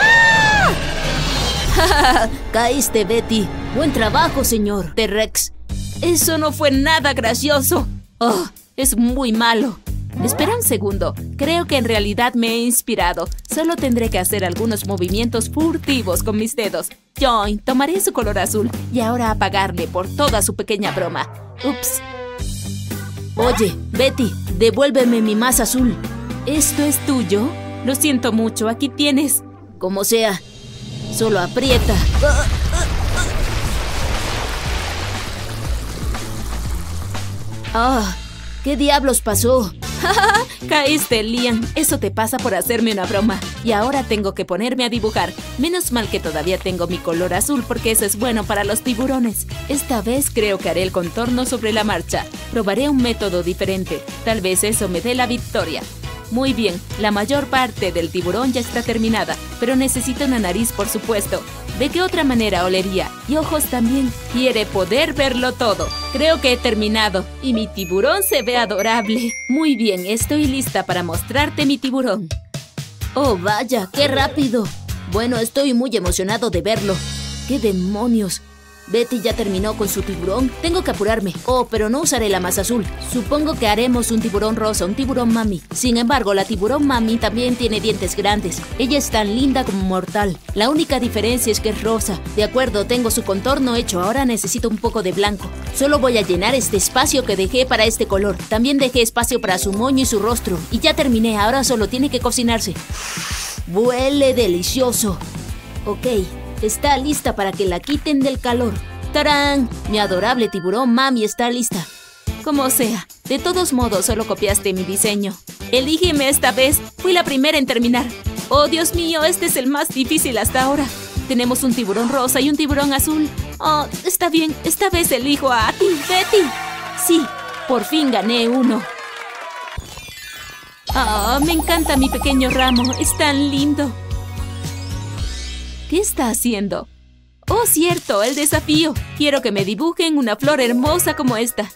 S2: ¡Ah!
S3: Caíste, Betty. Buen trabajo, señor T-Rex.
S2: Eso no fue nada gracioso. Oh, es muy malo. Espera un segundo. Creo que en realidad me he inspirado. Solo tendré que hacer algunos movimientos furtivos con mis dedos. Join, tomaré su color azul y ahora apagarle por toda su pequeña broma. Ups.
S3: Oye, Betty, devuélveme mi masa azul.
S2: ¿Esto es tuyo? Lo siento mucho, aquí tienes.
S3: Como sea, solo aprieta. ¿Qué diablos pasó?
S2: Caíste, Liam. Eso te pasa por hacerme una broma. Y ahora tengo que ponerme a dibujar. Menos mal que todavía tengo mi color azul porque eso es bueno para los tiburones. Esta vez creo que haré el contorno sobre la marcha. Probaré un método diferente. Tal vez eso me dé la victoria. Muy bien, la mayor parte del tiburón ya está terminada, pero necesito una nariz, por supuesto. ¿De qué otra manera olería? Y ojos también. Quiere poder verlo todo. Creo que he terminado y mi tiburón se ve adorable. Muy bien, estoy lista para mostrarte mi tiburón.
S3: Oh, vaya, qué rápido. Bueno, estoy muy emocionado de verlo. ¡Qué demonios! Betty ya terminó con su tiburón. Tengo que apurarme. Oh, pero no usaré la masa azul. Supongo que haremos un tiburón rosa, un tiburón mami. Sin embargo, la tiburón mami también tiene dientes grandes. Ella es tan linda como mortal. La única diferencia es que es rosa. De acuerdo, tengo su contorno hecho. Ahora necesito un poco de blanco. Solo voy a llenar este espacio que dejé para este color. También dejé espacio para su moño y su rostro. Y ya terminé. Ahora solo tiene que cocinarse. Huele delicioso. Ok. Está lista para que la quiten del calor. ¡Tarán! Mi adorable tiburón mami está lista.
S2: Como sea, de todos modos solo copiaste mi diseño. Elígeme esta vez. Fui la primera en terminar. Oh, Dios mío, este es el más difícil hasta ahora. Tenemos un tiburón rosa y un tiburón azul. Oh, está bien. Esta vez elijo a ti, Betty. Sí, por fin gané uno. Oh, me encanta mi pequeño ramo. Es tan lindo. ¿Qué está haciendo? Oh, cierto, el desafío. Quiero que me dibujen una flor hermosa como esta.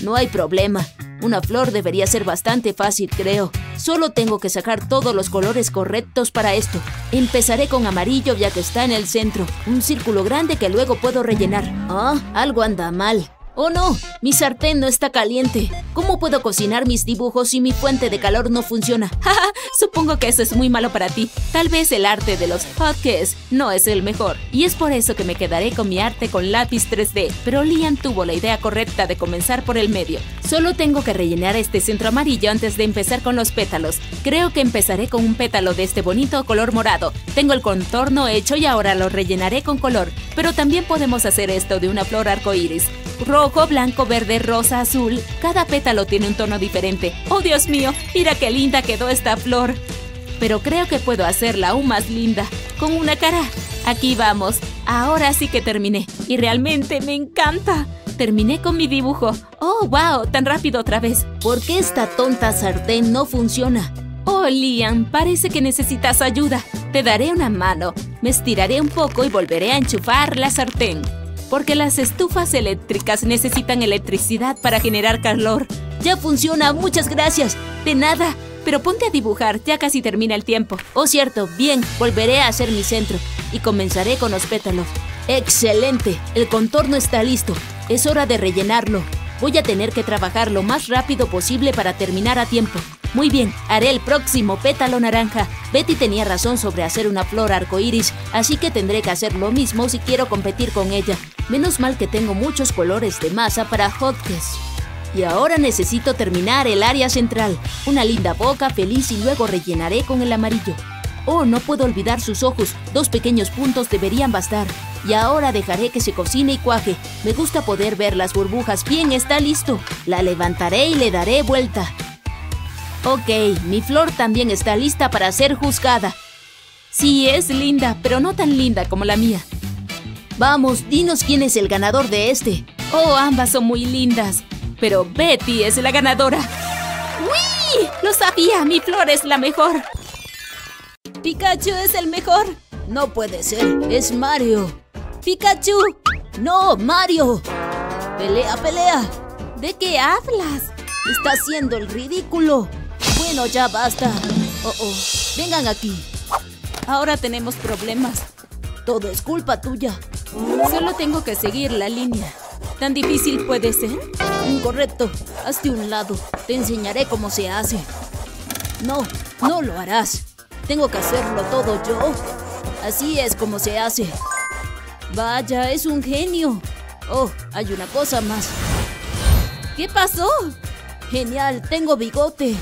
S3: No hay problema. Una flor debería ser bastante fácil, creo. Solo tengo que sacar todos los colores correctos para esto. Empezaré con amarillo ya que está en el centro. Un círculo grande que luego puedo rellenar. Ah, algo anda mal. ¡Oh no! Mi sartén no está caliente. ¿Cómo puedo cocinar mis dibujos si mi fuente de calor no funciona?
S2: Jaja, supongo que eso es muy malo para ti. Tal vez el arte de los hotkeys no es el mejor. Y es por eso que me quedaré con mi arte con lápiz 3D. Pero Liam tuvo la idea correcta de comenzar por el medio. Solo tengo que rellenar este centro amarillo antes de empezar con los pétalos. Creo que empezaré con un pétalo de este bonito color morado. Tengo el contorno hecho y ahora lo rellenaré con color. Pero también podemos hacer esto de una flor arcoíris. Rojo, blanco, verde, rosa, azul. Cada pétalo tiene un tono diferente. ¡Oh, Dios mío! ¡Mira qué linda quedó esta flor! Pero creo que puedo hacerla aún más linda. Con una cara. Aquí vamos. Ahora sí que terminé. Y realmente me encanta. Terminé con mi dibujo. ¡Oh, wow! Tan rápido otra vez.
S3: ¿Por qué esta tonta sartén no funciona?
S2: Oh, Liam, parece que necesitas ayuda. Te daré una mano. Me estiraré un poco y volveré a enchufar la sartén. Porque las estufas eléctricas necesitan electricidad para generar calor.
S3: ¡Ya funciona! ¡Muchas gracias!
S2: De nada, pero ponte a dibujar, ya casi termina el tiempo.
S3: Oh, cierto. Bien, volveré a hacer mi centro. Y comenzaré con los pétalos. ¡Excelente! El contorno está listo. Es hora de rellenarlo. Voy a tener que trabajar lo más rápido posible para terminar a tiempo. Muy bien, haré el próximo pétalo naranja. Betty tenía razón sobre hacer una flor arcoíris, así que tendré que hacer lo mismo si quiero competir con ella. Menos mal que tengo muchos colores de masa para hotkeys. Y ahora necesito terminar el área central. Una linda boca feliz y luego rellenaré con el amarillo. Oh, no puedo olvidar sus ojos. 2 pequeños puntos deberían bastar. Y ahora dejaré que se cocine y cuaje. Me gusta poder ver las burbujas. Bien, está listo. La levantaré y le daré vuelta. Ok, mi flor también está lista para ser juzgada.
S2: Sí, es linda, pero no tan linda como la mía.
S3: Vamos, dinos quién es el ganador de este.
S2: Oh, ambas son muy lindas, pero Betty es la ganadora. ¡Uy! ¡Lo sabía! ¡Mi flor es la mejor! ¡Pikachu es el mejor!
S3: No puede ser, es Mario. ¡Pikachu! ¡No, Mario! ¡Pelea, pelea!
S2: ¿De qué hablas?
S3: Está haciendo el ridículo. Bueno, ya basta. Oh, vengan aquí.
S2: Ahora tenemos problemas.
S3: Todo es culpa tuya.
S2: Solo tengo que seguir la línea. ¿Tan difícil puede ser?
S3: Incorrecto. Hazte un lado. Te enseñaré cómo se hace. No, no lo harás. Tengo que hacerlo todo yo. Así es como se hace. Vaya, es un genio. Oh, hay una cosa más.
S2: ¿Qué pasó?
S3: Genial, tengo bigote.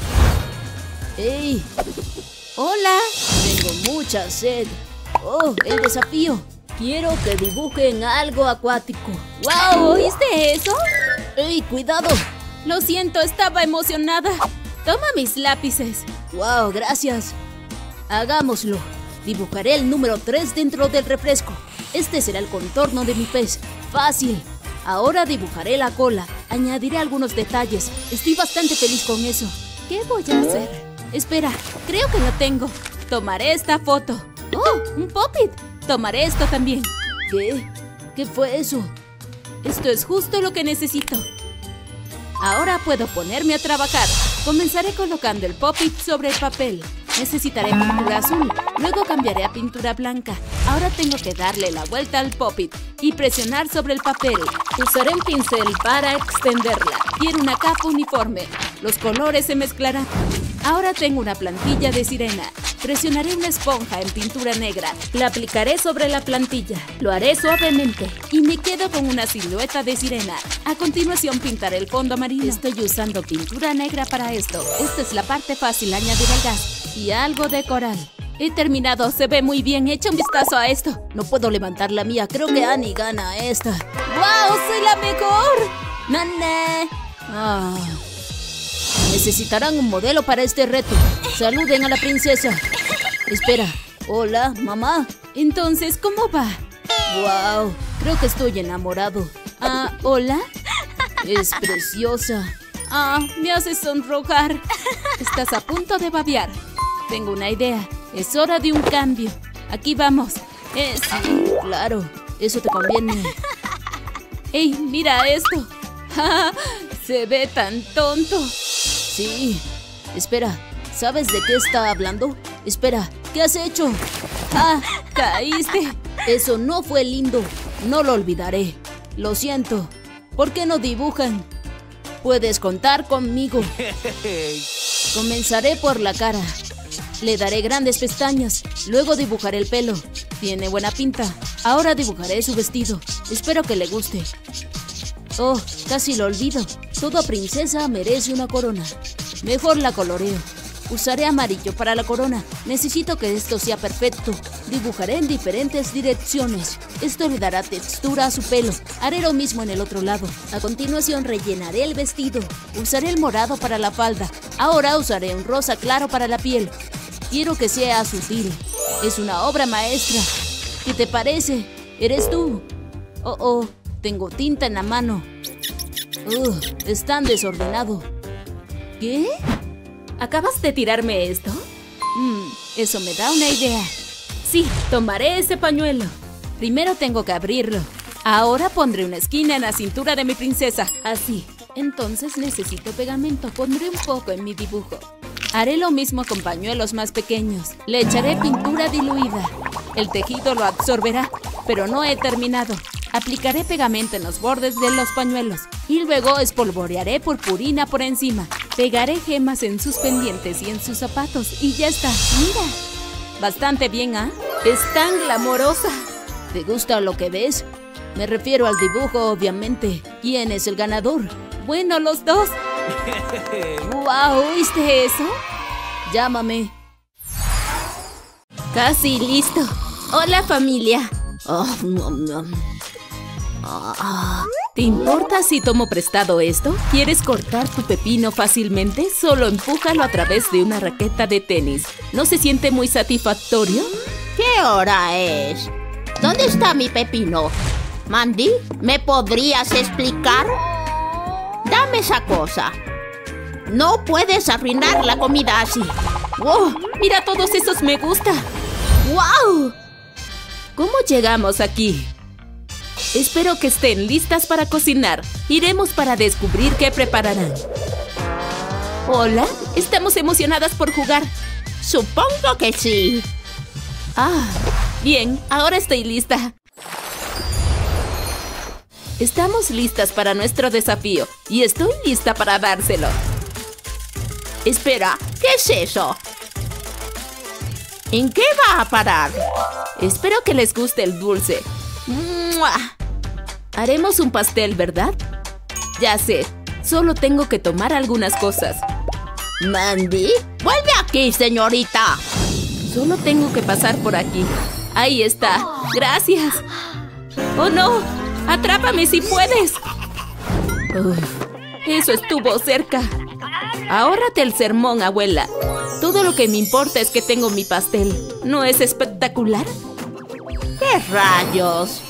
S3: ¡Ey!
S2: ¡Hola!
S3: Tengo mucha sed. ¡Oh, el desafío! Quiero que dibujen algo acuático.
S2: ¡Wow! ¿Oíste eso?
S3: ¡Ey, cuidado!
S2: Lo siento, estaba emocionada. Toma mis lápices.
S3: ¡Wow, gracias! Hagámoslo. Dibujaré el número 3 dentro del refresco. Este será el contorno de mi pez. ¡Fácil! Ahora dibujaré la cola. Añadiré algunos detalles. Estoy bastante feliz con eso.
S2: ¿Qué voy a hacer? Espera, creo que lo tengo. Tomaré esta foto. ¡Oh, un Pop-It! Tomaré esto también.
S3: ¿Qué? ¿Qué fue eso?
S2: Esto es justo lo que necesito. Ahora puedo ponerme a trabajar. Comenzaré colocando el Pop-It sobre el papel. Necesitaré pintura azul. Luego cambiaré a pintura blanca. Ahora tengo que darle la vuelta al Pop-It y presionar sobre el papel. Usaré un pincel para extenderla. Quiero una capa uniforme. Los colores se mezclarán. Ahora tengo una plantilla de sirena. Presionaré una esponja en pintura negra. La aplicaré sobre la plantilla. Lo haré suavemente. Y me quedo con una silueta de sirena. A continuación pintaré el fondo amarillo. Estoy usando pintura negra para esto. Esta es la parte fácil. Añadir el gas. Y algo de coral. He terminado. Se ve muy bien. Echa un vistazo a esto.
S3: No puedo levantar la mía. Creo que Annie gana esta.
S2: ¡Wow! ¡Soy la mejor!
S3: ¡Nané! Necesitarán un modelo para este reto. Saluden a la princesa. Espera. Hola, mamá.
S2: Entonces, ¿cómo va?
S3: Wow, creo que estoy enamorado.
S2: ¿Hola?
S3: Es preciosa.
S2: Me hace sonrojar. Estás a punto de babear. Tengo una idea. Es hora de un cambio. Aquí vamos.
S3: Sí, claro. Eso te conviene.
S2: ¡Ey, mira esto! Se ve tan tonto.
S3: Sí. Espera, ¿sabes de qué está hablando? Espera, ¿qué has hecho?
S2: ¡Ah! ¡Caíste!
S3: Eso no fue lindo. No lo olvidaré. Lo siento. ¿Por qué no dibujan? Puedes contar conmigo. Comenzaré por la cara. Le daré grandes pestañas. Luego dibujaré el pelo. Tiene buena pinta. Ahora dibujaré su vestido. Espero que le guste. Oh, casi lo olvido. Toda princesa merece una corona. Mejor la coloreo. Usaré amarillo para la corona. Necesito que esto sea perfecto. Dibujaré en diferentes direcciones. Esto le dará textura a su pelo. Haré lo mismo en el otro lado. A continuación rellenaré el vestido. Usaré el morado para la falda. Ahora usaré un rosa claro para la piel. Quiero que sea sutil. Es una obra maestra. ¿Qué te parece? ¿Eres tú? Oh, tengo tinta en la mano. Es tan desordenado. ¿Qué?
S2: ¿Acabas de tirarme esto?
S3: Eso me da una idea.
S2: Sí, tomaré ese pañuelo.
S3: Primero tengo que abrirlo.
S2: Ahora pondré una esquina en la cintura de mi princesa. Así.
S3: Entonces necesito pegamento. Pondré un poco en mi dibujo. Haré lo mismo con pañuelos más pequeños. Le echaré pintura diluida. El tejido lo absorberá, pero no he terminado. Aplicaré pegamento en los bordes de los pañuelos y luego espolvorearé purpurina por encima. Pegaré gemas en sus pendientes y en sus zapatos y ya está. Mira. Bastante bien, ¿ah?
S2: Es tan glamorosa.
S3: ¿Te gusta lo que ves? Me refiero al dibujo, obviamente. ¿Quién es el ganador?
S2: Bueno, los dos.
S3: ¡Wow! ¿Oíste eso? Llámame.
S2: Casi listo. Hola, familia. ¿Te importa si tomo prestado esto? ¿Quieres cortar tu pepino fácilmente? Solo empújalo a través de una raqueta de tenis. ¿No se siente muy satisfactorio?
S7: ¿Qué hora es? ¿Dónde está mi pepino? Mandy, ¿me podrías explicar? Dame esa cosa. No puedes arruinar la comida así.
S2: ¡Wow! ¡Mira todos esos me gusta!
S7: ¡Wow!
S2: ¿Cómo llegamos aquí? Espero que estén listas para cocinar. Iremos para descubrir qué prepararán. Hola, estamos emocionadas por jugar.
S7: Supongo que sí.
S2: Bien, ahora estoy lista. Estamos listas para nuestro desafío y estoy lista para dárselo.
S7: Espera, ¿qué es eso? ¿En qué va a parar?
S2: Espero que les guste el dulce. ¡Mua! Haremos un pastel, ¿verdad? Ya sé, solo tengo que tomar algunas cosas.
S7: Mandy, vuelve aquí, señorita.
S2: Solo tengo que pasar por aquí. Ahí está. Gracias. ¡Oh, no! ¡Atrápame si puedes! Eso estuvo cerca. Ahórrate el sermón, abuela. Todo lo que me importa es que tengo mi pastel. ¿No es espectacular?
S7: ¿Qué rayos?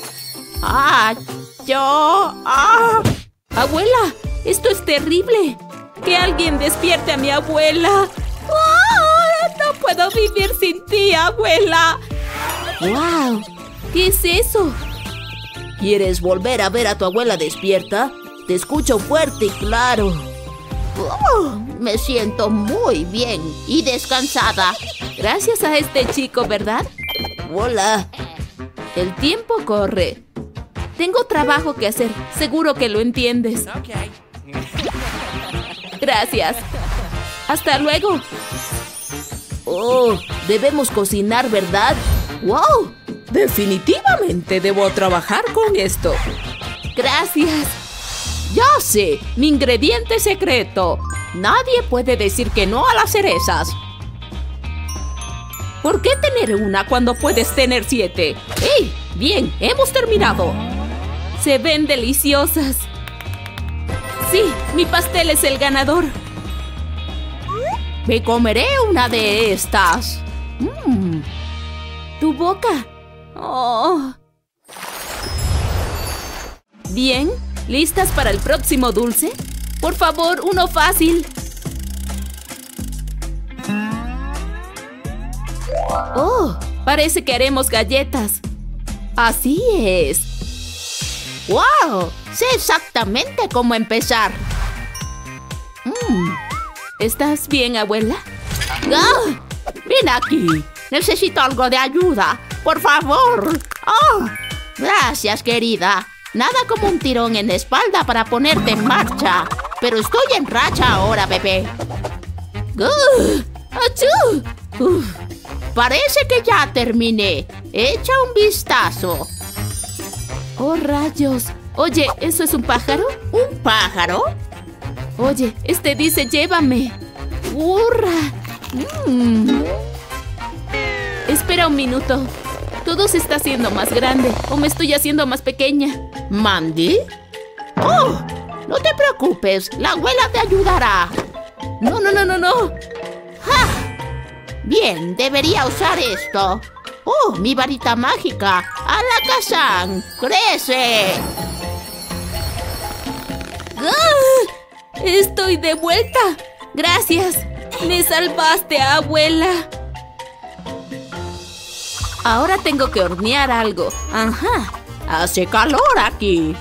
S2: Abuela, esto es terrible. Que alguien despierte a mi abuela. No puedo vivir sin ti, abuela. ¡Wow! ¿Qué es eso?
S3: ¿Quieres volver a ver a tu abuela despierta? Te escucho fuerte y claro.
S7: Me siento muy bien y descansada.
S2: Gracias a este chico, ¿verdad?
S3: Hola.
S2: El tiempo corre. Tengo trabajo que hacer. Seguro que lo entiendes. Gracias. Hasta luego.
S3: Oh, debemos cocinar, ¿verdad?
S2: ¡Wow! Definitivamente debo trabajar con esto. Gracias. Ya sé, mi ingrediente secreto. Nadie puede decir que no a las cerezas. ¿Por qué tener una cuando puedes tener 7? ¡Ey! Bien, hemos terminado. Se ven deliciosas. Sí, mi pastel es el ganador.
S7: Me comeré una de estas.
S2: Tu boca. Oh. Bien, ¿listas para el próximo dulce? Por favor, uno fácil. Oh, parece que haremos galletas. Así es.
S7: ¡Wow! Sé exactamente cómo empezar.
S2: ¿Estás bien, abuela?
S7: ¡Ah! ¡Ven aquí! Necesito algo de ayuda. ¡Por favor! ¡Oh! Gracias, querida. Nada como un tirón en la espalda para ponerte en marcha. Pero estoy en racha ahora, bebé. ¡Achú! Parece que ya terminé. Echa un vistazo.
S2: ¡Oh, rayos! Oye, ¿eso es un pájaro?
S7: ¿Un pájaro?
S2: Oye, este dice llévame.
S7: ¡Hurra!
S2: Espera un minuto. Todo se está haciendo más grande o me estoy haciendo más pequeña.
S7: ¿Mandy? ¡Oh! No te preocupes, la abuela te ayudará.
S2: No.
S7: ¡Ja! Bien, debería usar esto. ¡Oh, mi varita mágica! ¡Alakazam! ¡Crece!
S2: ¡Estoy de vuelta! ¡Gracias! ¡Me salvaste, abuela! Ahora tengo que hornear algo. Ajá.
S7: ¡Hace calor aquí!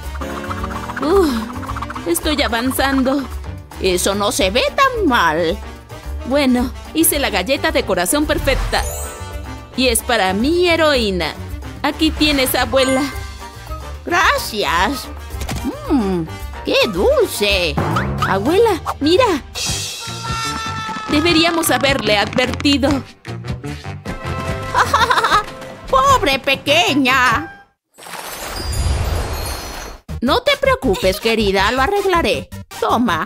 S2: Estoy avanzando.
S7: Eso no se ve tan mal.
S2: Bueno, hice la galleta de corazón perfecta. Y es para mi heroína. Aquí tienes, abuela.
S7: Gracias. ¡Qué dulce!
S2: Abuela, mira. Deberíamos haberle advertido.
S7: ¡Pobre pequeña! No te preocupes, querida, lo arreglaré. Toma.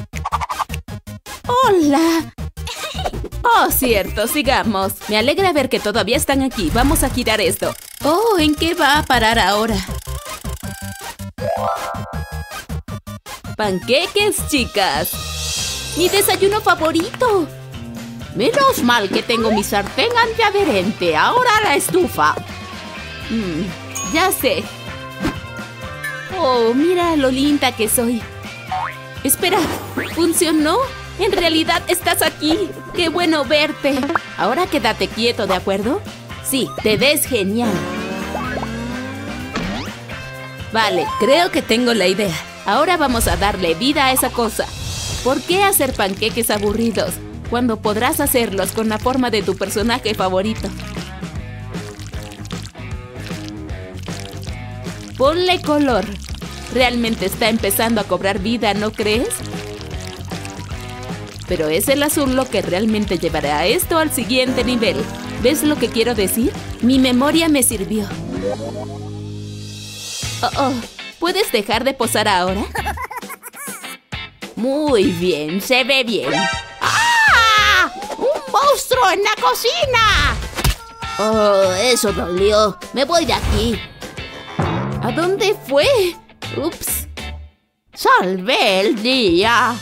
S2: ¡Hola! Oh, cierto, sigamos. Me alegra ver que todavía están aquí. Vamos a girar esto. Oh, ¿en qué va a parar ahora? ¡Panqueques, chicas! ¡Mi desayuno favorito!
S7: Menos mal que tengo mi sartén antiadherente. Ahora la estufa.
S2: Ya sé. Oh, mira lo linda que soy. Espera, ¿funcionó? En realidad estás aquí. ¡Qué bueno verte! Ahora quédate quieto, ¿de acuerdo? Sí, te ves genial. Vale, creo que tengo la idea. Ahora vamos a darle vida a esa cosa. ¿Por qué hacer panqueques aburridos cuando podrás hacerlos con la forma de tu personaje favorito? Ponle color. Realmente está empezando a cobrar vida, ¿no crees? Pero es el azul lo que realmente llevará esto al siguiente nivel. ¿Ves lo que quiero decir? Mi memoria me sirvió. ¿Puedes dejar de posar ahora?
S7: Muy bien, se ve bien. ¡Ah! ¡Un monstruo en la cocina! Oh, eso dolió. Me voy de aquí.
S2: ¿A dónde fue? Ups.
S7: Salvé el día.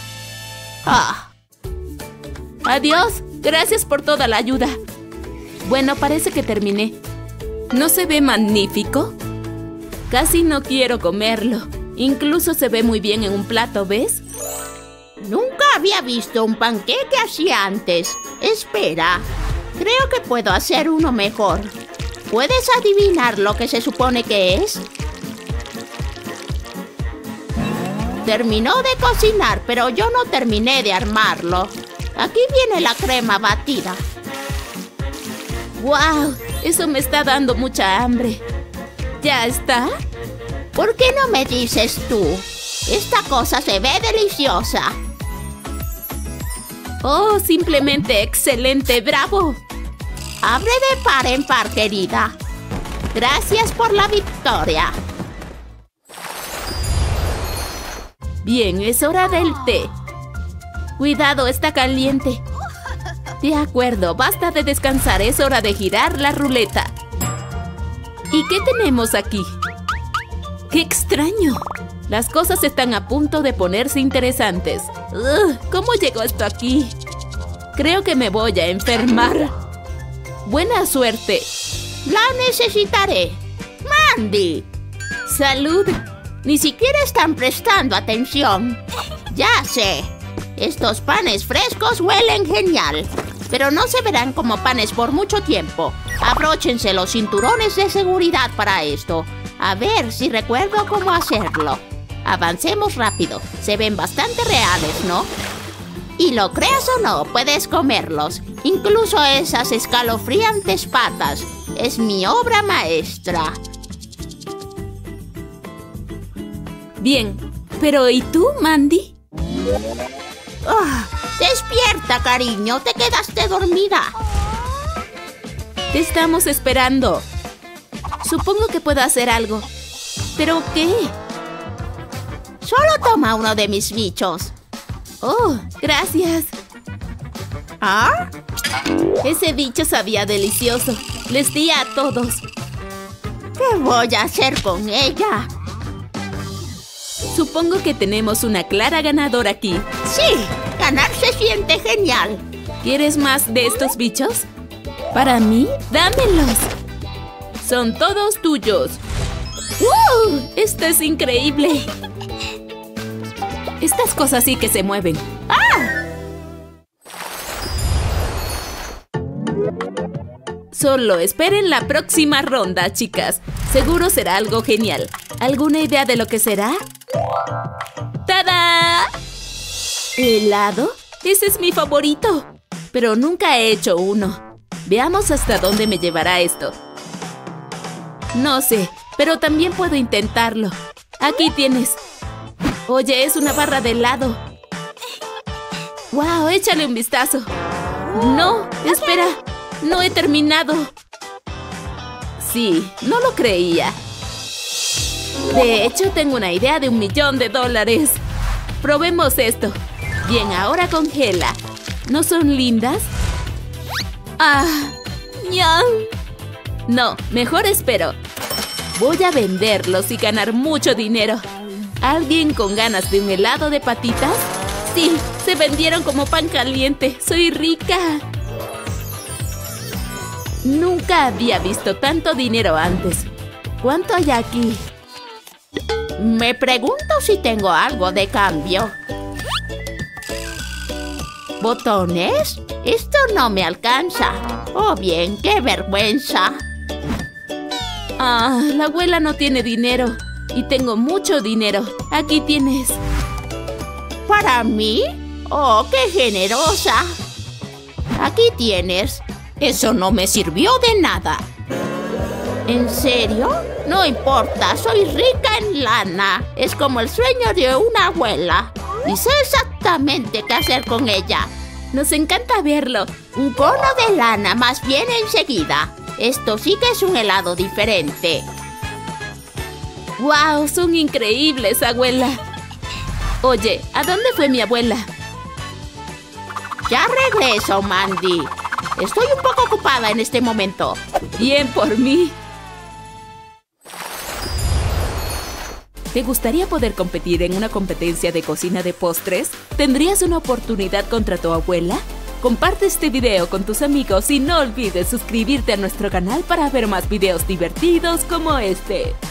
S2: Adiós. Gracias por toda la ayuda. Bueno, parece que terminé. ¿No se ve magnífico? Casi no quiero comerlo. Incluso se ve muy bien en un plato, ¿ves?
S7: Nunca había visto un panqueque así antes. Espera, creo que puedo hacer uno mejor. ¿Puedes adivinar lo que se supone que es? Terminó de cocinar, pero yo no terminé de armarlo. Aquí viene la crema batida.
S2: ¡Wow! Eso me está dando mucha hambre. ¿Ya está?
S7: ¿Por qué no me dices tú? Esta cosa se ve deliciosa.
S2: ¡Oh, simplemente excelente! ¡Bravo!
S7: Abre de par en par, querida. Gracias por la victoria.
S2: Bien, es hora del té. Cuidado, está caliente. De acuerdo, basta de descansar, es hora de girar la ruleta. ¿Y qué tenemos aquí? ¡Qué extraño! Las cosas están a punto de ponerse interesantes. ¿Cómo llegó esto aquí? Creo que me voy a enfermar. ¡Buena suerte!
S7: La necesitaré. ¡Mandy!
S2: ¡Salud!
S7: Ni siquiera están prestando atención. Ya sé. Estos panes frescos huelen genial. Pero no se verán como panes por mucho tiempo. Abróchense los cinturones de seguridad para esto. A ver si recuerdo cómo hacerlo. Avancemos rápido. Se ven bastante reales, ¿no? Y lo creas o no, puedes comerlos. Incluso esas escalofriantes patas. Es mi obra maestra.
S2: Bien, pero ¿y tú, Mandy?
S7: Despierta, cariño. Te quedaste dormida.
S2: Te estamos esperando. Supongo que puedo hacer algo. ¿Pero qué?
S7: Solo toma uno de mis bichos.
S2: Oh, gracias.
S7: ¿Ah?
S2: Ese bicho sabía delicioso. Les di a todos.
S7: ¿Qué voy a hacer con ella?
S2: Supongo que tenemos una clara ganadora aquí.
S7: Sí, ganar se siente genial.
S2: ¿Quieres más de estos bichos? ¿Para mí? ¡Dámelos! Son todos tuyos. ¡Wow! ¡Esto es increíble! Estas cosas sí que se mueven. Solo esperen la próxima ronda, chicas. Seguro será algo genial. ¿Alguna idea de lo que será? ¡Tada! ¿Helado? Ese es mi favorito. Pero nunca he hecho uno. Veamos hasta dónde me llevará esto. No sé, pero también puedo intentarlo. Aquí tienes. Oye, es una barra de helado. ¡Wow! Échale un vistazo. No, espera. No he terminado. Sí, no lo creía. De hecho, tengo una idea de $1.000.000. Probemos esto. Bien, ahora congela. ¿No son lindas? ¡Ñam! No, mejor espero. Voy a venderlos y ganar mucho dinero. ¿Alguien con ganas de un helado de patitas? Sí, se vendieron como pan caliente. ¡Soy rica! Nunca había visto tanto dinero antes. ¿Cuánto hay aquí?
S7: Me pregunto si tengo algo de cambio. ¿Botones? Esto no me alcanza. Oh, bien, qué vergüenza.
S2: La abuela no tiene dinero. Y tengo mucho dinero. Aquí tienes.
S7: ¿Para mí? Oh, qué generosa. Aquí tienes. Eso no me sirvió de nada. ¿En serio? No importa, soy rica en lana. Es como el sueño de una abuela. Y sé exactamente qué hacer con ella.
S2: Nos encanta verlo.
S7: Un cono de lana, más bien enseguida. Esto sí que es un helado diferente.
S2: ¡Wow! Son increíbles, abuela. Oye, ¿a dónde fue mi abuela?
S7: Ya regreso, Mandy. Estoy un poco ocupada en este momento.
S2: Bien por mí. ¿Te gustaría poder competir en una competencia de cocina de postres? ¿Tendrías una oportunidad contra tu abuela? Comparte este video con tus amigos y no olvides suscribirte a nuestro canal para ver más videos divertidos como este.